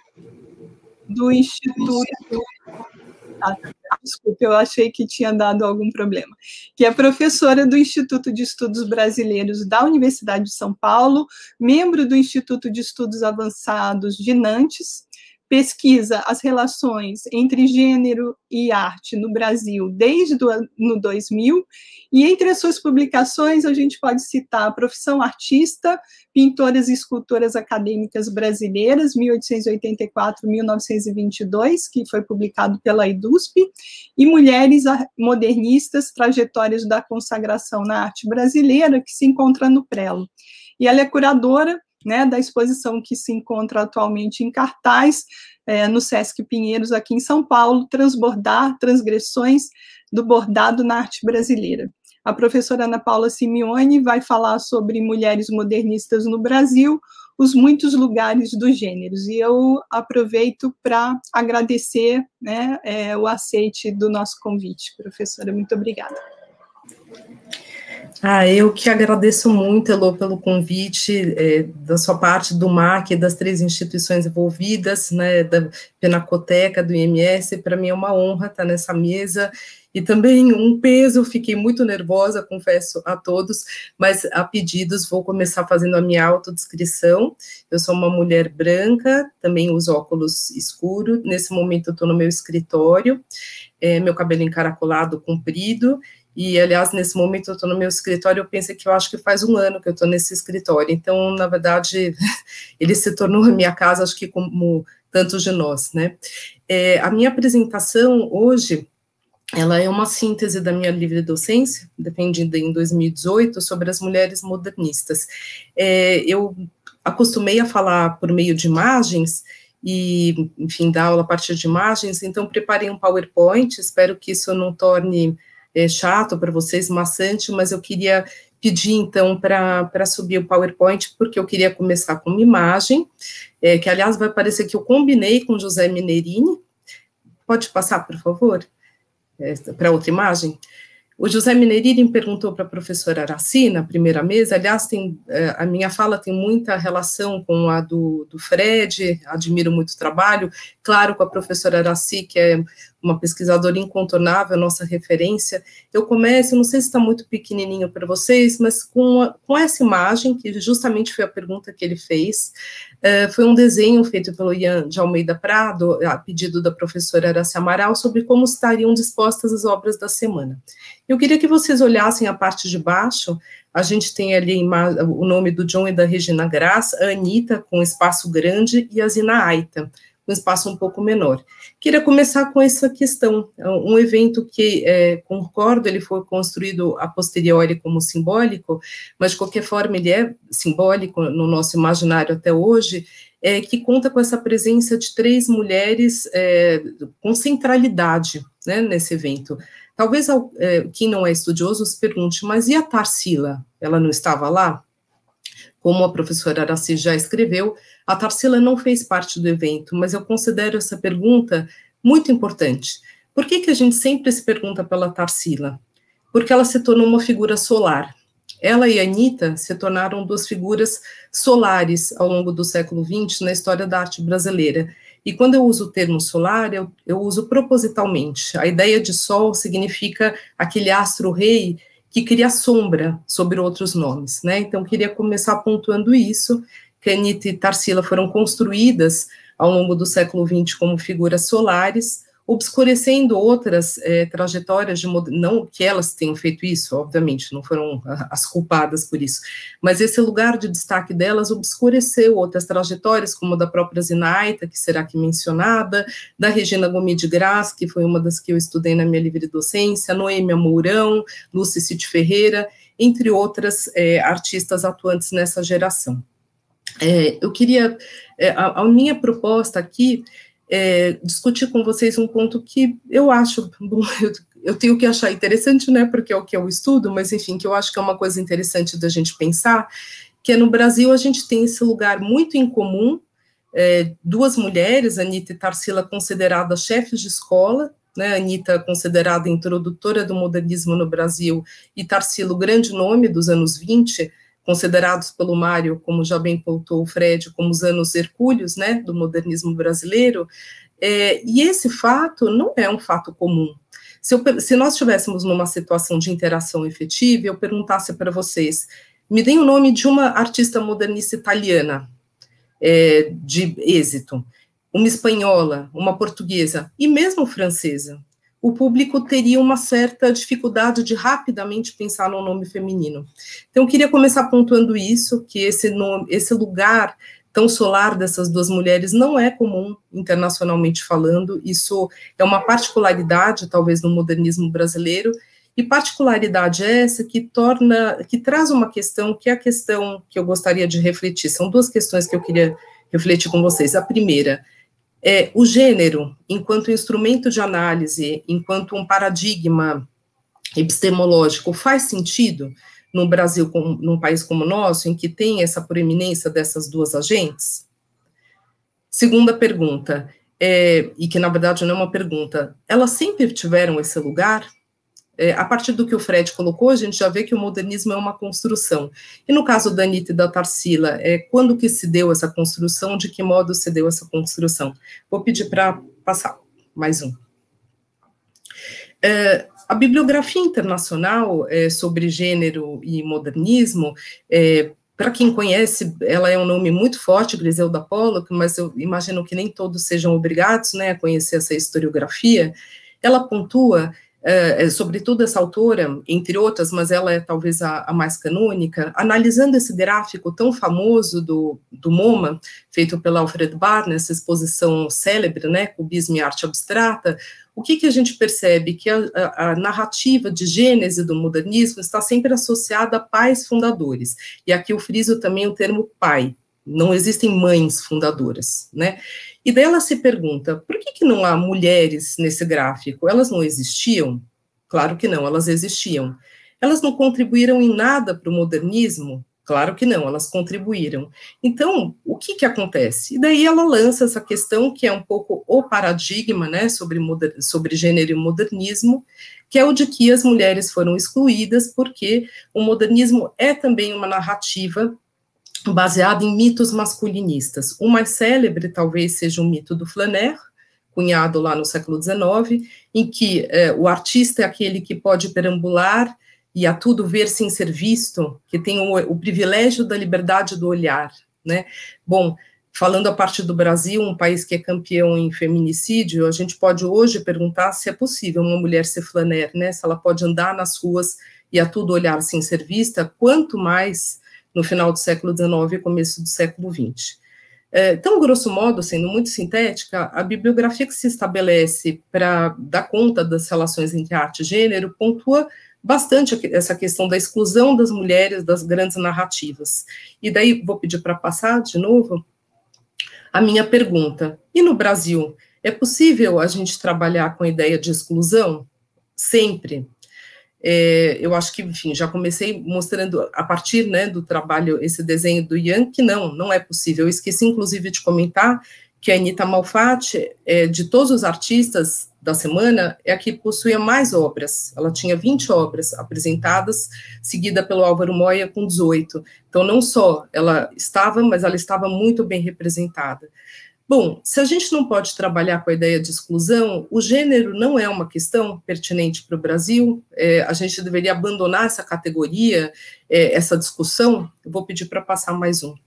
do Instituto... Ah, desculpe, eu achei que tinha dado algum problema, que é professora do Instituto de Estudos Brasileiros da Universidade de São Paulo, membro do Instituto de Estudos Avançados de Nantes, pesquisa as relações entre gênero e arte no Brasil desde o ano dois mil, e entre as suas publicações a gente pode citar a Profissão Artista, Pintoras e Escultoras Acadêmicas Brasileiras, mil oitocentos e oitenta e quatro a mil novecentos e vinte e dois, que foi publicado pela EDUSP, e Mulheres Modernistas, Trajetórias da Consagração na Arte Brasileira, que se encontra no Prelo. E ela é curadora, né, da exposição que se encontra atualmente em cartaz, é, no Sesc Pinheiros, aqui em São Paulo, Transbordar, Transgressões do Bordado na Arte Brasileira. A professora Ana Paula Simeone vai falar sobre mulheres modernistas no Brasil, os muitos lugares dos gêneros, e eu aproveito para agradecer, né, é, o aceite do nosso convite. Professora, muito obrigada. Ah, eu que agradeço muito, Elô, pelo convite é, da sua parte, do M A C, das três instituições envolvidas, né, da Pinacoteca, do I M S. Para mim é uma honra estar nessa mesa, e também um peso. Fiquei muito nervosa, confesso a todos, mas a pedidos vou começar fazendo a minha autodescrição. Eu sou uma mulher branca, também uso óculos escuros, nesse momento eu estou no meu escritório, é, meu cabelo encaracolado, comprido, e, aliás, nesse momento eu estou no meu escritório, eu pensei que eu acho que faz um ano que eu estou nesse escritório, então, na verdade, ele se tornou a minha casa, acho que como tantos de nós, né? É, a minha apresentação hoje, ela é uma síntese da minha livre docência, defendida em dois mil e dezoito, sobre as mulheres modernistas. É, eu acostumei a falar por meio de imagens, e, enfim, dar aula a partir de imagens, então preparei um PowerPoint, espero que isso não torne é, chato para vocês, maçante, mas eu queria pedir, então, para subir o PowerPoint, porque eu queria começar com uma imagem, é, que, aliás, vai parecer que eu combinei com José Mineirini. Pode passar, por favor? é, para outra imagem. O José Mineirini perguntou para a professora Aracy, na primeira mesa, aliás, tem, a minha fala tem muita relação com a do, do Fred, admiro muito o trabalho, claro, com a professora Aracy, que é uma pesquisadora incontornável, nossa referência. Eu começo, não sei se está muito pequenininho para vocês, mas com, a, com essa imagem, que justamente foi a pergunta que ele fez, uh, foi um desenho feito pelo Ian de Almeida Prado, a pedido da professora Aracy Amaral, sobre como estariam dispostas as obras da semana. Eu queria que vocês olhassem a parte de baixo, a gente tem ali o nome do John e da Regina Graça, a Anitta, com espaço grande, e a Zina Aita, com espaço um pouco menor. Queria começar com essa questão, um evento que, é, concordo, ele foi construído a posteriori como simbólico, mas de qualquer forma ele é simbólico no nosso imaginário até hoje, é, que conta com essa presença de três mulheres é, com centralidade, né, nesse evento. Talvez é, quem não é estudioso se pergunte, mas e a Tarsila? Ela não estava lá? Como a professora Aracy já escreveu, a Tarsila não fez parte do evento, mas eu considero essa pergunta muito importante. Por que que a gente sempre se pergunta pela Tarsila? Porque ela se tornou uma figura solar. Ela e a Anitta se tornaram duas figuras solares ao longo do século vinte na história da arte brasileira. E quando eu uso o termo solar, eu, eu uso propositalmente. A ideia de sol significa aquele astro-rei que cria sombra sobre outros nomes, né? Então, eu queria começar pontuando isso, que Anitta e Tarsila foram construídas ao longo do século vinte como figuras solares, obscurecendo outras é, trajetórias, de não que elas tenham feito isso, obviamente, não foram as culpadas por isso, mas esse lugar de destaque delas obscureceu outras trajetórias, como a da própria Zina Aita, que será aqui mencionada, da Regina Gomes de Graça, que foi uma das que eu estudei na minha livre docência, Noêmia Mourão, Lúcia Cid Ferreira, entre outras é, artistas atuantes nessa geração. É, eu queria, é, a, a minha proposta aqui É, discutir com vocês um ponto que eu acho, bom, eu, eu tenho que achar interessante, né, porque é o que eu estudo, mas enfim, que eu acho que é uma coisa interessante da gente pensar, que é no Brasil a gente tem esse lugar muito incomum, é, duas mulheres, Anitta e Tarsila, consideradas chefes de escola, né, Anitta considerada introdutora do modernismo no Brasil, e Tarsila o grande nome dos anos vinte, considerados pelo Mário, como já bem pontuou o Fred, como os anos hercúleos, né, do modernismo brasileiro, é, e esse fato não é um fato comum. Se, eu, se nós estivéssemos numa situação de interação efetiva, eu perguntasse para vocês, me deem o nome de uma artista modernista italiana, é, de êxito, uma espanhola, uma portuguesa, e mesmo francesa, o público teria uma certa dificuldade de rapidamente pensar no nome feminino. Então, eu queria começar pontuando isso, que esse, nome, esse lugar tão solar dessas duas mulheres não é comum, internacionalmente falando, isso é uma particularidade, talvez, no modernismo brasileiro, e particularidade essa que torna, que traz uma questão, que é a questão que eu gostaria de refletir, são duas questões que eu queria refletir com vocês. A primeira, É, o gênero, enquanto instrumento de análise, enquanto um paradigma epistemológico, faz sentido no Brasil, como, num país como o nosso, em que tem essa proeminência dessas duas agentes? Segunda pergunta, é, e que na verdade não é uma pergunta, elas sempre tiveram esse lugar? É, a partir do que o Fred colocou, a gente já vê que o modernismo é uma construção. E no caso da Anitta e da Tarsila, é, quando que se deu essa construção, de que modo se deu essa construção? Vou pedir para passar mais um. É, a bibliografia internacional é, sobre gênero e modernismo, é, para quem conhece, ela é um nome muito forte, Griselda Pollock, mas eu imagino que nem todos sejam obrigados, né, a conhecer essa historiografia. Ela pontua, Uh, sobretudo essa autora, entre outras, mas ela é talvez a, a mais canônica, analisando esse gráfico tão famoso do, do MoMA, feito pela Alfred Barnes, essa exposição célebre, né, Cubismo e Arte Abstrata, o que, que a gente percebe? Que a, a, a narrativa de gênese do modernismo está sempre associada a pais fundadores, e aqui eu friso também o termo pai, não existem mães fundadoras, né? E daí ela se pergunta, por que, que não há mulheres nesse gráfico? Elas não existiam? Claro que não, elas existiam. Elas não contribuíram em nada para o modernismo? Claro que não, elas contribuíram. Então, o que que acontece? E daí ela lança essa questão que é um pouco o paradigma, né, sobre, moder, sobre gênero e modernismo, que é o de que as mulheres foram excluídas, porque o modernismo é também uma narrativa baseada em mitos masculinistas. O mais célebre talvez seja o mito do Flaner, cunhado lá no século dezenove, em que eh, o artista é aquele que pode perambular e a tudo ver sem ser visto, que tem o, o privilégio da liberdade do olhar, né? Bom, falando a partir do Brasil, um país que é campeão em feminicídio, a gente pode hoje perguntar se é possível uma mulher ser Flaner, né? Se ela pode andar nas ruas e a tudo olhar sem ser vista, quanto mais no final do século dezenove e começo do século vinte. Então, grosso modo, sendo muito sintética, a bibliografia que se estabelece para dar conta das relações entre arte e gênero pontua bastante essa questão da exclusão das mulheres das grandes narrativas. E daí, vou pedir para passar de novo a minha pergunta. E no Brasil, é possível a gente trabalhar com a ideia de exclusão? Sempre. É, eu acho que, enfim, já comecei mostrando, a partir, né, do trabalho, esse desenho do Ian, que não, não é possível. Eu esqueci, inclusive, de comentar que a Anita Malfatti, é, de todos os artistas da semana, é a que possuía mais obras. Ela tinha vinte obras apresentadas, seguida pelo Álvaro Moia com dezoito. Então, não só ela estava, mas ela estava muito bem representada. Bom, se a gente não pode trabalhar com a ideia de exclusão, o gênero não é uma questão pertinente para o Brasil, é, a gente deveria abandonar essa categoria, é, essa discussão. Eu vou pedir para passar mais um.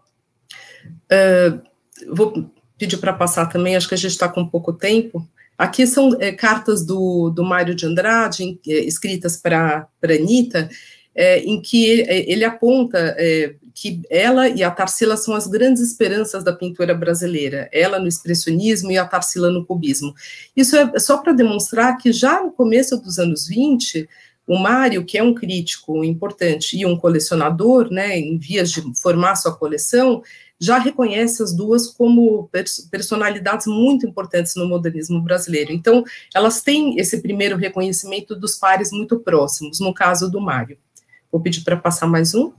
Uh, vou pedir para passar também, acho que a gente está com pouco tempo. Aqui são é, cartas do, do Mário de Andrade, em, é, escritas para a Anita, é, em que ele, ele aponta é, que ela e a Tarsila são as grandes esperanças da pintura brasileira, ela no expressionismo e a Tarsila no cubismo. Isso é só para demonstrar que já no começo dos anos vinte, o Mário, que é um crítico importante e um colecionador, né, em vias de formar sua coleção, já reconhece as duas como personalidades muito importantes no modernismo brasileiro. Então, elas têm esse primeiro reconhecimento dos pares muito próximos, no caso do Mário. Vou pedir para passar mais um.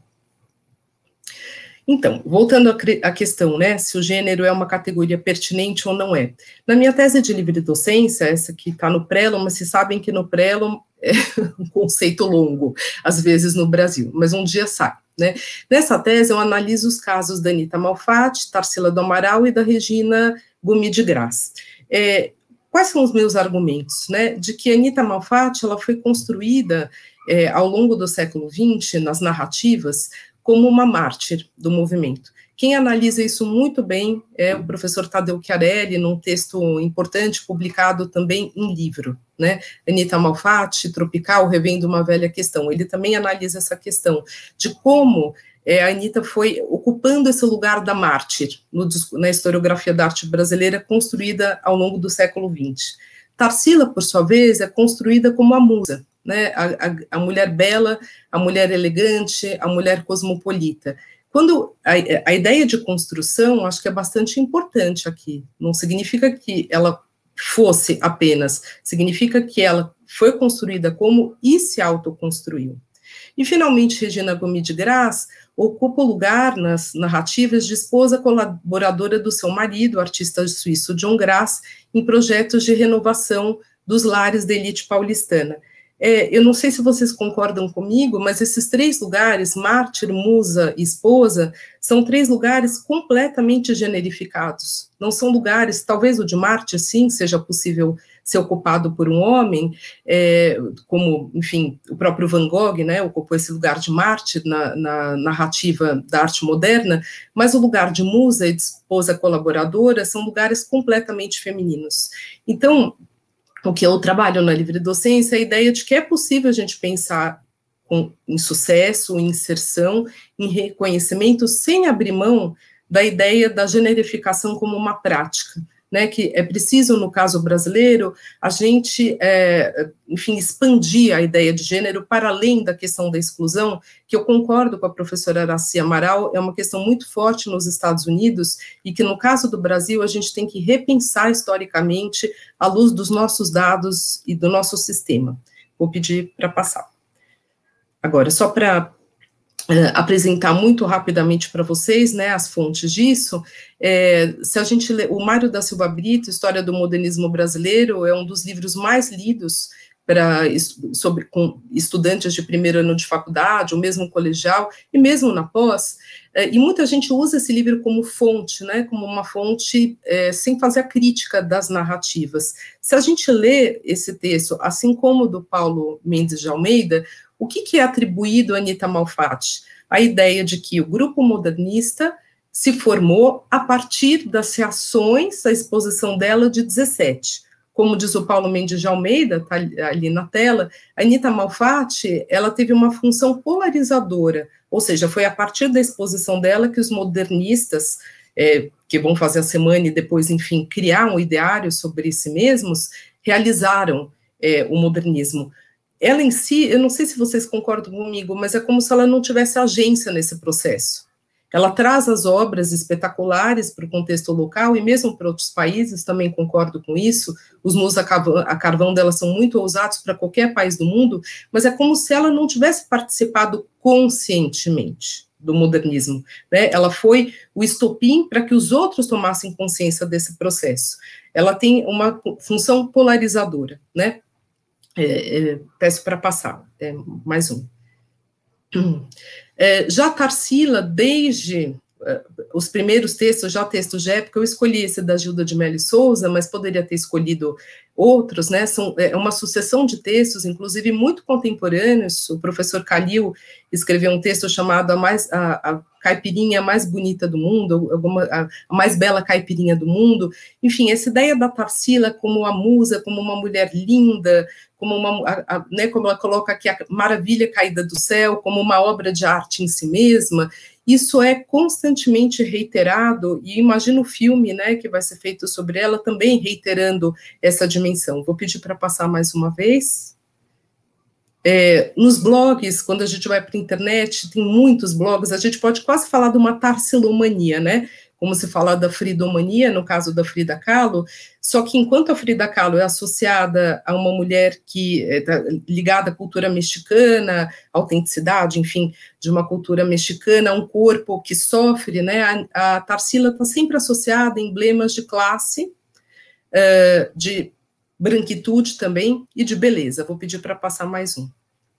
Então, voltando à questão, né, se o gênero é uma categoria pertinente ou não é. Na minha tese de livre docência, essa que está no Prelo, mas vocês sabem que no Prelo é um conceito longo, às vezes no Brasil, mas um dia sai, né. Nessa tese eu analiso os casos da Anita Malfatti, Tarsila do Amaral e da Regina Gomes de Graça. É, quais são os meus argumentos, né, de que a Anita Malfatti, ela foi construída é, ao longo do século vinte, nas narrativas, como uma mártir do movimento. Quem analisa isso muito bem é o professor Tadeu Chiarelli, num texto importante, publicado também em livro, né, Anita Malfatti, Tropical, Revendo uma Velha Questão. Ele também analisa essa questão de como é, a Anita foi ocupando esse lugar da mártir no, na historiografia da arte brasileira, construída ao longo do século vinte. Tarsila, por sua vez, é construída como a musa, né, a, a, a mulher bela, a mulher elegante, a mulher cosmopolita. Quando a, a ideia de construção, acho que é bastante importante aqui, não significa que ela fosse apenas, significa que ela foi construída como e se autoconstruiu. E, finalmente, Regina Gomes de Graça ocupa o lugar nas narrativas de esposa colaboradora do seu marido, o artista suíço John Grass, em projetos de renovação dos lares da elite paulistana. É, eu não sei se vocês concordam comigo, mas esses três lugares, mártir, musa e esposa, são três lugares completamente generificados. Não são lugares, talvez o de mártir, sim, seja possível ser ocupado por um homem, é, como, enfim, o próprio Van Gogh, né, ocupou esse lugar de mártir na, na narrativa da arte moderna, mas o lugar de musa e de esposa colaboradora são lugares completamente femininos. Então, o que eu trabalho na livre docência é a ideia de que é possível a gente pensar com, em sucesso, em inserção, em reconhecimento, sem abrir mão da ideia da generificação como uma prática, né, que é preciso, no caso brasileiro, a gente, é, enfim, expandir a ideia de gênero para além da questão da exclusão, que eu concordo com a professora Aracy Amaral, é uma questão muito forte nos Estados Unidos, e que, no caso do Brasil, a gente tem que repensar historicamente à luz dos nossos dados e do nosso sistema. Vou pedir para passar. Agora, só para Uh, apresentar muito rapidamente para vocês, né, as fontes disso. É, se a gente lê, o Mário da Silva Brito, História do Modernismo Brasileiro, é um dos livros mais lidos para sobre com estudantes de primeiro ano de faculdade, ou mesmo colegial, e mesmo na pós, é, e muita gente usa esse livro como fonte, né, como uma fonte é, sem fazer a crítica das narrativas. Se a gente lê esse texto, assim como o do Paulo Mendes de Almeida, o que, que é atribuído a Anita Malfatti? A ideia de que o grupo modernista se formou a partir das reações à exposição dela de dezessete. Como diz o Paulo Mendes de Almeida, está ali na tela, a Anita Malfatti, ela teve uma função polarizadora, ou seja, foi a partir da exposição dela que os modernistas, é, que vão fazer a semana e depois, enfim, criar um ideário sobre si mesmos, realizaram é, o modernismo. Ela em si, eu não sei se vocês concordam comigo, mas é como se ela não tivesse agência nesse processo. Ela traz as obras espetaculares para o contexto local e mesmo para outros países, também concordo com isso, os nus a carvão dela são muito ousados para qualquer país do mundo, mas é como se ela não tivesse participado conscientemente do modernismo, né? Ela foi o estopim para que os outros tomassem consciência desse processo. Ela tem uma função polarizadora, né? É, é, peço para passar, é, mais um. É, já Tarsila, desde uh, os primeiros textos, já textos de época, eu escolhi esse da Gilda de Mello e Souza, mas poderia ter escolhido outros, né, são, é uma sucessão de textos, inclusive muito contemporâneos. O professor Calil escreveu um texto chamado A, mais, a, a Caipirinha Mais Bonita do Mundo, alguma, a, a Mais Bela Caipirinha do Mundo. Enfim, essa ideia da Tarsila como a musa, como uma mulher linda, como, uma, a, a, né, como ela coloca aqui, a maravilha caída do céu, como uma obra de arte em si mesma, isso é constantemente reiterado, e imagino o filme, né, que vai ser feito sobre ela, também reiterando essa dimensão. Vou pedir para passar mais uma vez. É, nos blogs, quando a gente vai para a internet, tem muitos blogs, a gente pode quase falar de uma tarsilomania, né, como se fala da fridomania, no caso da Frida Kahlo, só que enquanto a Frida Kahlo é associada a uma mulher que é ligada à cultura mexicana, autenticidade, enfim, de uma cultura mexicana, um corpo que sofre, né, a, a Tarsila está sempre associada a emblemas de classe, uh, de branquitude também, e de beleza. Vou pedir para passar mais um.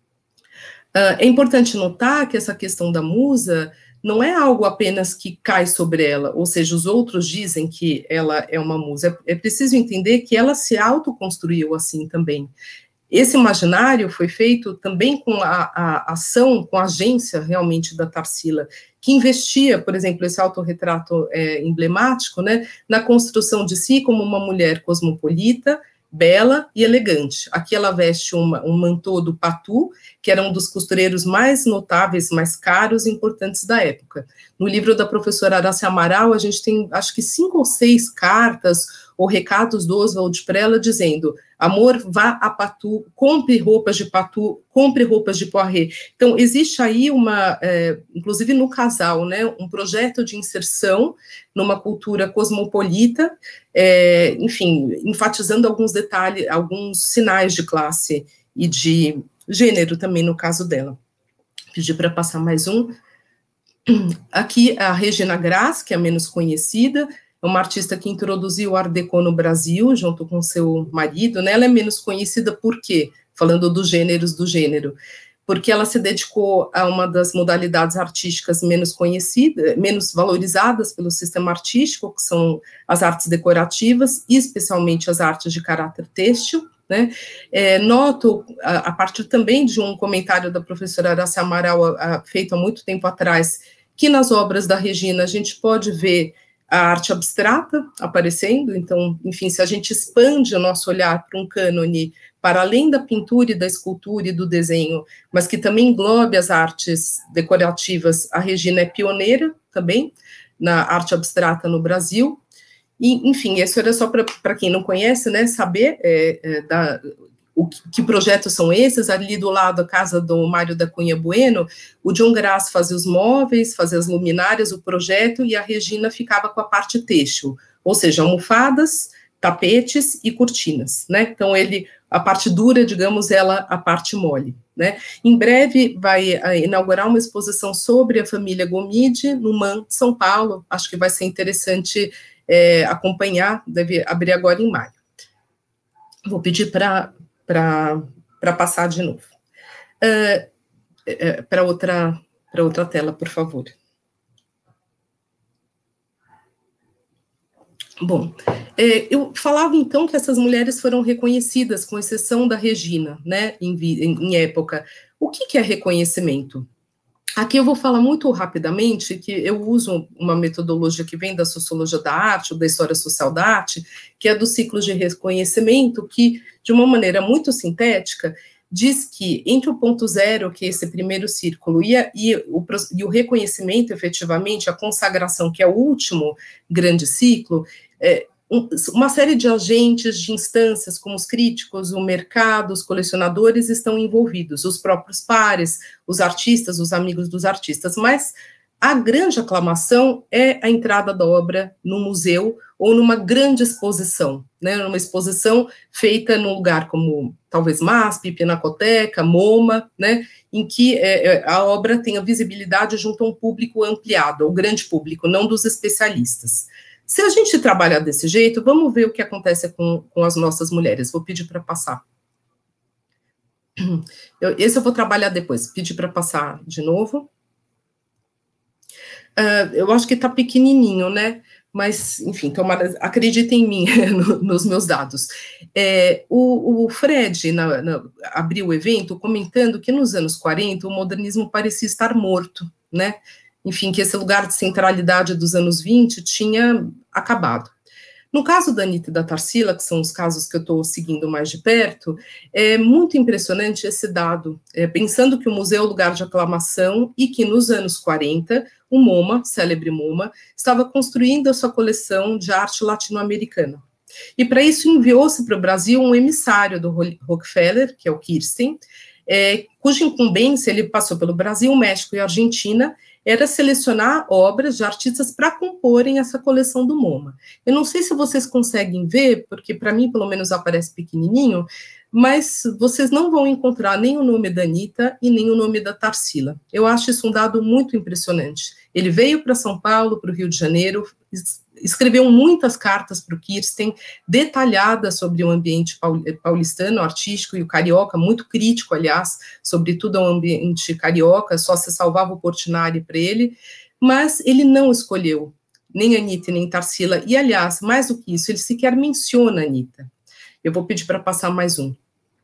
Uh, é importante notar que essa questão da musa não é algo apenas que cai sobre ela, ou seja, os outros dizem que ela é uma musa. É, é preciso entender que ela se autoconstruiu assim também. Esse imaginário foi feito também com a, a ação, com a agência realmente da Tarsila, que investia, por exemplo, esse autorretrato é, emblemático, né, na construção de si como uma mulher cosmopolita, bela e elegante. Aqui ela veste uma, um mantô do Patu, que era um dos costureiros mais notáveis, mais caros e importantes da época. No livro da professora Aracy Amaral, a gente tem, acho que cinco ou seis cartas ou recados do Oswald para ela, dizendo: amor, vá a Patu, compre roupas de Patu, compre roupas de Poiré. Então, existe aí uma, é, inclusive no casal, né, um projeto de inserção numa cultura cosmopolita, é, enfim, enfatizando alguns detalhes, alguns sinais de classe e de gênero também no caso dela. Pedi para passar mais um. Aqui a Regina Graz, que é a menos conhecida, é uma artista que introduziu o Art Deco no Brasil, junto com seu marido, né? Ela é menos conhecida por quê? Falando dos gêneros do gênero. Porque ela se dedicou a uma das modalidades artísticas menos conhecidas, menos valorizadas pelo sistema artístico, que são as artes decorativas, e especialmente as artes de caráter têxtil, né? É, noto, a, a partir também de um comentário da professora Aracy Amaral, a, a, feito há muito tempo atrás, que nas obras da Regina a gente pode ver a arte abstrata aparecendo. Então, enfim, se a gente expande o nosso olhar para um cânone para além da pintura e da escultura e do desenho, mas que também englobe as artes decorativas, a Regina é pioneira também na arte abstrata no Brasil. E, enfim, isso era só para quem não conhece, né, saber é, é, da, o que, que projetos são esses. Ali do lado, a casa do Mário da Cunha Bueno, o John Graz fazia os móveis, fazia as luminárias, o projeto, e a Regina ficava com a parte têxtil, ou seja, almofadas, tapetes e cortinas, né? Então, ele, a parte dura, digamos, ela, a parte mole, né? Em breve vai uh, inaugurar uma exposição sobre a família Gomide no M A M de São Paulo, acho que vai ser interessante é, acompanhar, deve abrir agora em maio. Vou pedir para passar de novo. Uh, uh, para outra, para outra tela, por favor. Bom, é, eu falava então que essas mulheres foram reconhecidas, com exceção da Regina, né, em, em, em época. O que, que é reconhecimento? Aqui eu vou falar muito rapidamente, que eu uso uma metodologia que vem da sociologia da arte, ou da história social da arte, que é do ciclo de reconhecimento, que, de uma maneira muito sintética, diz que entre o ponto zero, que é esse primeiro círculo, e, a, e, o, e o reconhecimento, efetivamente, a consagração, que é o último grande ciclo, é, um, uma série de agentes, de instâncias, como os críticos, o mercado, os colecionadores, estão envolvidos, os próprios pares, os artistas, os amigos dos artistas, mas a grande aclamação é a entrada da obra no museu ou numa grande exposição, né, numa exposição feita num lugar como, talvez, MASP, Pinacoteca, MoMA, né, em que é, a obra tenha visibilidade junto a um público ampliado, ao grande público, não dos especialistas. Se a gente trabalhar desse jeito, vamos ver o que acontece com, com as nossas mulheres. Vou pedir para passar. Eu, esse eu vou trabalhar depois, pedir para passar de novo. Uh, eu acho que está pequenininho, né? Mas, enfim, tomara, acreditem em mim, no, nos meus dados. É, o, o Fred na, na, abriu o evento comentando que nos anos quarenta o modernismo parecia estar morto, né? Enfim, que esse lugar de centralidade dos anos vinte tinha acabado. No caso da Anitta e da Tarsila, que são os casos que eu estou seguindo mais de perto, é muito impressionante esse dado, é, pensando que o museu é um lugar de aclamação e que nos anos quarenta, o MoMA, célebre MoMA, estava construindo a sua coleção de arte latino-americana. E para isso enviou-se para o Brasil um emissário do Rockefeller, que é o Kirsten, é, cuja incumbência, ele passou pelo Brasil, México e Argentina, era selecionar obras de artistas para comporem essa coleção do MoMA. Eu não sei se vocês conseguem ver, porque para mim, pelo menos, aparece pequenininho, mas vocês não vão encontrar nem o nome da Anitta e nem o nome da Tarsila. Eu acho isso um dado muito impressionante. Ele veio para São Paulo, para o Rio de Janeiro, escreveu muitas cartas para o Kirsten, detalhadas sobre o ambiente paulistano, artístico e o carioca, muito crítico, aliás, sobretudo ao ambiente carioca, só se salvava o Portinari para ele, mas ele não escolheu nem a Anitta nem Tarsila, e, aliás, mais do que isso, ele sequer menciona a Anitta. Eu vou pedir para passar mais um.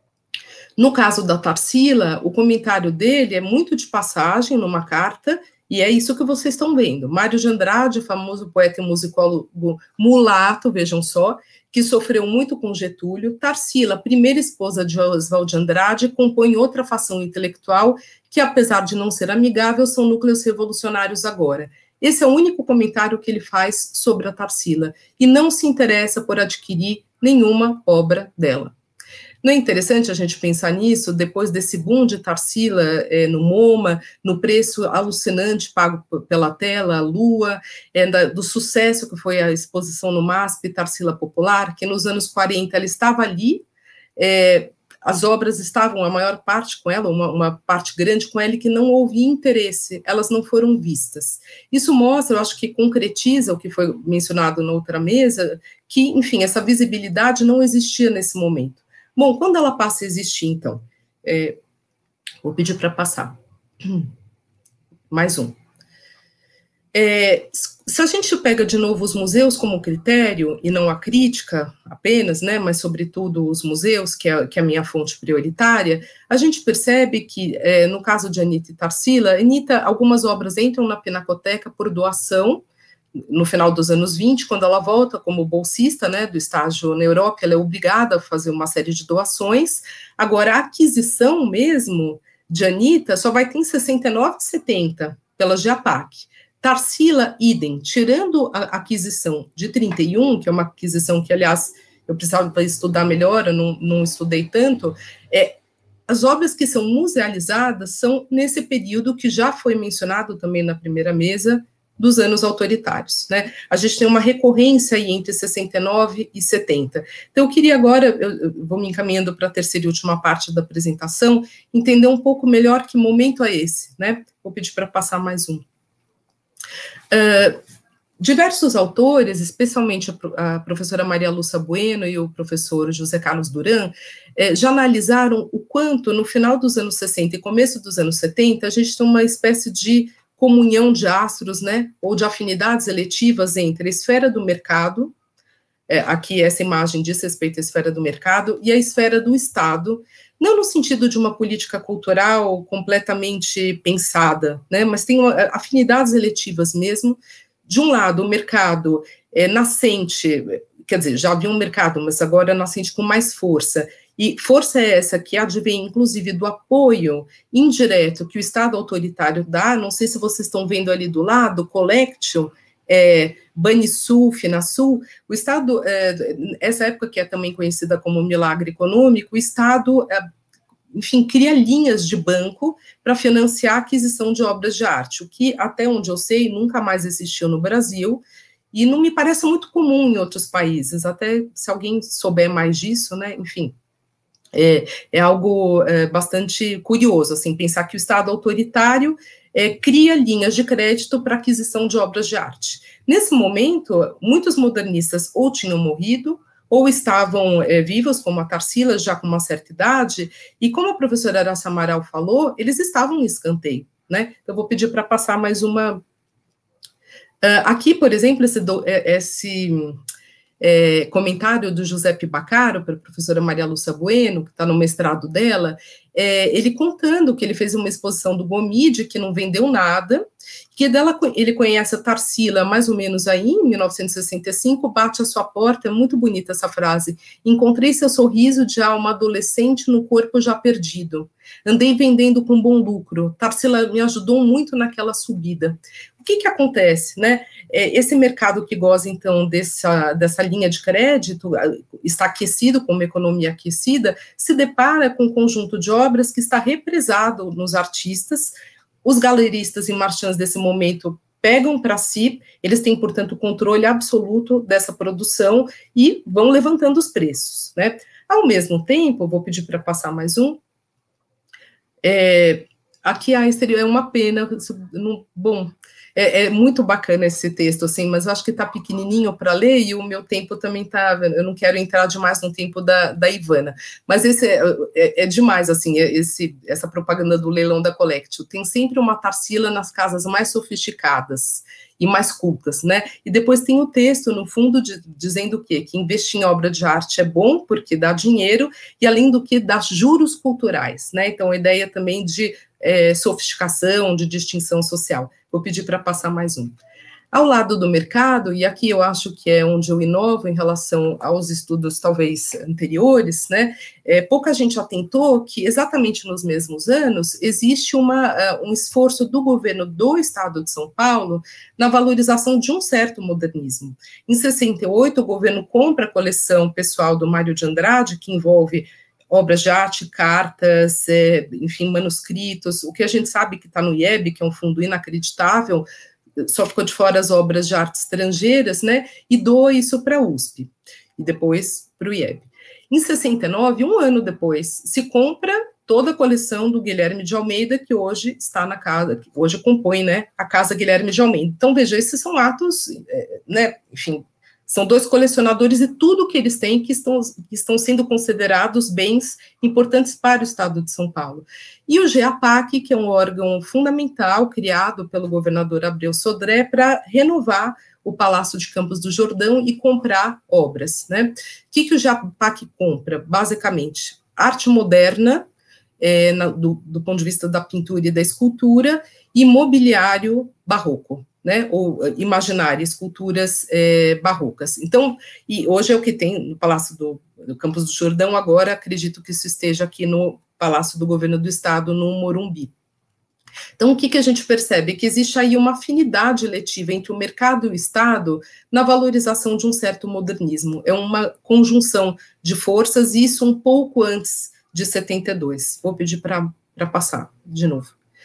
No caso da Tarsila, o comentário dele é muito de passagem numa carta, e é isso que vocês estão vendo. Mário de Andrade, famoso poeta e musicólogo mulato, vejam só, que sofreu muito com Getúlio. Tarsila, primeira esposa de Oswald de Andrade, compõe outra facção intelectual que, apesar de não ser amigável, são núcleos revolucionários agora. Esse é o único comentário que ele faz sobre a Tarsila, e não se interessa por adquirir nenhuma obra dela. Não é interessante a gente pensar nisso, depois desse boom de Tarsila é, no MoMA, no preço alucinante pago pela tela, a Lua, é, da, do sucesso que foi a exposição no MASP, Tarsila Popular, que nos anos quarenta ela estava ali, é, as obras estavam, a maior parte com ela, uma, uma parte grande com ela, e que não houve interesse, elas não foram vistas. Isso mostra, eu acho que concretiza o que foi mencionado na outra mesa, que, enfim, essa visibilidade não existia nesse momento. Bom, quando ela passa a existir, então, é, vou pedir para passar. Mais um. É, se a gente pega de novo os museus como critério, e não a crítica apenas, né, mas sobretudo os museus, que é, que é a minha fonte prioritária, a gente percebe que, é, no caso de Anitta e Tarsila, Anitta, algumas obras entram na Pinacoteca por doação, no final dos anos vinte, quando ela volta como bolsista, né, do estágio na Europa, ela é obrigada a fazer uma série de doações. Agora, a aquisição mesmo de Anitta só vai ter em sessenta e nove e setenta, pela GEAPAC. Tarsila, idem, tirando a aquisição de trinta e um, que é uma aquisição que, aliás, eu precisava estudar melhor, eu não, não estudei tanto, é, as obras que são musealizadas são nesse período que já foi mencionado também na primeira mesa, dos anos autoritários, né? A gente tem uma recorrência aí entre sessenta e nove e setenta. Então, eu queria agora, eu, eu vou me encaminhando para a terceira e última parte da apresentação, entender um pouco melhor que momento é esse, né? Vou pedir para passar mais um. Uh, diversos autores, especialmente a, a professora Maria Lúcia Bueno e o professor José Carlos Duran, eh, já analisaram o quanto, no final dos anos sessenta e começo dos anos setenta, a gente tem uma espécie de comunhão de astros, né, ou de afinidades eletivas entre a esfera do mercado, é, aqui essa imagem diz respeito à esfera do mercado, e a esfera do Estado, não no sentido de uma política cultural completamente pensada, né, mas tem uma, afinidades eletivas mesmo. De um lado, o mercado é, nascente, quer dizer, já havia um mercado, mas agora nascente com mais força, e força é essa que advém, inclusive, do apoio indireto que o Estado autoritário dá, não sei se vocês estão vendo ali do lado, Collectio, é, Banrisul, Finasul, o Estado, é, essa época que é também conhecida como milagre econômico, o Estado, é, enfim, cria linhas de banco para financiar a aquisição de obras de arte, o que, até onde eu sei, nunca mais existiu no Brasil, e não me parece muito comum em outros países, até se alguém souber mais disso, né, enfim, é, é algo é, bastante curioso, assim, pensar que o Estado autoritário é, cria linhas de crédito para aquisição de obras de arte. Nesse momento, muitos modernistas ou tinham morrido, ou estavam é, vivos, como a Tarsila, já com uma certa idade, e como a professora Araça Amaral falou, eles estavam em escanteio, né? Eu vou pedir para passar mais uma... Uh, aqui, por exemplo, esse, do, esse é, comentário do Giuseppe Baccaro, para a professora Maria Lúcia Bueno, que está no mestrado dela, é, ele contando que ele fez uma exposição do Gomide, que não vendeu nada, que dela ele conhece a Tarsila mais ou menos aí, em mil novecentos e sessenta e cinco, bate à sua porta, é muito bonita essa frase, encontrei seu sorriso de alma adolescente no corpo já perdido, andei vendendo com bom lucro, Tarsila me ajudou muito naquela subida. O que que acontece, né? Esse mercado que goza, então, dessa, dessa linha de crédito, está aquecido, com uma economia aquecida, se depara com um conjunto de obras que está represado nos artistas. Os galeristas e marchands desse momento pegam para si, eles têm, portanto, controle absoluto dessa produção e vão levantando os preços, né? Ao mesmo tempo, vou pedir para passar mais um, é, aqui a exterior é uma pena, no, bom, é, é muito bacana esse texto, assim, mas eu acho que está pequenininho para ler e o meu tempo também está, eu não quero entrar demais no tempo da, da Ivana, mas esse é, é, é demais, assim, esse, essa propaganda do leilão da Collectio, tem sempre uma Tarsila nas casas mais sofisticadas e mais cultas, né, e depois tem o texto, no fundo, de, dizendo o quê? Que investir em obra de arte é bom, porque dá dinheiro, e além do que, dá juros culturais, né, então a ideia também de é, sofisticação, de distinção social. Vou pedir para passar mais um. Ao lado do mercado, e aqui eu acho que é onde eu inovo em relação aos estudos talvez anteriores, né, é, pouca gente atentou que exatamente nos mesmos anos existe uma, uh, um esforço do governo do Estado de São Paulo na valorização de um certo modernismo. Em sessenta e oito, o governo compra a coleção pessoal do Mário de Andrade, que envolve obras de arte, cartas, é, enfim, manuscritos, o que a gente sabe que está no I E B, que é um fundo inacreditável, só ficou de fora as obras de arte estrangeiras, né, e doa isso para a U S P, e depois para o I E B. Em sessenta e nove, um ano depois, se compra toda a coleção do Guilherme de Almeida, que hoje está na casa, que hoje compõe, né, a Casa Guilherme de Almeida. Então, veja, esses são atos, é, né, enfim, são dois colecionadores e tudo que eles têm que estão, que estão sendo considerados bens importantes para o Estado de São Paulo. E o GEAPAC, que é um órgão fundamental criado pelo governador Abreu Sodré para renovar o Palácio de Campos do Jordão e comprar obras, né? O que, que o GEAPAC compra? Basicamente, arte moderna, é, na, do, do ponto de vista da pintura e da escultura, e mobiliário barroco, né, ou imaginária, esculturas é, barrocas. Então, e hoje é o que tem no Palácio do, do Campos do Jordão, agora acredito que isso esteja aqui no Palácio do Governo do Estado, no Morumbi. Então, o que, que a gente percebe? Que existe aí uma afinidade eletiva entre o mercado e o Estado na valorização de um certo modernismo. É uma conjunção de forças, e isso um pouco antes de setenta e dois. Vou pedir para passar de novo.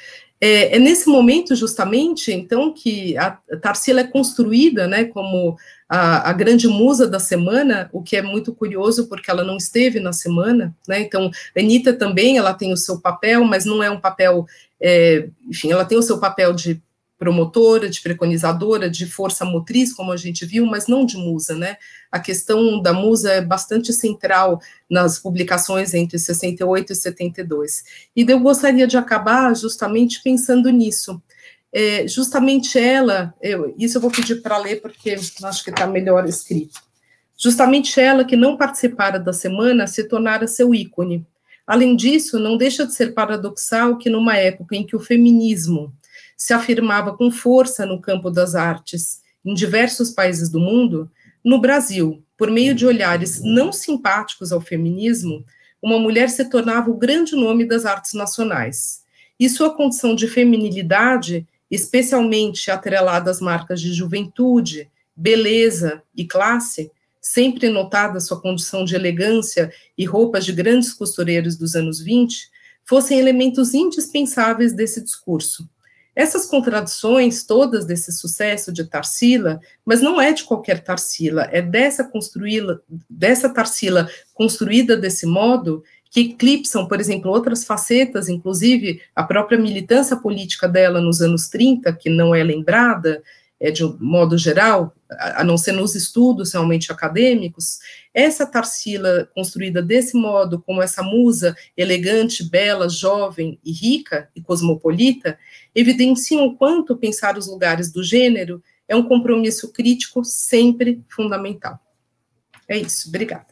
É, é nesse momento, justamente, então, que a Tarsila é construída, né, como a, a grande musa da semana, o que é muito curioso, porque ela não esteve na semana, né, então, a Anitta também, ela tem o seu papel, mas não é um papel, é, enfim, ela tem o seu papel de promotora, de preconizadora, de força motriz, como a gente viu, mas não de musa, né? A questão da musa é bastante central nas publicações entre sessenta e oito e setenta e dois. E eu gostaria de acabar justamente pensando nisso. É, justamente ela, eu, isso eu vou pedir para ler, porque acho que está melhor escrito. Justamente ela, que não participara da semana, se tornara seu ícone. Além disso, não deixa de ser paradoxal que numa época em que o feminismo se afirmava com força no campo das artes em diversos países do mundo, no Brasil, por meio de olhares não simpáticos ao feminismo, uma mulher se tornava o grande nome das artes nacionais. E sua condição de feminilidade, especialmente atrelada às marcas de juventude, beleza e classe, sempre notada sua condição de elegância e roupas de grandes costureiros dos anos vinte, fossem elementos indispensáveis desse discurso. Essas contradições todas desse sucesso de Tarsila, mas não é de qualquer Tarsila, é dessa, construída, dessa Tarsila construída desse modo, que eclipsam, por exemplo, outras facetas, inclusive a própria militância política dela nos anos trinta, que não é lembrada, é, de um modo geral, a não ser nos estudos realmente acadêmicos. Essa Tarsila construída desse modo, como essa musa elegante, bela, jovem e rica e cosmopolita, evidenciam o quanto pensar os lugares do gênero é um compromisso crítico sempre fundamental. É isso, obrigada.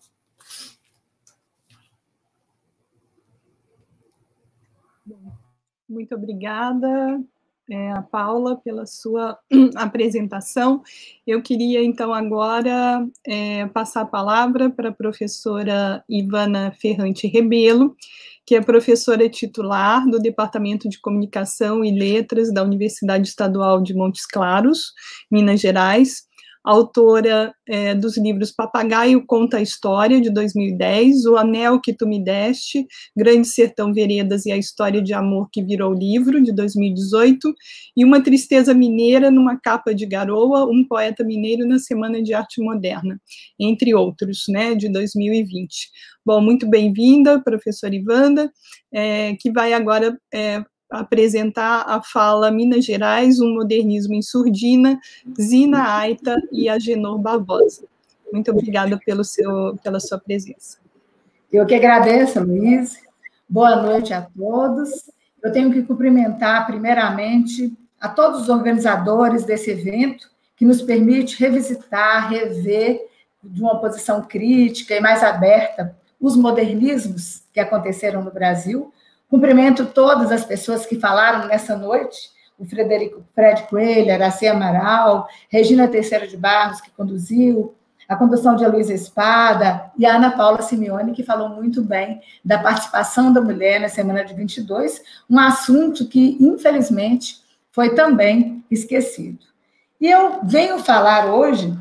Muito obrigada, é, a Paula, pela sua apresentação. Eu queria, então, agora é, passar a palavra para a professora Ivana Ferrante Rebelo, que é professora titular do Departamento de Comunicação e Letras da Universidade Estadual de Montes Claros, Minas Gerais, autora é, dos livros Papagaio Conta a História, de dois mil e dez, O Anel que Tu Me Deste, Grande Sertão Veredas e a História de Amor que Virou Livro, de dois mil e dezoito, e Uma Tristeza Mineira numa Capa de Garoa, um poeta mineiro na Semana de Arte Moderna, entre outros, né, de dois mil e vinte. Bom, muito bem-vinda, professora Ivana, é, que vai agora é, apresentar a fala Minas Gerais, um modernismo em surdina, Zina Aita e Agenor Barbosa. Muito obrigada pelo seu, pela sua presença. Eu que agradeço, Luiz. Boa noite a todos. Eu tenho que cumprimentar, primeiramente, a todos os organizadores desse evento, que nos permite revisitar, rever, de uma posição crítica e mais aberta, os modernismos que aconteceram no Brasil. Cumprimento todas as pessoas que falaram nessa noite, o Frederico Fred Coelho, Araci Amaral, Regina Teixeira de Barros, que conduziu, a condução de Luísa Espada, e a Ana Paula Simeone, que falou muito bem da participação da mulher na Semana de vinte e dois, um assunto que, infelizmente, foi também esquecido. E eu venho falar hoje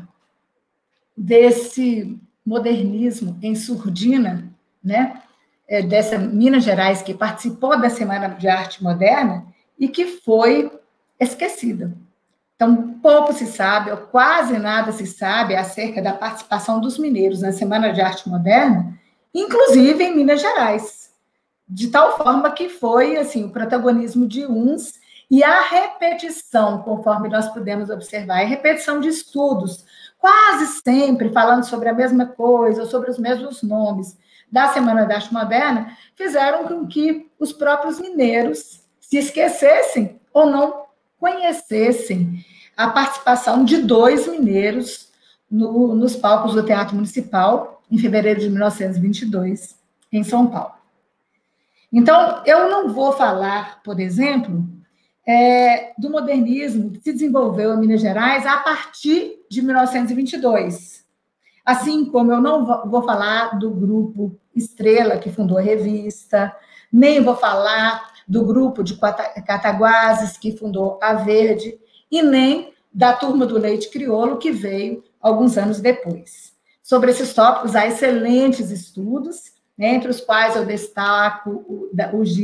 desse modernismo em surdina, né, dessa Minas Gerais, que participou da Semana de Arte Moderna e que foi esquecida. Então, pouco se sabe, ou quase nada se sabe acerca da participação dos mineiros na Semana de Arte Moderna, inclusive em Minas Gerais, de tal forma que foi assim, o protagonismo de uns e a repetição, conforme nós pudemos observar, a repetição de estudos, quase sempre falando sobre a mesma coisa, ou sobre os mesmos nomes, da Semana da Arte Moderna, fizeram com que os próprios mineiros se esquecessem ou não conhecessem a participação de dois mineiros no, nos palcos do Teatro Municipal, em fevereiro de mil novecentos e vinte e dois, em São Paulo. Então, eu não vou falar, por exemplo, é, do modernismo que se desenvolveu em Minas Gerais a partir de mil novecentos e vinte e dois, assim como eu não vou falar do grupo Estrela, que fundou a revista, nem vou falar do grupo de Cataguases, que fundou a Verde, e nem da Turma do Leite Crioulo, que veio alguns anos depois. Sobre esses tópicos, há excelentes estudos, né, entre os quais eu destaco o, o de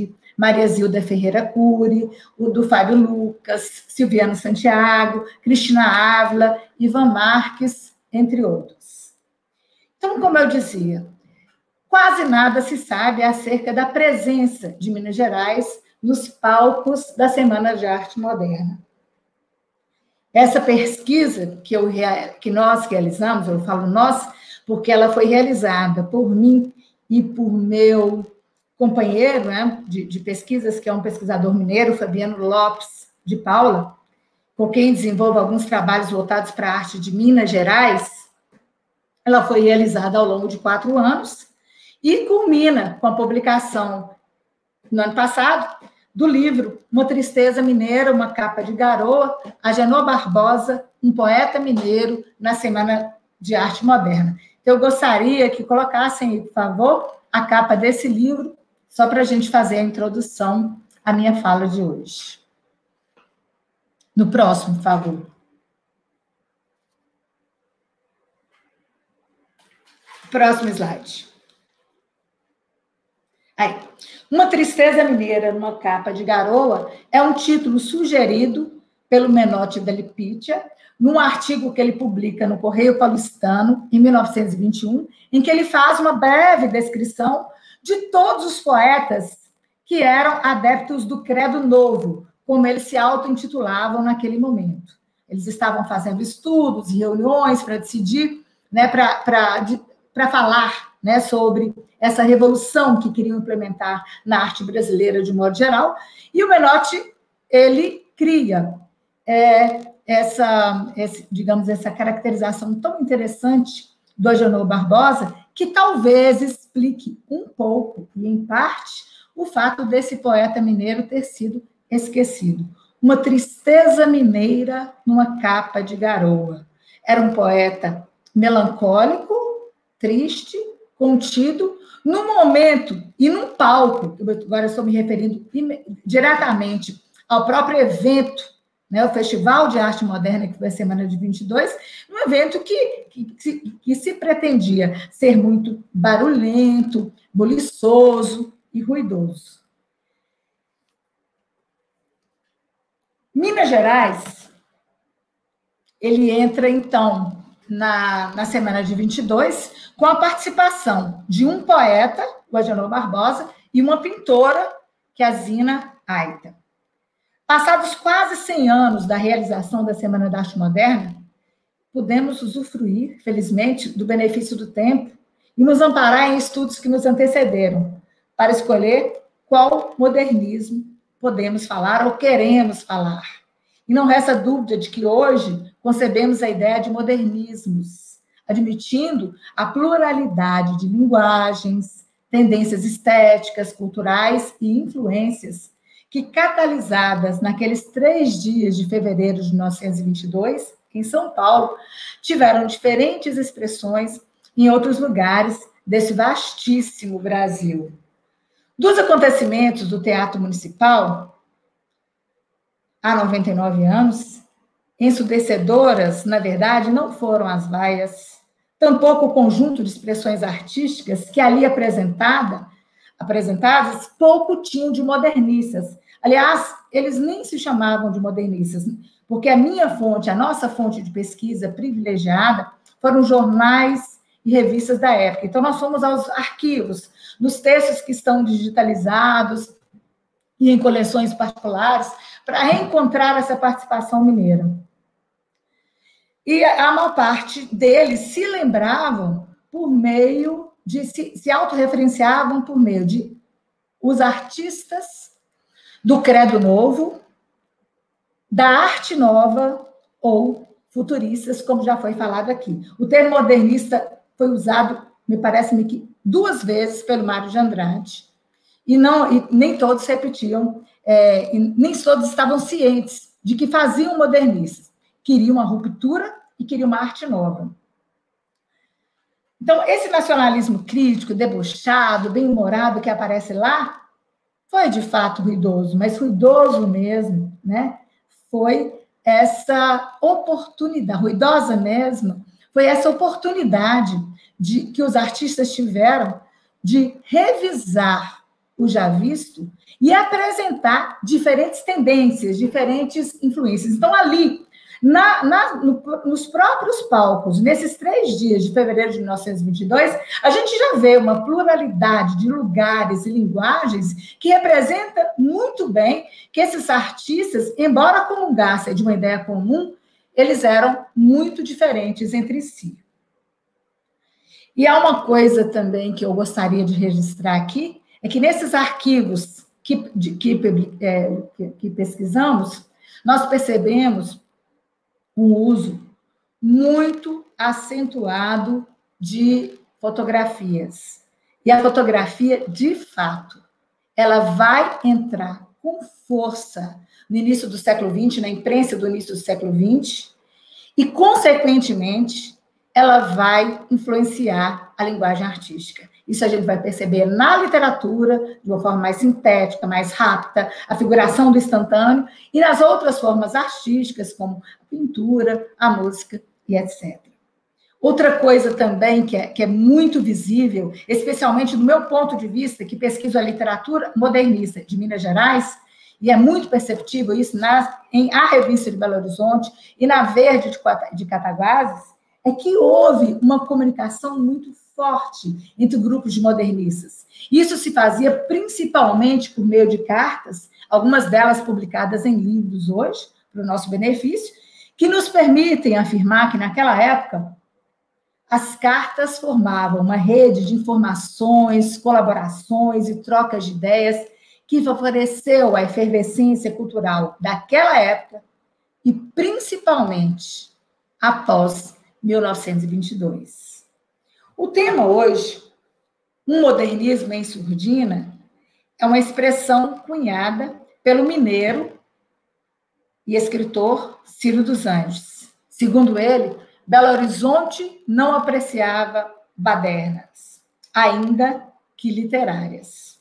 Maria Zilda Ferreira Cury, o do Fábio Lucas, Silviano Santiago, Cristina Ávila, Ivan Marques, entre outros. Então, como eu dizia, quase nada se sabe acerca da presença de Minas Gerais nos palcos da Semana de Arte Moderna. Essa pesquisa que, eu, que nós realizamos, eu falo nós, porque ela foi realizada por mim e por meu companheiro, né, de, de pesquisas, que é um pesquisador mineiro, Fabiano Lopes de Paula, com quem desenvolve alguns trabalhos voltados para a arte de Minas Gerais. Ela foi realizada ao longo de quatro anos e culmina com a publicação, no ano passado, do livro Uma Tristeza Mineira, uma capa de garoa, Agenor Barbosa, um poeta mineiro, na Semana de Arte Moderna. Eu gostaria que colocassem, por favor, a capa desse livro, só para a gente fazer a introdução à minha fala de hoje. No próximo, por favor. Próximo slide. Aí. Uma Tristeza Mineira numa capa de garoa é um título sugerido pelo Menotti Dell'Ippica, num artigo que ele publica no Correio Paulistano, em mil novecentos e vinte e um, em que ele faz uma breve descrição de todos os poetas que eram adeptos do Credo Novo, como eles se auto-intitulavam naquele momento. Eles estavam fazendo estudos e reuniões para decidir, né, para falar, né, sobre essa revolução que queriam implementar na arte brasileira de modo geral, e o Menotti, ele cria é, essa, esse, digamos, essa caracterização tão interessante do Agenor Barbosa, que talvez explique um pouco, e em parte, o fato desse poeta mineiro ter sido esquecido. Uma Tristeza Mineira numa capa de garoa. Era um poeta melancólico, triste, contido, num momento e num palco, agora eu estou me referindo diretamente ao próprio evento, né, o Festival de Arte Moderna, que foi a Semana de vinte e dois, um evento que, que, que se pretendia ser muito barulhento, buliçoso e ruidoso. Minas Gerais, ele entra, então, na, na Semana de vinte e dois, com a participação de um poeta, o Agenor Barbosa, e uma pintora, que é a Zina Aita. Passados quase cem anos da realização da Semana da Arte Moderna, pudemos usufruir, felizmente, do benefício do tempo e nos amparar em estudos que nos antecederam, para escolher qual modernismo podemos falar ou queremos falar. E não resta dúvida de que hoje concebemos a ideia de modernismos, admitindo a pluralidade de linguagens, tendências estéticas, culturais e influências que, catalisadas naqueles três dias de fevereiro de mil novecentos e vinte e dois, em São Paulo, tiveram diferentes expressões em outros lugares desse vastíssimo Brasil. Dos acontecimentos do Teatro Municipal, há noventa e nove anos, ensurdecedoras, na verdade, não foram as vaias, tampouco o conjunto de expressões artísticas que ali apresentada, apresentadas pouco tinham de modernistas. Aliás, eles nem se chamavam de modernistas, porque a minha fonte, a nossa fonte de pesquisa privilegiada, foram jornais e revistas da época. Então, nós fomos aos arquivos, nos textos que estão digitalizados e em coleções particulares, para reencontrar essa participação mineira. E a maior parte deles se lembravam por meio de, se, se autorreferenciavam por meio de os artistas do Credo Novo, da Arte Nova ou futuristas, como já foi falado aqui. O termo modernista foi usado, me parece-me que duas vezes pelo Mário de Andrade, e, não, e nem todos repetiam, é, nem todos estavam cientes de que faziam modernistas. Queriam uma ruptura e queriam uma arte nova. Então, esse nacionalismo crítico, debochado, bem-humorado que aparece lá, foi de fato ruidoso, mas ruidoso mesmo, né? Foi essa oportunidade, ruidosa mesmo, foi essa oportunidade de, que os artistas tiveram de revisar o já visto e apresentar diferentes tendências, diferentes influências. Então, ali, na, na, no, nos próprios palcos, nesses três dias de fevereiro de mil novecentos e vinte e dois, a gente já vê uma pluralidade de lugares e linguagens que representa muito bem que esses artistas, embora comungassem de uma ideia comum, eles eram muito diferentes entre si. E há uma coisa também que eu gostaria de registrar aqui, é que nesses arquivos que, de, que, é, que, que pesquisamos, nós percebemos um uso muito acentuado de fotografias. E a fotografia, de fato, ela vai entrar com força no início do século vinte, na imprensa do início do século vinte, e, consequentemente, ela vai influenciar a linguagem artística. Isso a gente vai perceber na literatura, de uma forma mais sintética, mais rápida, a figuração do instantâneo, e nas outras formas artísticas, como a pintura, a música e etcétera. Outra coisa também que é, que é muito visível, especialmente do meu ponto de vista, que pesquiso a literatura modernista de Minas Gerais, e é muito perceptível isso na, em A Revista de Belo Horizonte e na Verde de, de Cataguases, é que houve uma comunicação muito forte entre grupos de modernistas. Isso se fazia principalmente por meio de cartas, algumas delas publicadas em livros hoje, para o nosso benefício, que nos permitem afirmar que, naquela época, as cartas formavam uma rede de informações, colaborações e trocas de ideias que favoreceu a efervescência cultural daquela época e, principalmente, após mil novecentos e vinte e dois. O tema hoje, um modernismo em surdina, é uma expressão cunhada pelo mineiro e escritor Ciro dos Anjos. Segundo ele, Belo Horizonte não apreciava badernas, ainda que literárias.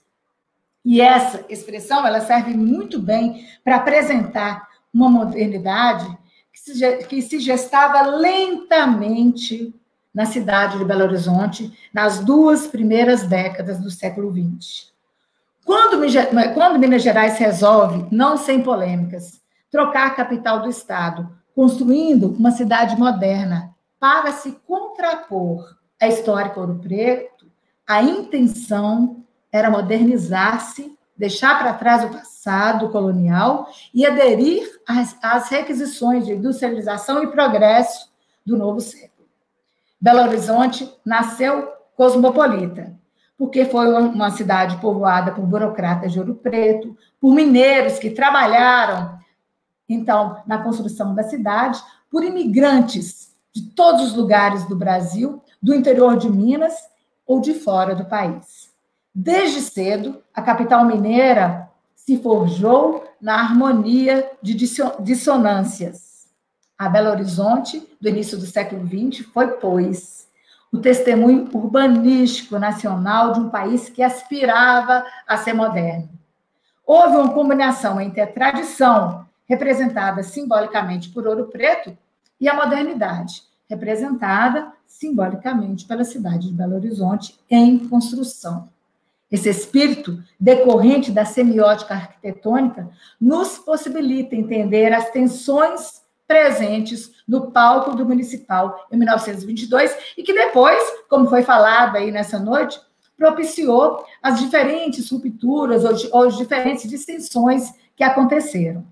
E essa expressão ela serve muito bem para apresentar uma modernidade que se gestava lentamente na cidade de Belo Horizonte, nas duas primeiras décadas do século vinte. Quando, quando Minas Gerais resolve, não sem polêmicas, trocar a capital do estado, construindo uma cidade moderna para se contrapor à histórica Ouro Preto, a intenção era modernizar-se, deixar para trás o passado colonial e aderir às, às requisições de industrialização e progresso do novo século. Belo Horizonte nasceu cosmopolita, porque foi uma cidade povoada por burocratas de Ouro Preto, por mineiros que trabalharam, então, na construção da cidade, por imigrantes de todos os lugares do Brasil, do interior de Minas ou de fora do país. Desde cedo, a capital mineira se forjou na harmonia de dissonâncias. A Belo Horizonte, do início do século vinte, foi, pois, o testemunho urbanístico nacional de um país que aspirava a ser moderno. Houve uma combinação entre a tradição, representada simbolicamente por Ouro Preto, e a modernidade, representada simbolicamente pela cidade de Belo Horizonte em construção. Esse espírito, decorrente da semiótica arquitetônica, nos possibilita entender as tensões presentes no palco do Municipal em mil novecentos e vinte e dois e que depois, como foi falado aí nessa noite, propiciou as diferentes rupturas ou as diferentes distensões que aconteceram.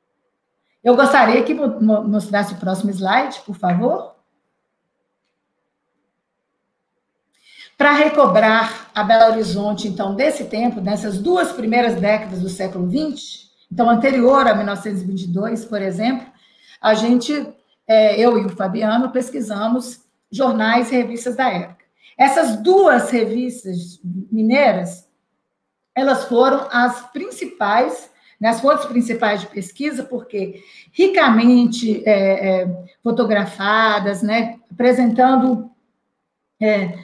Eu gostaria que mostrasse o próximo slide, por favor. Para recobrar a Belo Horizonte, então, desse tempo, nessas duas primeiras décadas do século vinte, então, anterior a mil novecentos e vinte e dois, por exemplo, a gente, eu e o Fabiano, pesquisamos jornais e revistas da época. Essas duas revistas mineiras, elas foram as principais, né, as fontes principais de pesquisa, porque ricamente é, é, fotografadas, né, apresentando é,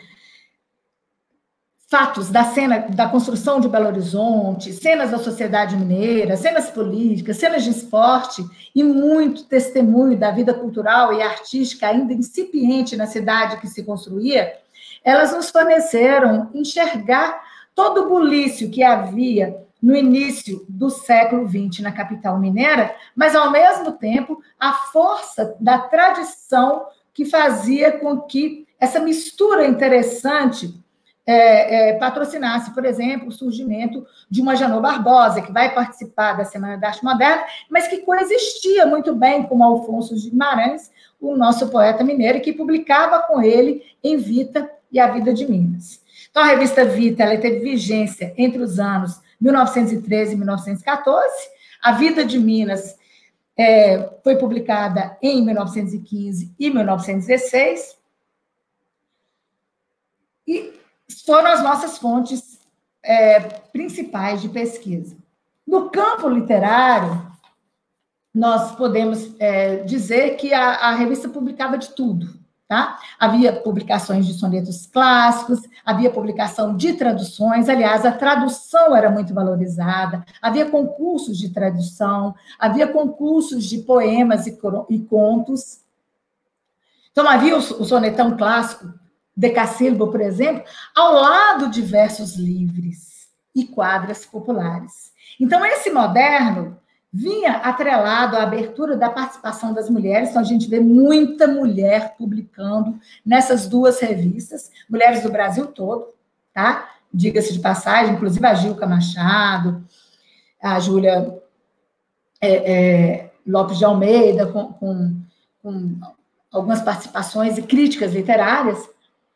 fatos da cena, da construção de Belo Horizonte, cenas da sociedade mineira, cenas políticas, cenas de esporte e muito testemunho da vida cultural e artística ainda incipiente na cidade que se construía, elas nos forneceram enxergar todo o bulício que havia no início do século vinte na capital mineira, mas, ao mesmo tempo, a força da tradição que fazia com que essa mistura interessante é, é, patrocinasse, por exemplo, o surgimento de uma Janot Barbosa, que vai participar da Semana da Arte Moderna, mas que coexistia muito bem com Alfonso de Guimarães, o nosso poeta mineiro, que publicava com ele em Vita e a Vida de Minas. Então, a revista Vita ela teve vigência entre os anos mil novecentos e treze e mil novecentos e quatorze. A Vida de Minas é, foi publicada em mil novecentos e quinze e mil novecentos e dezesseis. E foram as nossas fontes é, principais de pesquisa. No campo literário, nós podemos é, dizer que a, a revista publicava de tudo. Tá? Havia publicações de sonetos clássicos, havia publicação de traduções, aliás, a tradução era muito valorizada, havia concursos de tradução, havia concursos de poemas e, e contos. Então, havia o, o sonetão clássico, decassílabo, por exemplo, ao lado de versos livres e quadras populares. Então, esse moderno vinha atrelado à abertura da participação das mulheres, então a gente vê muita mulher publicando nessas duas revistas, mulheres do Brasil todo, tá? Diga-se de passagem, inclusive a Gilca Machado, a Júlia é, é, Lopes de Almeida, com, com, com algumas participações e críticas literárias,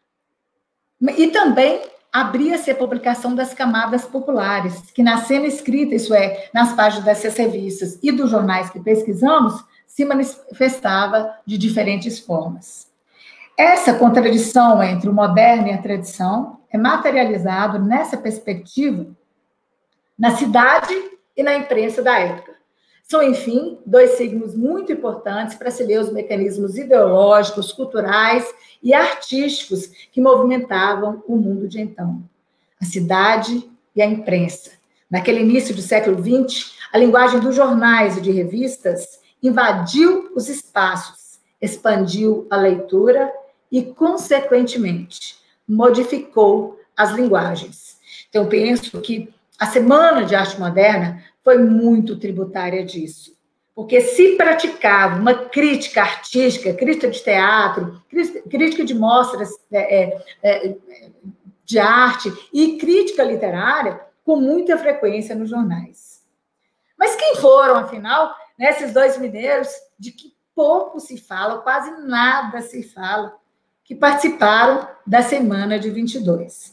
e também abria-se a publicação das camadas populares, que na cena escrita, isso é, nas páginas dessas revistas e dos jornais que pesquisamos, se manifestava de diferentes formas. Essa contradição entre o moderno e a tradição é materializado nessa perspectiva na cidade e na imprensa da época. São, enfim, dois signos muito importantes para se ler os mecanismos ideológicos, culturais e artísticos que movimentavam o mundo de então. A cidade e a imprensa. Naquele início do século vinte, a linguagem dos jornais e de revistas invadiu os espaços, expandiu a leitura e, consequentemente, modificou as linguagens. Então, eu penso que a Semana de Arte Moderna foi muito tributária disso, porque se praticava uma crítica artística, crítica de teatro, crítica de mostras é, é, de arte e crítica literária com muita frequência nos jornais. Mas quem foram, afinal, né, esses dois mineiros de que pouco se fala, quase nada se fala, que participaram da Semana de vinte e dois?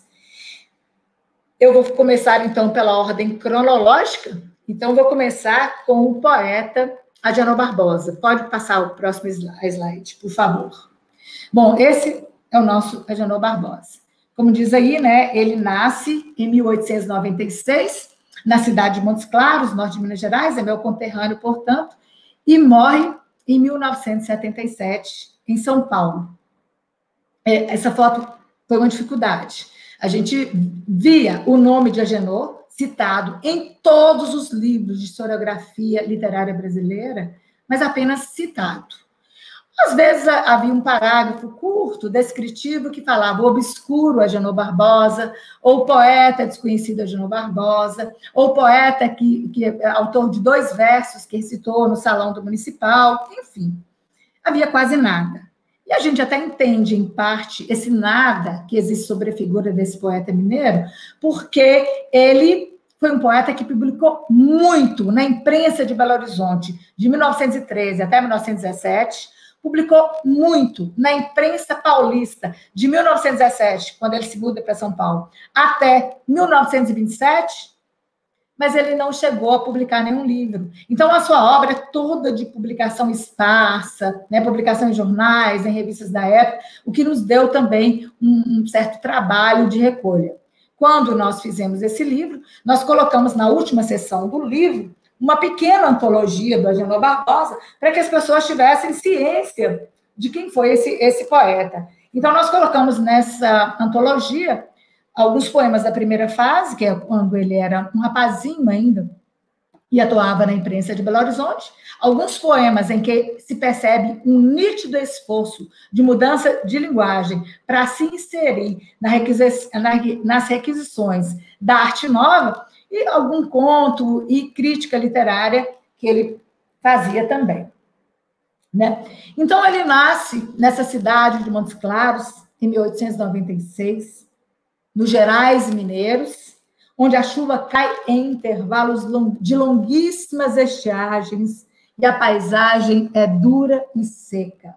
Eu vou começar, então, pela ordem cronológica. Então, vou começar com o poeta Agenor Barbosa. Pode passar o próximo slide, por favor. Bom, esse é o nosso Agenor Barbosa. Como diz aí, né, ele nasce em mil oitocentos e noventa e seis, na cidade de Montes Claros, norte de Minas Gerais, é meu conterrâneo, portanto, e morre em mil novecentos e setenta e sete, em São Paulo. É, essa foto foi uma dificuldade. A gente via o nome de Agenor citado em todos os livros de historiografia literária brasileira, mas apenas citado. Às vezes havia um parágrafo curto, descritivo, que falava o obscuro Agenor Barbosa, ou poeta desconhecido Agenor Barbosa, ou poeta que, que é autor de dois versos que recitou no Salão do Municipal, enfim. Havia quase nada. E a gente até entende, em parte, esse nada que existe sobre a figura desse poeta mineiro, porque ele foi um poeta que publicou muito na imprensa de Belo Horizonte, de mil novecentos e treze até mil novecentos e dezessete, publicou muito na imprensa paulista, de mil novecentos e dezessete, quando ele se muda para São Paulo, até mil novecentos e vinte e sete, mas ele não chegou a publicar nenhum livro. Então, a sua obra é toda de publicação esparsa, né, publicação em jornais, em revistas da época, o que nos deu também um, um certo trabalho de recolha. Quando nós fizemos esse livro, nós colocamos na última sessão do livro uma pequena antologia do Agenor Barbosa, para que as pessoas tivessem ciência de quem foi esse, esse poeta. Então, nós colocamos nessa antologia alguns poemas da primeira fase, que é quando ele era um rapazinho ainda, e atuava na imprensa de Belo Horizonte. Alguns poemas em que se percebe um nítido esforço de mudança de linguagem para se inserir na requisi- na, nas requisições da arte nova, e algum conto e crítica literária que ele fazia também. Né? Então, ele nasce nessa cidade de Montes Claros, em mil oitocentos e noventa e seis, nos Gerais Mineiros, onde a chuva cai em intervalos de longuíssimas estiagens e a paisagem é dura e seca.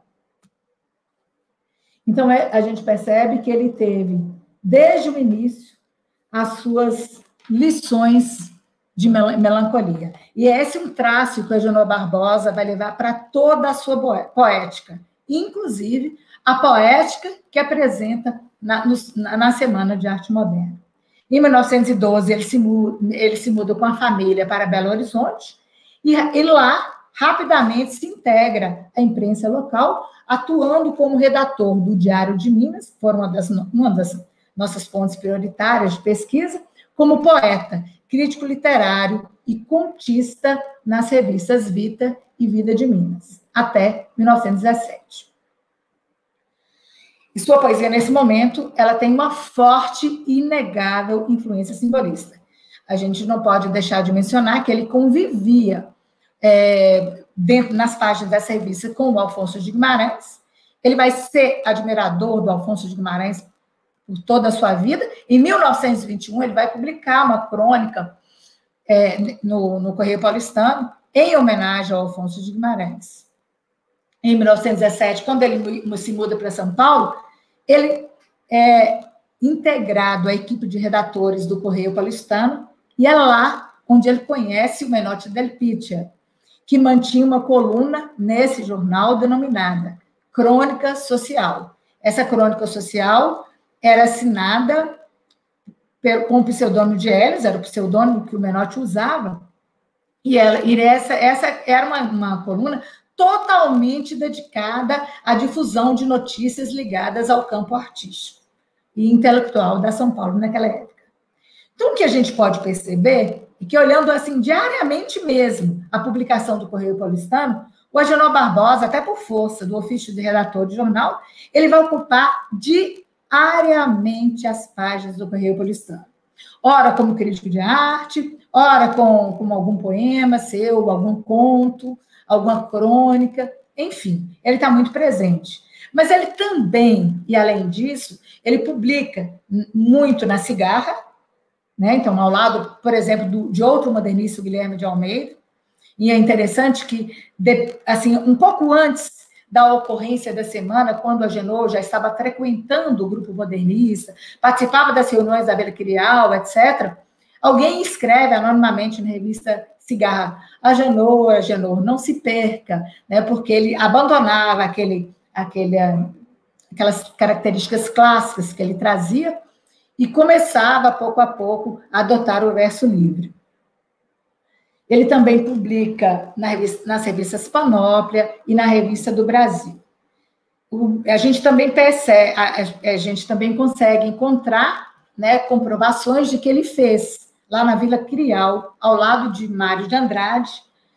Então, é, a gente percebe que ele teve, desde o início, as suas lições de melancolia. E esse é um traço que o Agenor Barbosa vai levar para toda a sua poética, inclusive a poética que apresenta na, na, na Semana de Arte Moderna. Em mil novecentos e doze, ele se, muda, ele se muda com a família para Belo Horizonte e, e lá, rapidamente, se integra à imprensa local, atuando como redator do Diário de Minas, que foi uma das, uma das nossas fontes prioritárias de pesquisa, como poeta, crítico literário e contista nas revistas Vita e Vida de Minas, até mil novecentos e dezessete. E sua poesia, nesse momento, ela tem uma forte e inegável influência simbolista. A gente não pode deixar de mencionar que ele convivia é, dentro, nas páginas dessa revista com o Alfonso de Guimarães. Ele vai ser admirador do Alfonso de Guimarães por toda a sua vida. Em mil novecentos e vinte e um, ele vai publicar uma crônica é, no, no Correio Paulistano, em homenagem ao Alfonso de Guimarães. Em mil novecentos e dezessete, quando ele se muda para São Paulo, ele é integrado à equipe de redatores do Correio Paulistano, e é lá onde ele conhece o Menotti Del Pitta, que mantinha uma coluna nesse jornal denominada Crônica Social. Essa crônica social era assinada com o pseudônimo de Elis, era o pseudônimo que o Menotti usava, e, ela, e essa, essa era uma, uma coluna totalmente dedicada à difusão de notícias ligadas ao campo artístico e intelectual da São Paulo naquela época. Então, o que a gente pode perceber é que, olhando assim diariamente mesmo a publicação do Correio Paulistano, o Agenor Barbosa, até por força do ofício de redator de jornal, ele vai ocupar diariamente as páginas do Correio Paulistano. Ora como crítico de arte, ora com, com algum poema seu, algum conto, alguma crônica, enfim, ele está muito presente. Mas ele também, e além disso, ele publica muito na Cigarra, né? Então, ao lado, por exemplo, do, de outro modernista, o Guilherme de Almeida, e é interessante que, de, assim, um pouco antes da ocorrência da semana, quando a Agenor já estava frequentando o grupo modernista, participava das reuniões da Vila Crial, etcétera, alguém escreve anonimamente na revista Cigarra: Agenor, Agenor, não se perca, né, porque ele abandonava aquele, aquele, aquelas características clássicas que ele trazia e começava, pouco a pouco, a adotar o verso livre. Ele também publica na revista, nas revistas Panóplia e na Revista do Brasil. O, a gente também percebe, a, a gente também consegue encontrar, né, comprovações de que ele fez, lá na Vila Crial, ao lado de Mário de Andrade,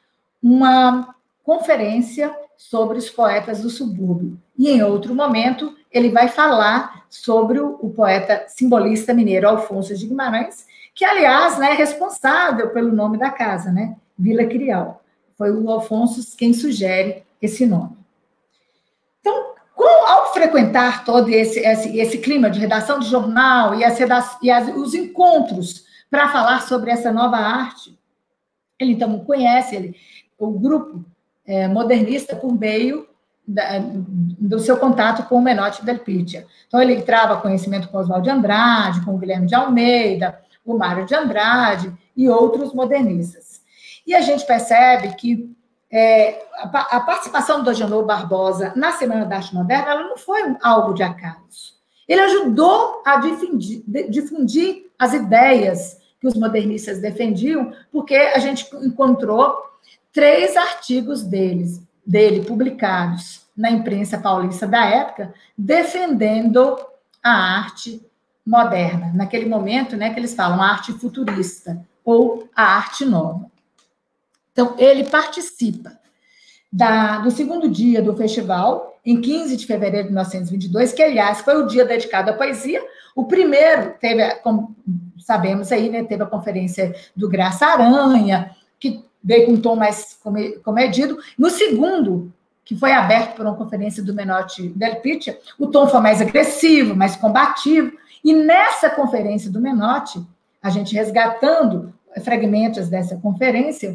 uma conferência sobre os poetas do subúrbio. E, em outro momento, ele vai falar sobre o, o poeta simbolista mineiro Alfonso de Guimarães, que, aliás, né, é responsável pelo nome da casa, né? Vila Crial. Foi o Alfonso quem sugere esse nome. Então, com, ao frequentar todo esse, esse, esse clima de redação de jornal e, as, e as, os encontros para falar sobre essa nova arte, ele então conhece ele, o grupo é, modernista por meio da, do seu contato com o Menotti Del Pitta. Então, ele trava conhecimento com Oswald de Andrade, com o Guilherme de Almeida, o Mário de Andrade e outros modernistas. E a gente percebe que é, a, a participação do Agenor Barbosa na Semana da Arte Moderna, ela não foi algo de acaso. Ele ajudou a difundir, difundir as ideias que os modernistas defendiam, porque a gente encontrou três artigos deles, dele publicados na imprensa paulista da época, defendendo a arte moderna, naquele momento, né, que eles falam a arte futurista ou a arte nova. Então, ele participa da, do segundo dia do festival, em quinze de fevereiro de mil novecentos e vinte e dois, que, aliás, foi o dia dedicado à poesia. O primeiro, teve, como sabemos aí, né, teve a conferência do Graça Aranha, que veio com um tom mais comedido. No segundo, que foi aberto por uma conferência do Menotti Del Pitta, o tom foi mais agressivo, mais combativo. E nessa conferência do Menotti, a gente resgatando fragmentos dessa conferência,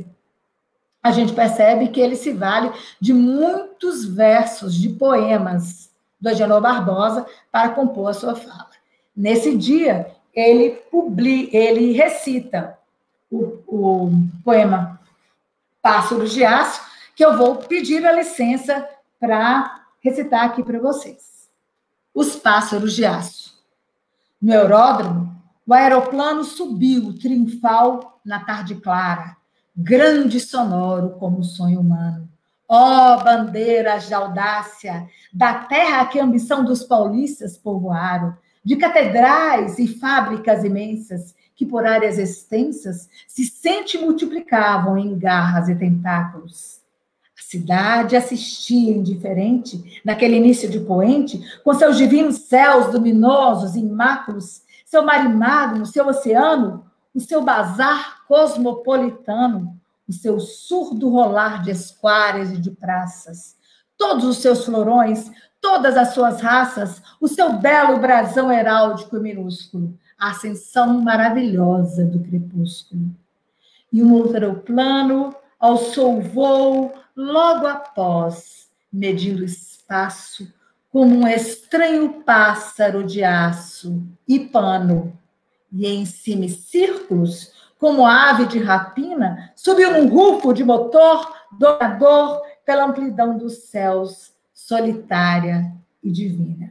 a gente percebe que ele se vale de muitos versos de poemas do Agenor Barbosa para compor a sua fala. Nesse dia, ele, publica, ele recita o, o poema Pássaros de Aço, que eu vou pedir a licença para recitar aqui para vocês. Os Pássaros de Aço. No aeródromo, o aeroplano subiu, triunfal, na tarde clara, grande e sonoro como o sonho humano. Ó, bandeiras de audácia, da terra que a ambição dos paulistas povoaram, de catedrais e fábricas imensas, que por áreas extensas se sente multiplicavam em garras e tentáculos. A cidade assistia indiferente, naquele início de poente, com seus divinos céus luminosos e imáculos, seu mar magno, seu oceano, o seu bazar cosmopolitano, o seu surdo rolar de esquares e de praças, todos os seus florões, todas as suas raças, o seu belo brasão heráldico e minúsculo, a ascensão maravilhosa do crepúsculo. E um outro aeroplano alçou o voo logo após, medindo o espaço, como um estranho pássaro de aço e pano, e em semicírculos, como ave de rapina, subiu num rufo de motor dorador pela amplidão dos céus, solitária e divina.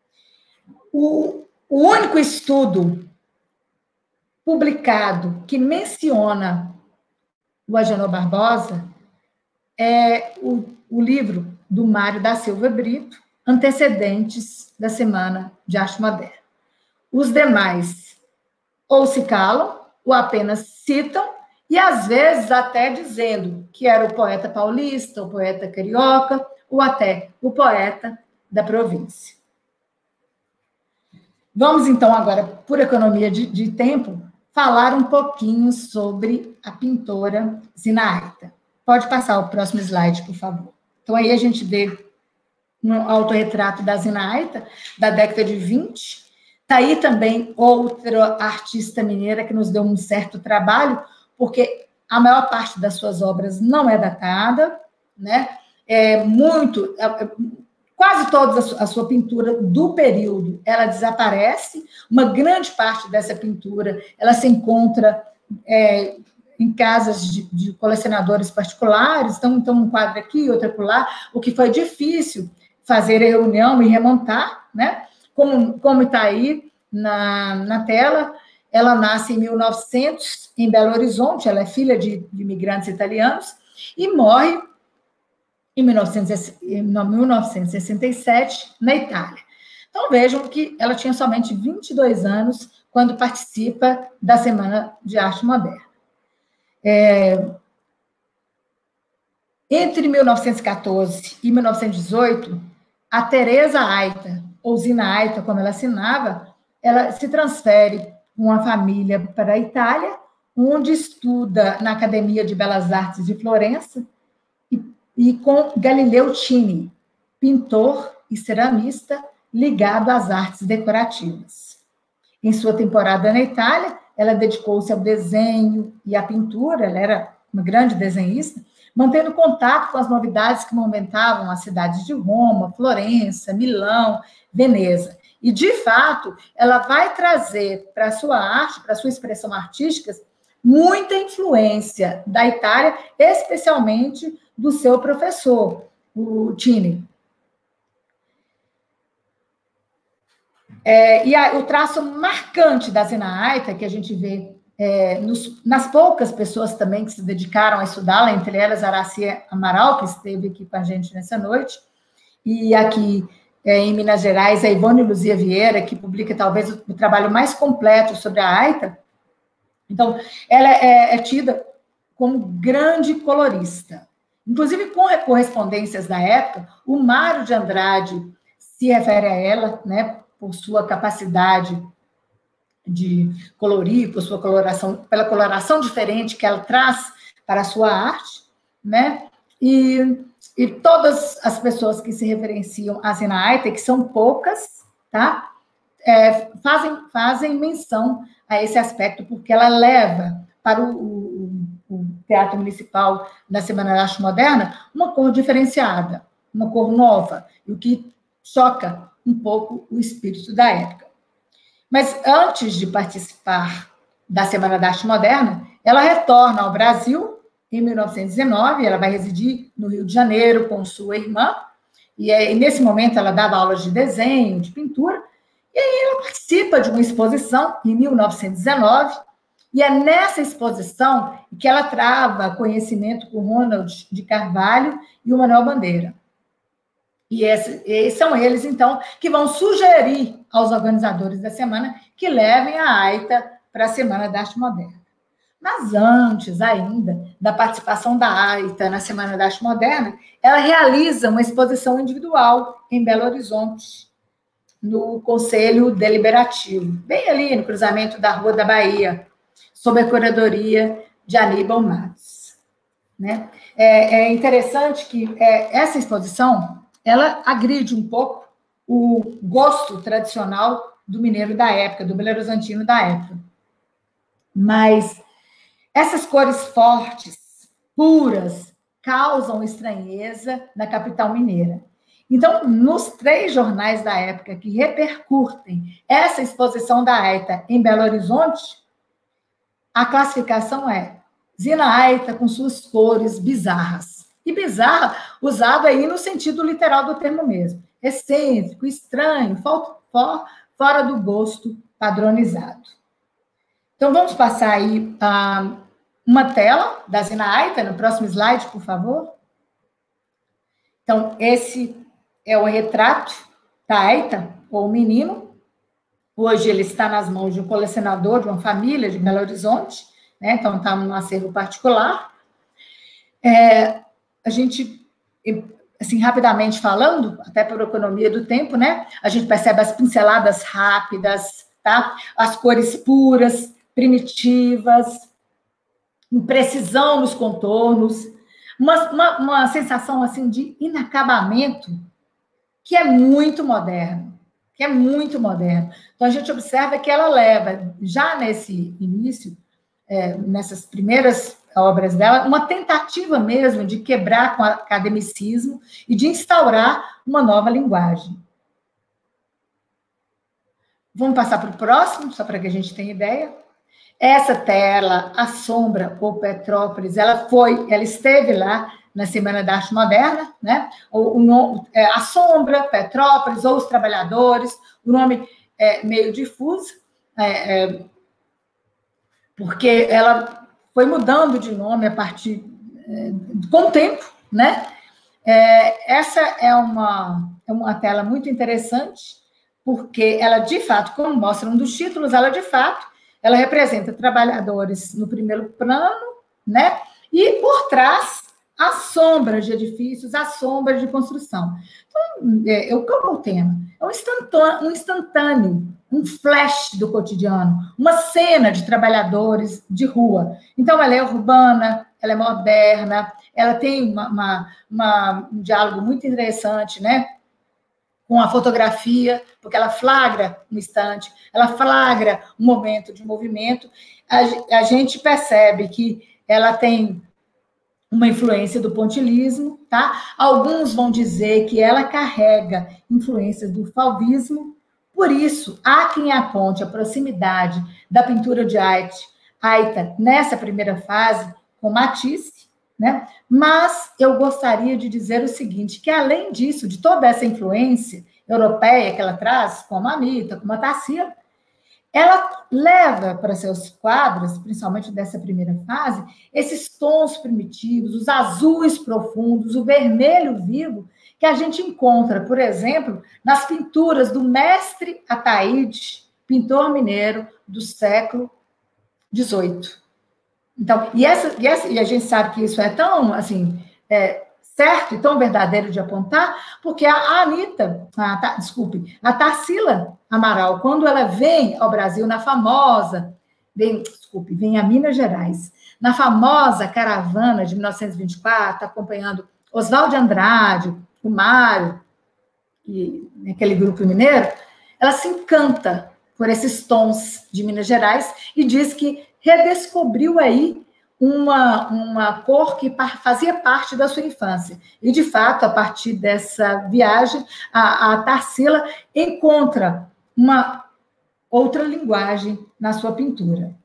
O, o único estudo publicado que menciona o Agenor Barbosa é o, o livro do Mário da Silva Brito, Antecedentes da Semana de Arte Moderna. Os demais ou se calam, ou apenas citam, e às vezes até dizendo que era o poeta paulista, o poeta carioca, ou até o poeta da província. Vamos, então, agora, por economia de, de tempo, falar um pouquinho sobre a pintora Zinaida. Pode passar o próximo slide, por favor. Então, aí a gente vê um autorretrato da Zinaida, da década de vinte. Está aí também outra artista mineira que nos deu um certo trabalho, porque a maior parte das suas obras não é datada, né? É muito, quase toda a sua pintura do período, ela desaparece. Uma grande parte dessa pintura, ela se encontra é, em casas de, de colecionadores particulares, então, então um quadro aqui, outro acolá, o que foi difícil fazer a reunião e remontar, né? Como, como está aí na, na tela, ela nasce em mil e novecentos, em Belo Horizonte, ela é filha de, de imigrantes italianos, e morre em mil novecentos e sessenta e sete, na Itália. Então, vejam que ela tinha somente vinte e dois anos quando participa da Semana de Arte Moderna. É, entre mil novecentos e quatorze e mil novecentos e dezoito, a Teresa Aita, ou Zina Aita, como ela assinava, ela se transfere com a família para a Itália, onde estuda na Academia de Belas Artes de Florença, e, e com Galileu Cini, pintor e ceramista ligado às artes decorativas. Em sua temporada na Itália, ela dedicou-se ao desenho e à pintura, ela era uma grande desenhista, mantendo contato com as novidades que movimentavam as cidades de Roma, Florença, Milão, Veneza. E, de fato, ela vai trazer para a sua arte, para a sua expressão artística, muita influência da Itália, especialmente do seu professor, o Cini. É, e a, o traço marcante da Zinaida, que a gente vê é, nos, nas poucas pessoas também que se dedicaram a estudá-la, entre elas Araci Amaral, que esteve aqui com a gente nessa noite, e aqui é, em Minas Gerais, a Ivone Luzia Vieira, que publica talvez o, o trabalho mais completo sobre a Aita. Então, ela é, é tida como grande colorista. Inclusive, com correspondências da época, o Mário de Andrade se refere a ela, né, por sua capacidade de colorir, por sua coloração, pela coloração diferente que ela traz para a sua arte, né? E, e todas as pessoas que se referenciam a Zina Aita, que são poucas, tá? É, fazem, fazem menção a esse aspecto, porque ela leva para o, o, o Teatro Municipal na Semana da Arte Moderna uma cor diferenciada, uma cor nova, o que choca um pouco o espírito da época. Mas antes de participar da Semana da Arte Moderna, ela retorna ao Brasil em mil novecentos e nove, ela vai residir no Rio de Janeiro com sua irmã, e, e nesse momento ela dava aulas de desenho, de pintura, e aí ela participa de uma exposição em mil novecentos e dezenove, e é nessa exposição que ela trava conhecimento com Ronald de Carvalho e o Manuel Bandeira. E, esse, e são eles, então, que vão sugerir aos organizadores da semana que levem a Aita para a Semana da Arte Moderna. Mas antes ainda da participação da Aita na Semana da Arte Moderna, ela realiza uma exposição individual em Belo Horizonte, no Conselho Deliberativo, bem ali no cruzamento da Rua da Bahia, sob a curadoria de Aníbal Matos. Né? É, é interessante que é, essa exposição ela agride um pouco o gosto tradicional do mineiro da época, do belo-horizontino da época. Mas essas cores fortes, puras, causam estranheza na capital mineira. Então, nos três jornais da época que repercutem essa exposição da Aita em Belo Horizonte, a classificação é Zina Aita com suas cores bizarras. E bizarra, usado aí no sentido literal do termo mesmo. Excêntrico, estranho, fora do gosto padronizado. Então, vamos passar aí uh, uma tela da Zina Aita, no próximo slide, por favor. Então, esse é o retrato da Aita, ou menino. Hoje ele está nas mãos de um colecionador de uma família de Belo Horizonte, né? Então está num acervo particular. É, a gente, assim, rapidamente falando, até por economia do tempo, né? A gente percebe as pinceladas rápidas, tá? As cores puras, primitivas, imprecisão nos contornos, uma, uma, uma sensação assim de inacabamento que é muito moderno, que é muito moderno. Então, a gente observa que ela leva, já nesse início, é, nessas primeiras obras dela, uma tentativa mesmo de quebrar com o academicismo e de instaurar uma nova linguagem. Vamos passar para o próximo, só para que a gente tenha ideia. Essa tela, a Sombra, ou Petrópolis, ela foi, ela esteve lá na Semana da Arte Moderna, né? O, o, é, a Sombra, Petrópolis, ou os Trabalhadores, o nome é meio difuso, é, é, porque ela foi mudando de nome a partir é, com o tempo, né? É, essa é uma, é uma tela muito interessante, porque ela, de fato, como mostra um dos títulos, ela, de fato, ela representa trabalhadores no primeiro plano, né? E, por trás, as sombras de edifícios, as sombras de construção. Então, é, eu como o tema? É um instantâneo, um instantâneo, um flash do cotidiano, uma cena de trabalhadores de rua. Então, ela é urbana, ela é moderna, ela tem uma, uma, uma, um diálogo muito interessante, né? Com a fotografia, porque ela flagra um instante, ela flagra um momento de movimento. A, a gente percebe que ela tem uma influência do pontilhismo, tá? Alguns vão dizer que ela carrega influências do fauvismo, por isso, há quem aponte a proximidade da pintura de arte Aita nessa primeira fase com Matisse, né? Mas eu gostaria de dizer o seguinte, que além disso, de toda essa influência europeia que ela traz, como a Anitta, como a Tarsila, ela leva para seus quadros, principalmente dessa primeira fase, esses tons primitivos, os azuis profundos, o vermelho vivo, que a gente encontra, por exemplo, nas pinturas do mestre Ataíde, pintor mineiro do século dezoito. Então, e, essa, e, essa, e a gente sabe que isso é tão, assim, é, certo e tão verdadeiro de apontar, porque a Anitta, a, a, desculpe, a Tarsila Amaral, quando ela vem ao Brasil na famosa, vem, desculpe, vem a Minas Gerais, na famosa caravana de mil novecentos e vinte e quatro, acompanhando Oswaldo Andrade, o Mário, e aquele grupo mineiro, ela se encanta por esses tons de Minas Gerais e diz que redescobriu aí uma, uma cor que fazia parte da sua infância. E, de fato, a partir dessa viagem, a, a Tarsila encontra uma outra linguagem na sua pintura.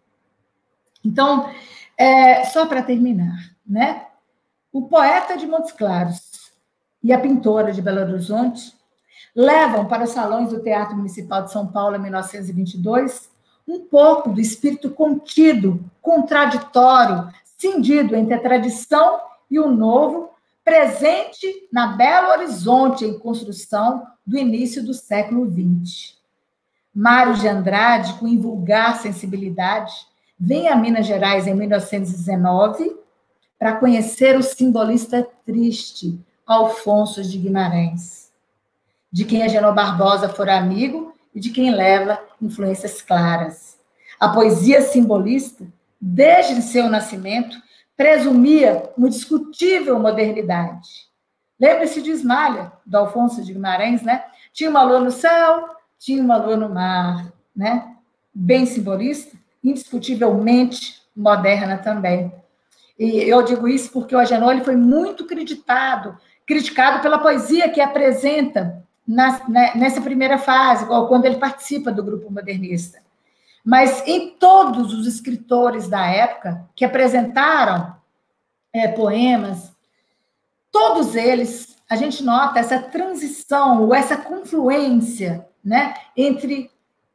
Então, é, só para terminar, né? O poeta de Montes Claros e a pintora de Belo Horizonte levam para os salões do Teatro Municipal de São Paulo em mil novecentos e vinte e dois um pouco do espírito contido, contraditório, cindido entre a tradição e o novo, presente na Belo Horizonte em construção do início do século vinte. Mário de Andrade, com invulgar sensibilidade, vem a Minas Gerais em mil novecentos e dezenove para conhecer o simbolista triste Alfonso de Guimarães, de quem Agenor Barbosa fora amigo e de quem leva influências claras. A poesia simbolista, desde seu nascimento, presumia uma discutível modernidade. Lembre-se de Ismalha, do Alfonso de Guimarães, né? Tinha uma lua no céu, tinha uma lua no mar, né? Bem simbolista, indiscutivelmente moderna também. E eu digo isso porque o Agenor ele foi muito criticado, criticado pela poesia que apresenta na, nessa primeira fase, quando ele participa do grupo modernista. Mas em todos os escritores da época que apresentaram é, poemas, todos eles, a gente nota essa transição, ou essa confluência, né, entre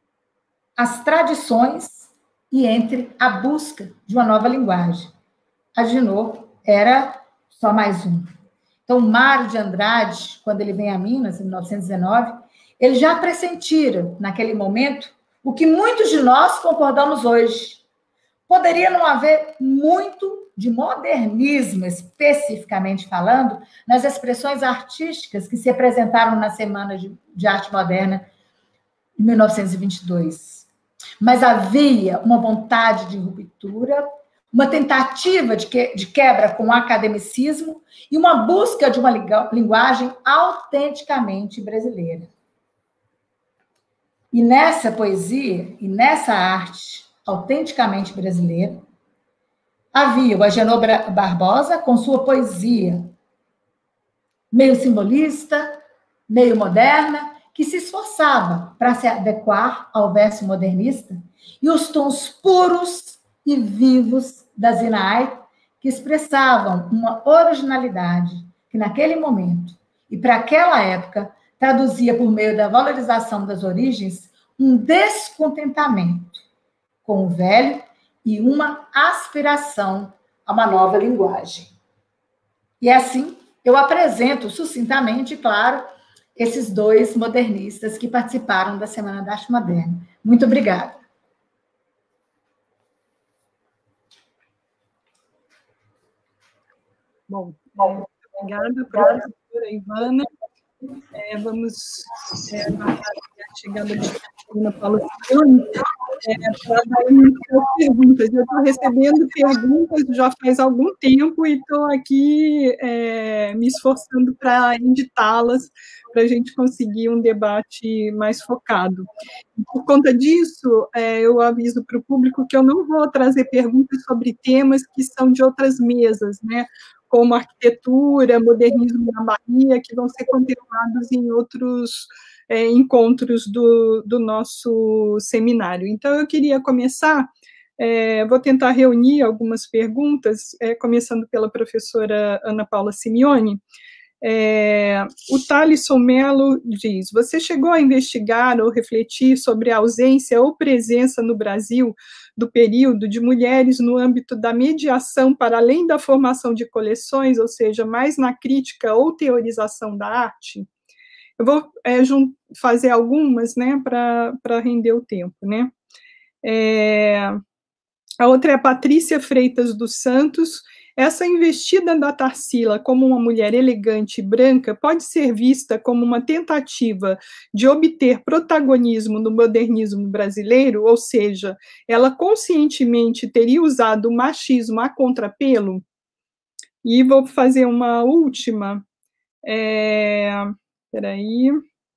as tradições e entre a busca de uma nova linguagem. Agenor era só mais um. Então, Mário de Andrade, quando ele vem a Minas, em mil novecentos e dezenove, ele já pressentira, naquele momento, o que muitos de nós concordamos hoje. Poderia não haver muito de modernismo, especificamente falando, nas expressões artísticas que se apresentaram na Semana de, de Arte Moderna, em mil novecentos e vinte e dois. Mas havia uma vontade de ruptura, uma tentativa de, que, de quebra com o academicismo e uma busca de uma linguagem autenticamente brasileira. E nessa poesia, e nessa arte autenticamente brasileira, havia o Agenor Barbosa com sua poesia meio simbolista, meio moderna, que se esforçava para se adequar ao verso modernista, e os tons puros e vivos da Zinaide, que expressavam uma originalidade que, naquele momento e para aquela época, traduzia por meio da valorização das origens um descontentamento com o velho e uma aspiração a uma nova linguagem. E assim, eu apresento sucintamente, claro, esses dois modernistas que participaram da Semana da Arte Moderna. Muito obrigada. Bom, bom obrigada, professora Ivana. É, vamos é, a chegada de Ana Paula Simeone é, para dar muitas perguntas. Eu estou recebendo perguntas já faz algum tempo e estou aqui é, me esforçando para editá-las, para a gente conseguir um debate mais focado. Por conta disso, é, eu aviso para o público que eu não vou trazer perguntas sobre temas que são de outras mesas, né? Como arquitetura, modernismo na Bahia, que vão ser contemplados em outros é, encontros do, do nosso seminário. Então, eu queria começar, é, vou tentar reunir algumas perguntas, é, começando pela professora Ana Paula Simeone. É, o Thalisson Mello diz, você chegou a investigar ou refletir sobre a ausência ou presença no Brasil do período de mulheres no âmbito da mediação para além da formação de coleções, ou seja, mais na crítica ou teorização da arte? Eu vou é, fazer algumas, né, para render o tempo, né? É, A outra é a Patrícia Freitas dos Santos. Essa investida da Tarsila como uma mulher elegante e branca pode ser vista como uma tentativa de obter protagonismo no modernismo brasileiro, ou seja, ela conscientemente teria usado o machismo a contrapelo? E vou fazer uma última. É, peraí.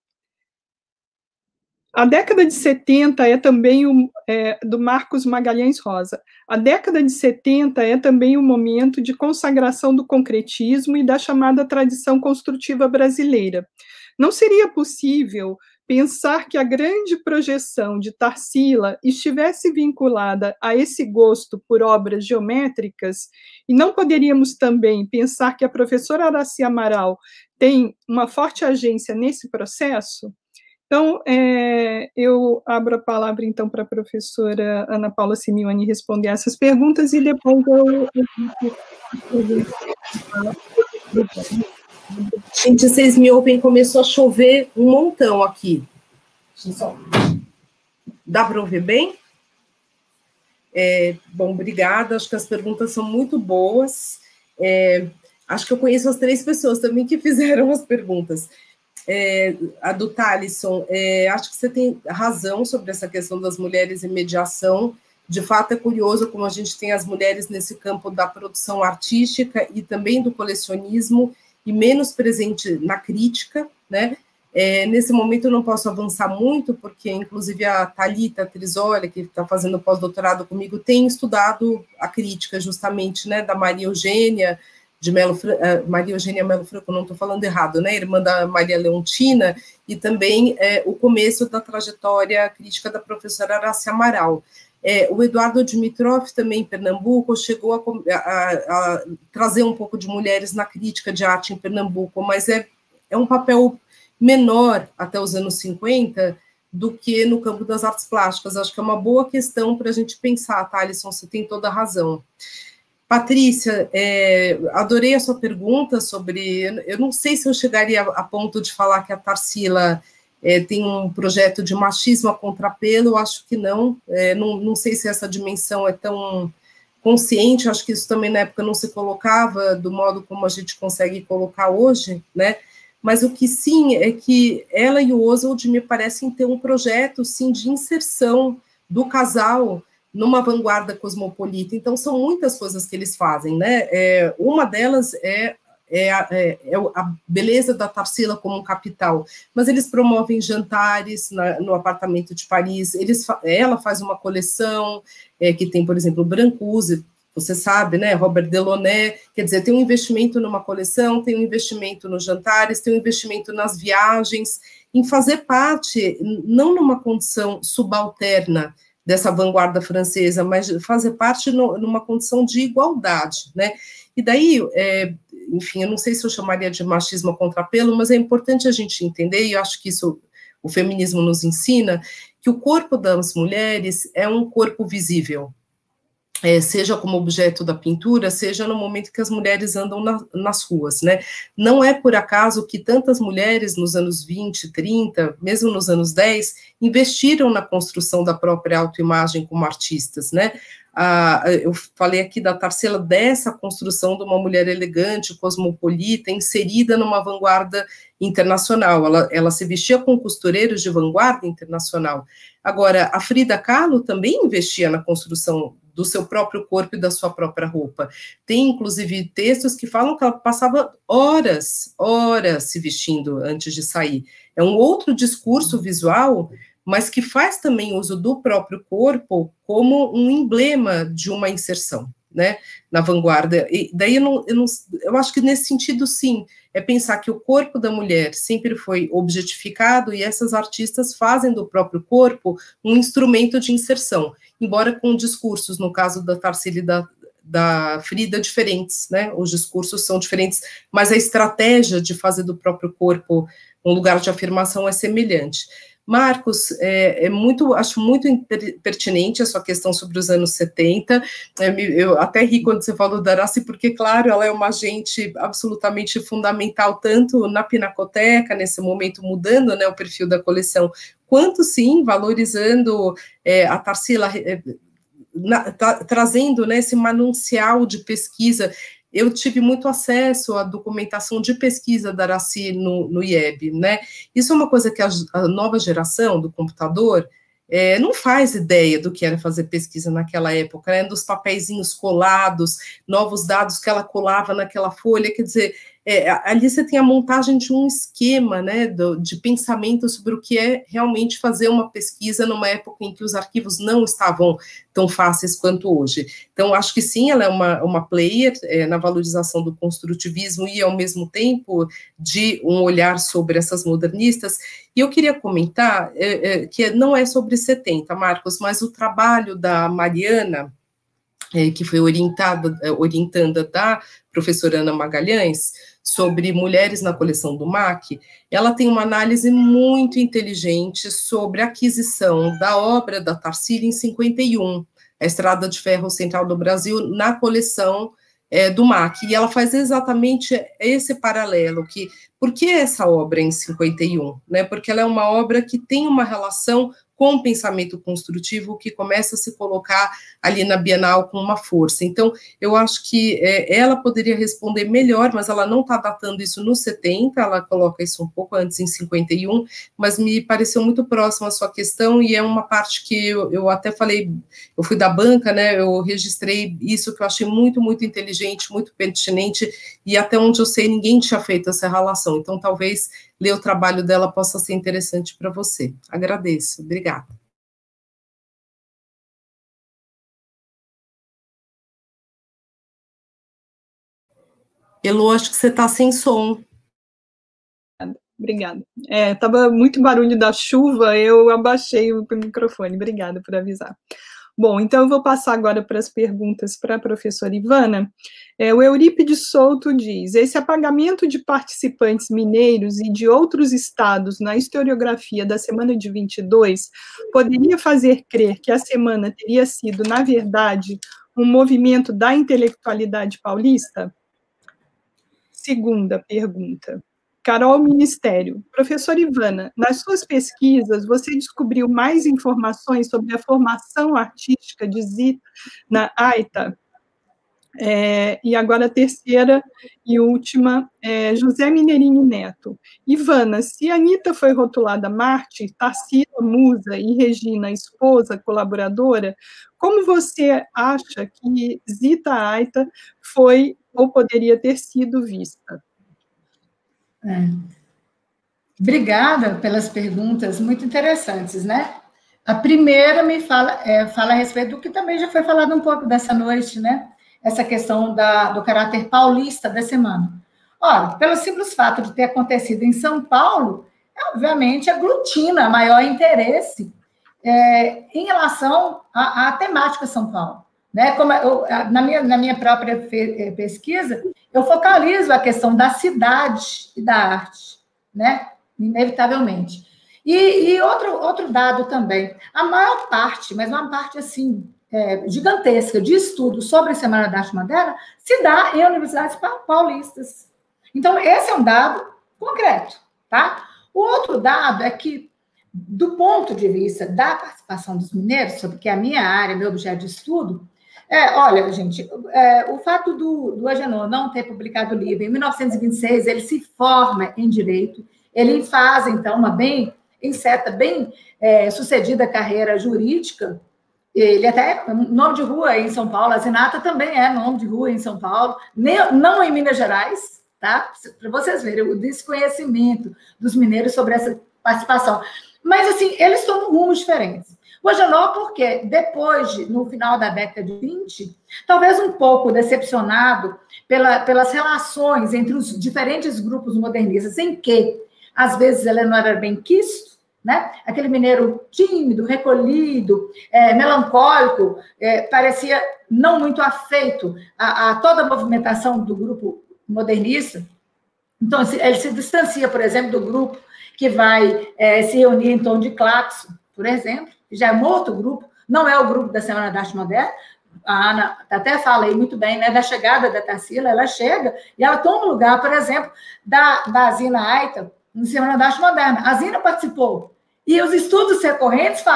A década de setenta é também o, é, do Marcos Magalhães Rosa. A década de setenta é também o momento de consagração do concretismo e da chamada tradição construtiva brasileira. Não seria possível pensar que a grande projeção de Tarsila estivesse vinculada a esse gosto por obras geométricas, e não poderíamos também pensar que a professora Aracy Amaral tem uma forte agência nesse processo? Então, é, eu abro a palavra, então, para a professora Ana Paula Simeoni responder essas perguntas, e depois eu... Gente, vocês me ouvem, começou a chover um montão aqui. Dá para ouvir bem? É, bom, obrigada, acho que as perguntas são muito boas. É, acho que eu conheço as três pessoas também que fizeram as perguntas. É, a do Thalisson, é, acho que você tem razão sobre essa questão das mulheres em mediação. De fato, é curioso como a gente tem as mulheres nesse campo da produção artística e também do colecionismo, e menos presente na crítica, né? É, nesse momento eu não posso avançar muito, porque inclusive a Thalita Trisoli, que está fazendo pós-doutorado comigo, tem estudado a crítica justamente, né, da Maria Eugênia, de Melo, uh, Maria Eugênia Melo Franco, não estou falando errado, né, irmã da Maria Leontina, e também é, o começo da trajetória crítica da professora Aracy Amaral. É, o Eduardo Dimitrov, também em Pernambuco, chegou a, a, a trazer um pouco de mulheres na crítica de arte em Pernambuco, mas é, é um papel menor até os anos cinquenta do que no campo das artes plásticas. Acho que é uma boa questão para a gente pensar, tá, Alisson? Você tem toda a razão. Patrícia, é, adorei a sua pergunta sobre... Eu não sei se eu chegaria a ponto de falar que a Tarsila é, tem um projeto de machismo a contrapelo, eu acho que não. É, não. Não sei se essa dimensão é tão consciente, acho que isso também na época não se colocava do modo como a gente consegue colocar hoje, né? Mas o que sim é que ela e o Oswald me parecem ter um projeto, sim, de inserção do casal numa vanguarda cosmopolita. Então, são muitas coisas que eles fazem, né? É, uma delas é, é, a, é, é a beleza da Tarsila como um capital, mas eles promovem jantares na, no apartamento de Paris, eles, ela faz uma coleção é, que tem, por exemplo, Brancusi, você sabe, né, Robert Delaunay, quer dizer, tem um investimento numa coleção, tem um investimento nos jantares, tem um investimento nas viagens, em fazer parte, não numa condição subalterna dessa vanguarda francesa, mas fazer parte no, numa condição de igualdade, né, e daí, é, enfim, eu não sei se eu chamaria de machismo a contrapelo, mas é importante a gente entender, e eu acho que isso o feminismo nos ensina, que o corpo das mulheres é um corpo visível, É, seja como objeto da pintura, seja no momento que as mulheres andam na, nas ruas, né? Não é por acaso que tantas mulheres nos anos vinte, trinta, mesmo nos anos dez, investiram na construção da própria autoimagem como artistas, né? Ah, eu falei aqui da Tarsila, dessa construção de uma mulher elegante, cosmopolita, inserida numa vanguarda internacional. Ela, ela se vestia com costureiros de vanguarda internacional. Agora, a Frida Kahlo também investia na construção do seu próprio corpo e da sua própria roupa. Tem, inclusive, textos que falam que ela passava horas, horas se vestindo antes de sair. É um outro discurso visual, mas que faz também uso do próprio corpo como um emblema de uma inserção, né, na vanguarda. E daí eu, não, eu, não, eu acho que nesse sentido, sim, é pensar que o corpo da mulher sempre foi objetificado e essas artistas fazem do próprio corpo um instrumento de inserção, embora com discursos, no caso da Tarsila e da, da Frida, diferentes, né, os discursos são diferentes, mas a estratégia de fazer do próprio corpo um lugar de afirmação é semelhante. Marcos, é, é muito, acho muito pertinente a sua questão sobre os anos setenta, é, eu até ri quando você falou da Aracy, porque, claro, ela é uma agente absolutamente fundamental, tanto na Pinacoteca, nesse momento mudando, né, o perfil da coleção, quanto, sim, valorizando é, a Tarsila, é, na, tá, trazendo, né, esse manancial de pesquisa. Eu tive muito acesso à documentação de pesquisa da Aracy no, no I E B, né? Isso é uma coisa que a, a nova geração do computador é, não faz ideia do que era fazer pesquisa naquela época, né? Dos papeizinhos colados, novos dados que ela colava naquela folha, quer dizer, é, ali você tem a montagem de um esquema, né, do, de pensamento sobre o que é realmente fazer uma pesquisa numa época em que os arquivos não estavam tão fáceis quanto hoje. Então, acho que sim, ela é uma, uma player é, na valorização do construtivismo e, ao mesmo tempo, de um olhar sobre essas modernistas. E eu queria comentar é, é, que não é sobre setenta, Marcos, mas o trabalho da Mariana, é, que foi orientada, orientanda da professora Ana Magalhães, sobre mulheres na coleção do M A C, ela tem uma análise muito inteligente sobre a aquisição da obra da Tarsila em cinquenta e um, a Estrada de Ferro Central do Brasil, na coleção é, do M A C, e ela faz exatamente esse paralelo, que, por que essa obra em cinquenta e um? Né? Porque ela é uma obra que tem uma relação com o pensamento construtivo que começa a se colocar ali na Bienal com uma força. Então, eu acho que é, ela poderia responder melhor, mas ela não está datando isso nos setenta, ela coloca isso um pouco antes, em cinquenta e um, mas me pareceu muito próxima a sua questão, e é uma parte que eu, eu até falei, eu fui da banca, né, eu registrei isso que eu achei muito, muito inteligente, muito pertinente, e até onde eu sei, ninguém tinha feito essa relação, então talvez ler o trabalho dela possa ser interessante para você. Agradeço, obrigada. Elô, acho que você está sem som. Obrigada. Estava é, muito barulho da chuva, eu abaixei o microfone. Obrigada por avisar. Bom, então eu vou passar agora para as perguntas para a professora Ivana. É, o Eurípides Souto diz, esse apagamento de participantes mineiros e de outros estados na historiografia da semana de vinte e dois poderia fazer crer que a semana teria sido, na verdade, um movimento da intelectualidade paulista? Segunda pergunta. Carol Ministério. Professora Ivana, nas suas pesquisas, você descobriu mais informações sobre a formação artística de Zina Aita? É, e agora a terceira e última, é, José Mineirinho Neto. Ivana, se Anitta foi rotulada mártir, Tarsila, musa, e Regina, esposa, colaboradora, como você acha que Zita Aita foi ou poderia ter sido vista? É. Obrigada pelas perguntas muito interessantes, né? A primeira me fala, é, fala a respeito do que também já foi falado um pouco dessa noite, né? Essa questão da, do caráter paulista da semana. Ora, pelo simples fato de ter acontecido em São Paulo, obviamente aglutina maior interesse é, em relação à, à temática São Paulo. Né? Como eu, na, minha, na minha própria pesquisa, eu focalizo a questão da cidade e da arte, né? Inevitavelmente. E, e outro, outro dado também, a maior parte, mas uma parte assim, é, gigantesca de estudos sobre a Semana da Arte Moderna se dá em universidades paulistas. Então, esse é um dado concreto, tá? O outro dado é que, do ponto de vista da participação dos mineiros, sobre que é a minha área, meu objeto de estudo, é, olha, gente, é, o fato do, do Agenor não ter publicado o livro, em mil novecentos e vinte e seis, ele se forma em Direito, ele faz, então, uma bem, em certa, bem é, sucedida carreira jurídica, ele até, nome de rua em São Paulo, a Zinata também é nome de rua em São Paulo, não em Minas Gerais, tá? Para vocês verem o desconhecimento dos mineiros sobre essa participação. Mas, assim, eles tomam rumos diferentes. O Agenor, porque depois, de, no final da década de vinte, talvez um pouco decepcionado pela, pelas relações entre os diferentes grupos modernistas, em que, às vezes, ele não era bem quisto, né? Aquele mineiro tímido, recolhido, é, melancólico, é, parecia não muito afeito a, a toda a movimentação do grupo modernista. Então, ele se distancia, por exemplo, do grupo que vai é, se reunir em torno de Claxon, por exemplo, que já é um outro grupo, não é o grupo da Semana da Arte Moderna. A Ana até fala aí muito bem, né, da chegada da Tarsila, ela chega e ela toma o lugar, por exemplo, da, da Zina Aita, no Semana da Arte Moderna. A Zina participou. E os estudos recorrentes falam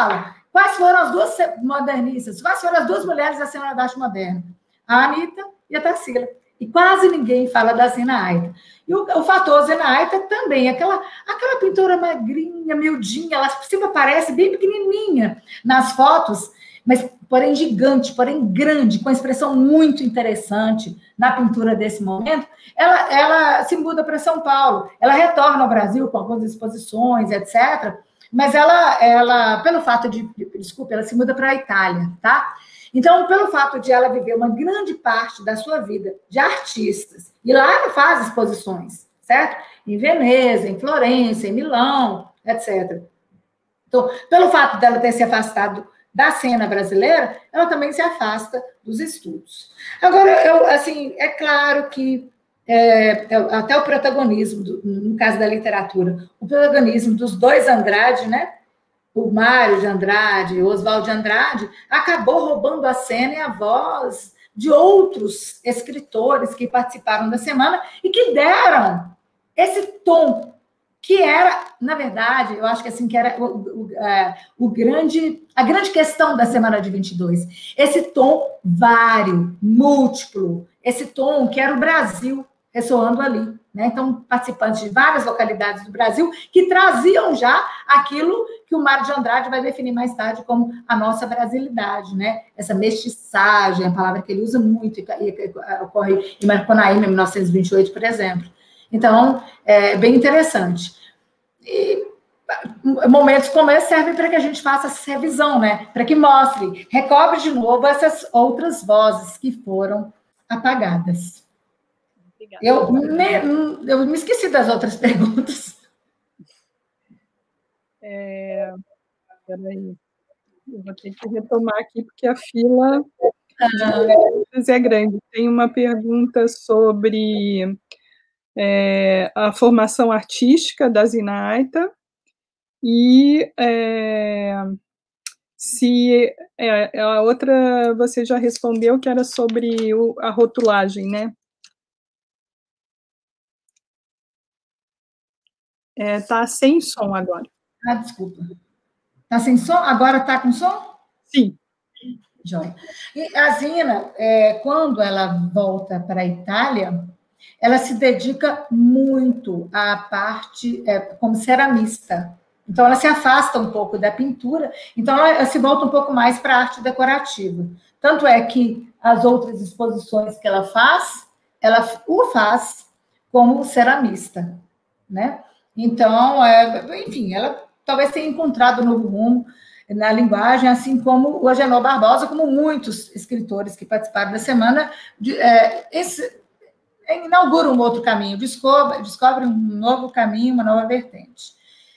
Quais foram as duas modernistas? Quais foram as duas mulheres da Semana da Arte Moderna? A Anitta e a Tarsila. E quase ninguém fala da Zina Aita. E o, o fator Zina Aita também, aquela, aquela pintora magrinha, miudinha, ela sempre aparece bem pequenininha nas fotos, mas porém gigante, porém grande, com expressão muito interessante na pintura desse momento. Ela, ela se muda para São Paulo, ela retorna ao Brasil com algumas exposições, etcétera. Mas ela, ela pelo fato de, desculpa, ela se muda para a Itália, tá? Então, pelo fato de ela viver uma grande parte da sua vida de artistas, e lá ela faz exposições, certo? Em Veneza, em Florença, em Milão, etcétera. Então, pelo fato dela ter se afastado da cena brasileira, ela também se afasta dos estudos. Agora, eu, assim, é claro que é, até o protagonismo, do, no caso da literatura, o protagonismo dos dois Andrade, né? O Mário de Andrade, o Oswald de Andrade, acabou roubando a cena e a voz de outros escritores que participaram da semana e que deram esse tom, que era, na verdade, eu acho que assim, que era o, o, o grande, a grande questão da semana de vinte e dois. Esse tom vário, múltiplo, esse tom que era o Brasil ressoando ali, né? Então, participantes de várias localidades do Brasil que traziam já aquilo que o Mário de Andrade vai definir mais tarde como a nossa brasilidade, né? Essa mestiçagem, a palavra que ele usa muito, e, e, ocorre em Macunaíma, em mil novecentos e vinte e oito, por exemplo. Então, é bem interessante. E momentos como esse servem para que a gente faça essa revisão, né? Para que mostre, recobre de novo essas outras vozes que foram apagadas. Eu me, eu me esqueci das outras perguntas. É, peraí. Eu vou ter que retomar aqui, porque a fila de é grande. Tem uma pergunta sobre é, a formação artística da Zina Aita e é, se é, a outra você já respondeu, que era sobre o, a rotulagem, né? É, tá sem som agora. Ah, desculpa. Tá sem som? Agora tá com som? Sim. Joia. E a Zina, é, quando ela volta para a Itália, ela se dedica muito à parte é, como ceramista. Então, ela se afasta um pouco da pintura, então ela, ela se volta um pouco mais para a arte decorativa. Tanto é que as outras exposições que ela faz, ela o faz como ceramista, né? Então, é, enfim, ela talvez tenha encontrado um novo rumo na linguagem, assim como o Agenor Barbosa, como muitos escritores que participaram da semana, de, é, esse, inaugura um outro caminho, descobre, descobre um novo caminho, uma nova vertente.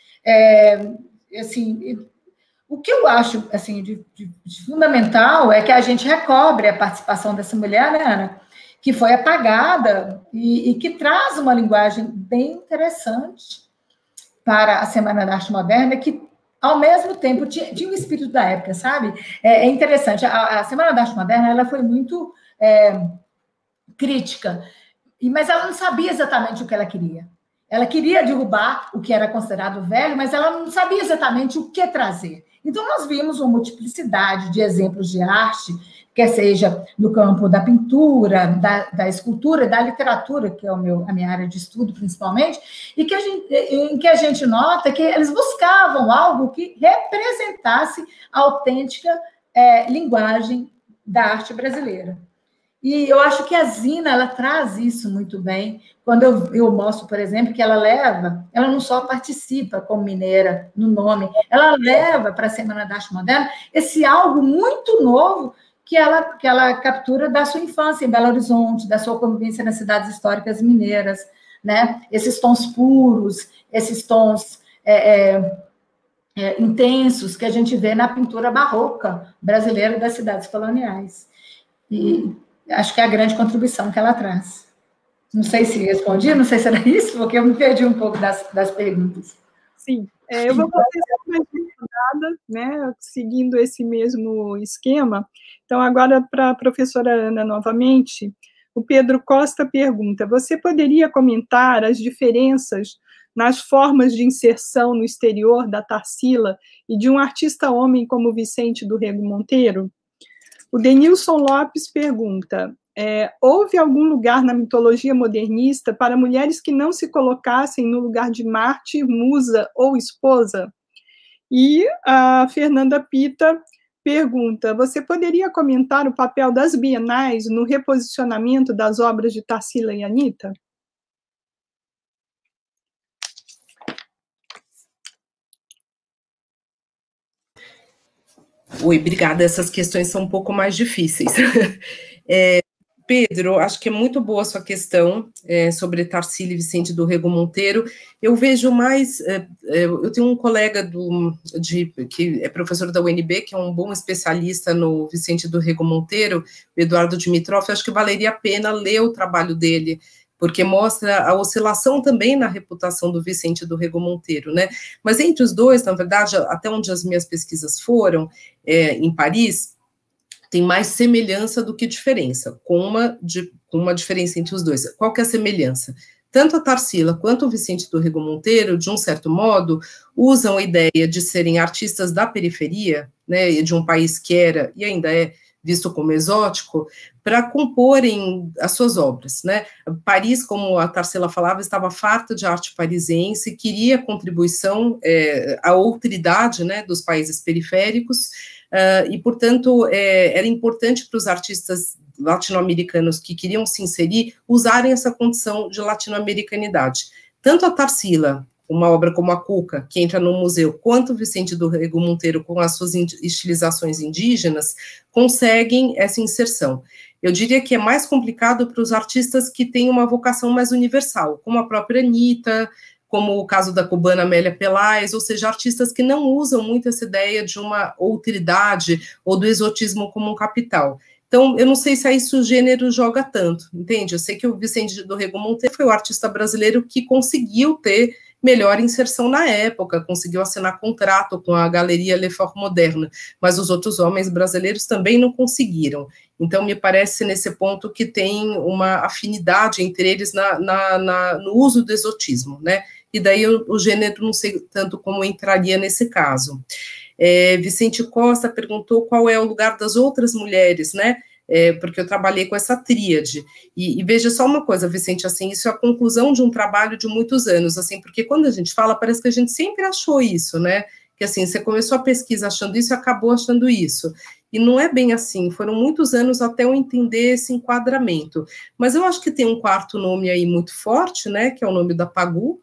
É, assim, o que eu acho assim, de, de, de fundamental é que a gente recobre a participação dessa mulher, né, Ana? Que foi apagada e, e que traz uma linguagem bem interessante para a Semana da Arte Moderna, que, ao mesmo tempo, tinha, tinha o espírito da época, sabe? É, é interessante, a, a Semana da Arte Moderna ela foi muito é, crítica, mas ela não sabia exatamente o que ela queria. Ela queria derrubar o que era considerado velho, mas ela não sabia exatamente o que trazer. Então, nós vimos uma multiplicidade de exemplos de arte, quer seja no campo da pintura, da, da escultura, da literatura, que é o meu, a minha área de estudo, principalmente, e que a gente, em que a gente nota que eles buscavam algo que representasse a autêntica é, linguagem da arte brasileira. E eu acho que a Zina, ela traz isso muito bem, quando eu, eu mostro, por exemplo, que ela leva, ela não só participa como mineira no nome, ela leva para a Semana da Arte Moderna esse algo muito novo que ela, que ela captura da sua infância em Belo Horizonte, da sua convivência nas cidades históricas mineiras, né? Esses tons puros, esses tons é, é, é, intensos que a gente vê na pintura barroca brasileira das cidades coloniais. E acho que é a grande contribuição que ela traz. Não sei se respondi, não sei se era isso, porque eu me perdi um pouco das, das perguntas. Sim, é, eu vou fazer uma rodada, né, seguindo esse mesmo esquema. Então, agora, para a professora Ana novamente, o Pedro Costa pergunta, você poderia comentar as diferenças nas formas de inserção no exterior da Tarsila e de um artista homem como Vicente do Rego Monteiro? O Denilson Lopes pergunta, é, houve algum lugar na mitologia modernista para mulheres que não se colocassem no lugar de mártir, musa ou esposa? E a Fernanda Pita pergunta, você poderia comentar o papel das bienais no reposicionamento das obras de Tarsila e Anita? Oi, obrigada. Essas questões são um pouco mais difíceis. É, Pedro, acho que é muito boa a sua questão é, sobre Tarsila e Vicente do Rego Monteiro. Eu vejo mais, é, é, eu tenho um colega do, de, que é professor da U N B, que é um bom especialista no Vicente do Rego Monteiro, o Eduardo Dimitrov. Acho que valeria a pena ler o trabalho dele, porque mostra a oscilação também na reputação do Vicente do Rego Monteiro, né? Mas entre os dois, na verdade, até onde as minhas pesquisas foram, é, em Paris, tem mais semelhança do que diferença, com uma, de, com uma diferença entre os dois. Qual que é a semelhança? Tanto a Tarsila quanto o Vicente do Rego Monteiro, de um certo modo, usam a ideia de serem artistas da periferia, né, de um país que era, e ainda é, visto como exótico, para comporem as suas obras, né? Paris, como a Tarsila falava, estava farta de arte parisiense, queria contribuição é, à outridade, né, dos países periféricos, uh, e, portanto, é, era importante para os artistas latino-americanos que queriam se inserir usarem essa condição de latino-americanidade. Tanto a Tarsila, uma obra como a Cuca, que entra no museu, quanto o Vicente do Rego Monteiro, com as suas estilizações indígenas, conseguem essa inserção. Eu diria que é mais complicado para os artistas que têm uma vocação mais universal, como a própria Anita, como o caso da cubana Amélia Pelais, ou seja, artistas que não usam muito essa ideia de uma outridade ou do exotismo como um capital. Então, eu não sei se aí se o gênero joga tanto, entende? Eu sei que o Vicente do Rego Monteiro foi o artista brasileiro que conseguiu ter melhor inserção na época, conseguiu assinar contrato com a Galeria Lefort Moderne, mas os outros homens brasileiros também não conseguiram. Então, me parece nesse ponto que tem uma afinidade entre eles na, na, na, no uso do exotismo, né? E daí o, o gênero não sei tanto como entraria nesse caso. É, Vicente Costa perguntou qual é o lugar das outras mulheres, né? É, porque eu trabalhei com essa tríade, e, e veja só uma coisa, Vicente, assim, isso é a conclusão de um trabalho de muitos anos, assim, porque quando a gente fala, parece que a gente sempre achou isso, né, que assim, você começou a pesquisa achando isso e acabou achando isso, e não é bem assim, foram muitos anos até eu entender esse enquadramento, mas eu acho que tem um quarto nome aí muito forte, né, que é o nome da Pagu,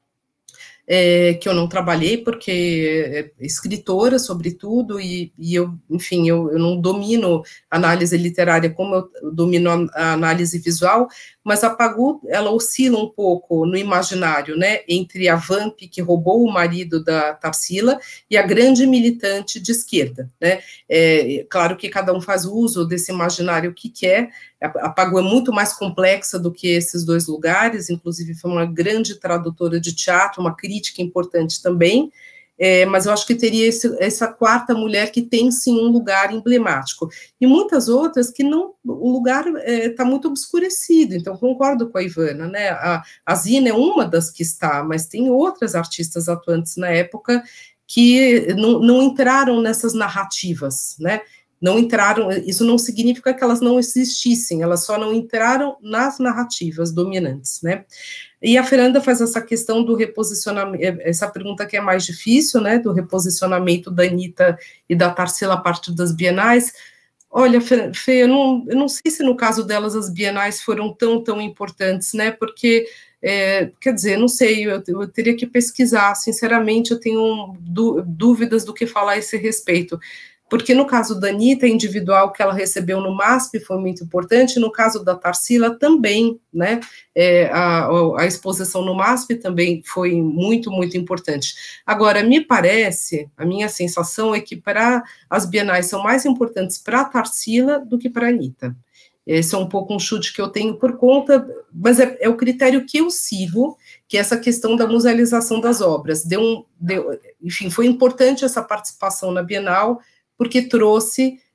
É, que eu não trabalhei, porque é escritora, sobretudo, e, e eu, enfim, eu, eu não domino análise literária como eu domino a análise visual, mas a Pagu, ela oscila um pouco no imaginário, né, entre a Vamp, que roubou o marido da Tarsila, e a grande militante de esquerda, né, é, claro que cada um faz uso desse imaginário que quer, a Pagu é muito mais complexa do que esses dois lugares, inclusive foi uma grande tradutora de teatro, uma crítica importante também, é, mas eu acho que teria esse, essa quarta mulher que tem, sim, um lugar emblemático, e muitas outras que não, o lugar está é, muito obscurecido, então concordo com a Ivana, né, a, a Zina é uma das que está, mas tem outras artistas atuantes na época que não, não entraram nessas narrativas, né, não entraram, isso não significa que elas não existissem, elas só não entraram nas narrativas dominantes, né? E a Fernanda faz essa questão do reposicionamento, essa pergunta que é mais difícil, né, do reposicionamento da Anita e da Tarsila a partir das bienais. Olha, Fê, eu não, eu não sei se no caso delas as bienais foram tão, tão importantes, né, porque, é, quer dizer, não sei, eu, eu teria que pesquisar, sinceramente, eu tenho dúvidas do que falar a esse respeito. Porque no caso da Anita, individual que ela recebeu no MASP foi muito importante, no caso da Tarsila também, né, é, a, a exposição no MASP também foi muito, muito importante. Agora, me parece, a minha sensação é que para as bienais são mais importantes para a Tarsila do que para a Anita. Esse é um pouco um chute que eu tenho por conta, mas é, é o critério que eu sigo, que é essa questão da musealização das obras. Deu um, deu, enfim, foi importante essa participação na Bienal, porque trouxe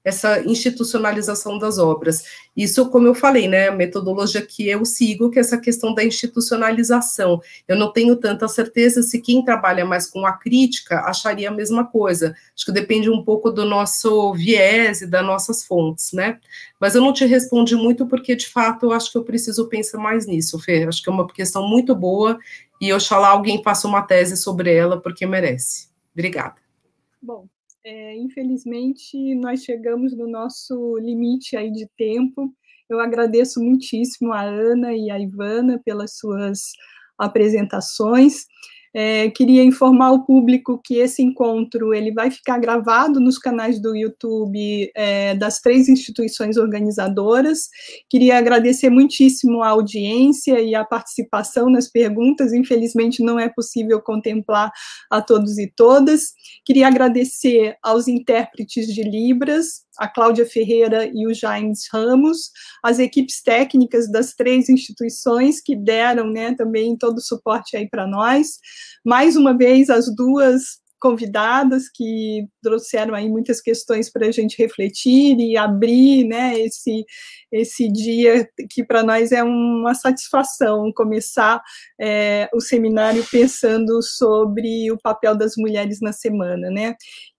essa institucionalização das obras. Isso, como eu falei, né, a metodologia que eu sigo, que é essa questão da institucionalização. Eu não tenho tanta certeza se quem trabalha mais com a crítica acharia a mesma coisa. Acho que depende um pouco do nosso viés e das nossas fontes, né? Mas eu não te respondi muito porque, de fato, eu acho que eu preciso pensar mais nisso, Fê. Acho que é uma questão muito boa e, oxalá, alguém faça uma tese sobre ela, porque merece. Obrigada. Bom, É, infelizmente, nós chegamos no nosso limite aí de tempo. Eu agradeço muitíssimo a Ana e a Ivana pelas suas apresentações. É, queria informar o público que esse encontro ele vai ficar gravado nos canais do YouTube é, das três instituições organizadoras. Queria agradecer muitíssimo a audiência e a participação nas perguntas. Infelizmente, não é possível contemplar a todos e todas. Queria agradecer aos intérpretes de Libras, a Cláudia Ferreira e o James Ramos, as equipes técnicas das três instituições que deram, né, também todo o suporte aí para nós. Mais uma vez, as duas convidadas que trouxeram aí muitas questões para a gente refletir e abrir, né, esse, esse dia que para nós é uma satisfação começar é, o seminário pensando sobre o papel das mulheres na semana, né,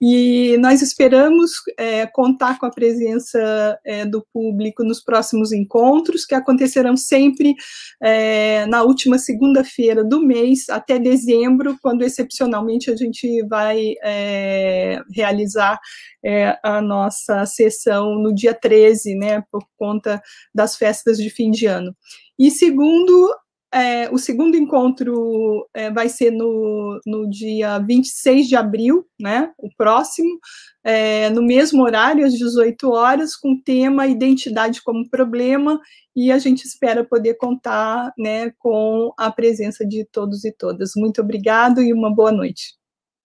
e nós esperamos é, contar com a presença é, do público nos próximos encontros, que acontecerão sempre é, na última segunda-feira do mês, até dezembro, quando excepcionalmente a gente vai é, realizar é, a nossa sessão no dia treze, né, por conta das festas de fim de ano. E segundo, é, o segundo encontro é, vai ser no, no dia vinte e seis de abril, né, o próximo, é, no mesmo horário, às dezoito horas, com o tema Identidade como Problema, e a gente espera poder contar, né, com a presença de todos e todas. Muito obrigado e uma boa noite.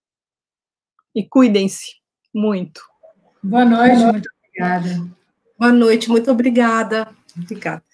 E cuidem-se muito. Boa noite, muito obrigada. Boa noite, muito obrigada. Obrigada.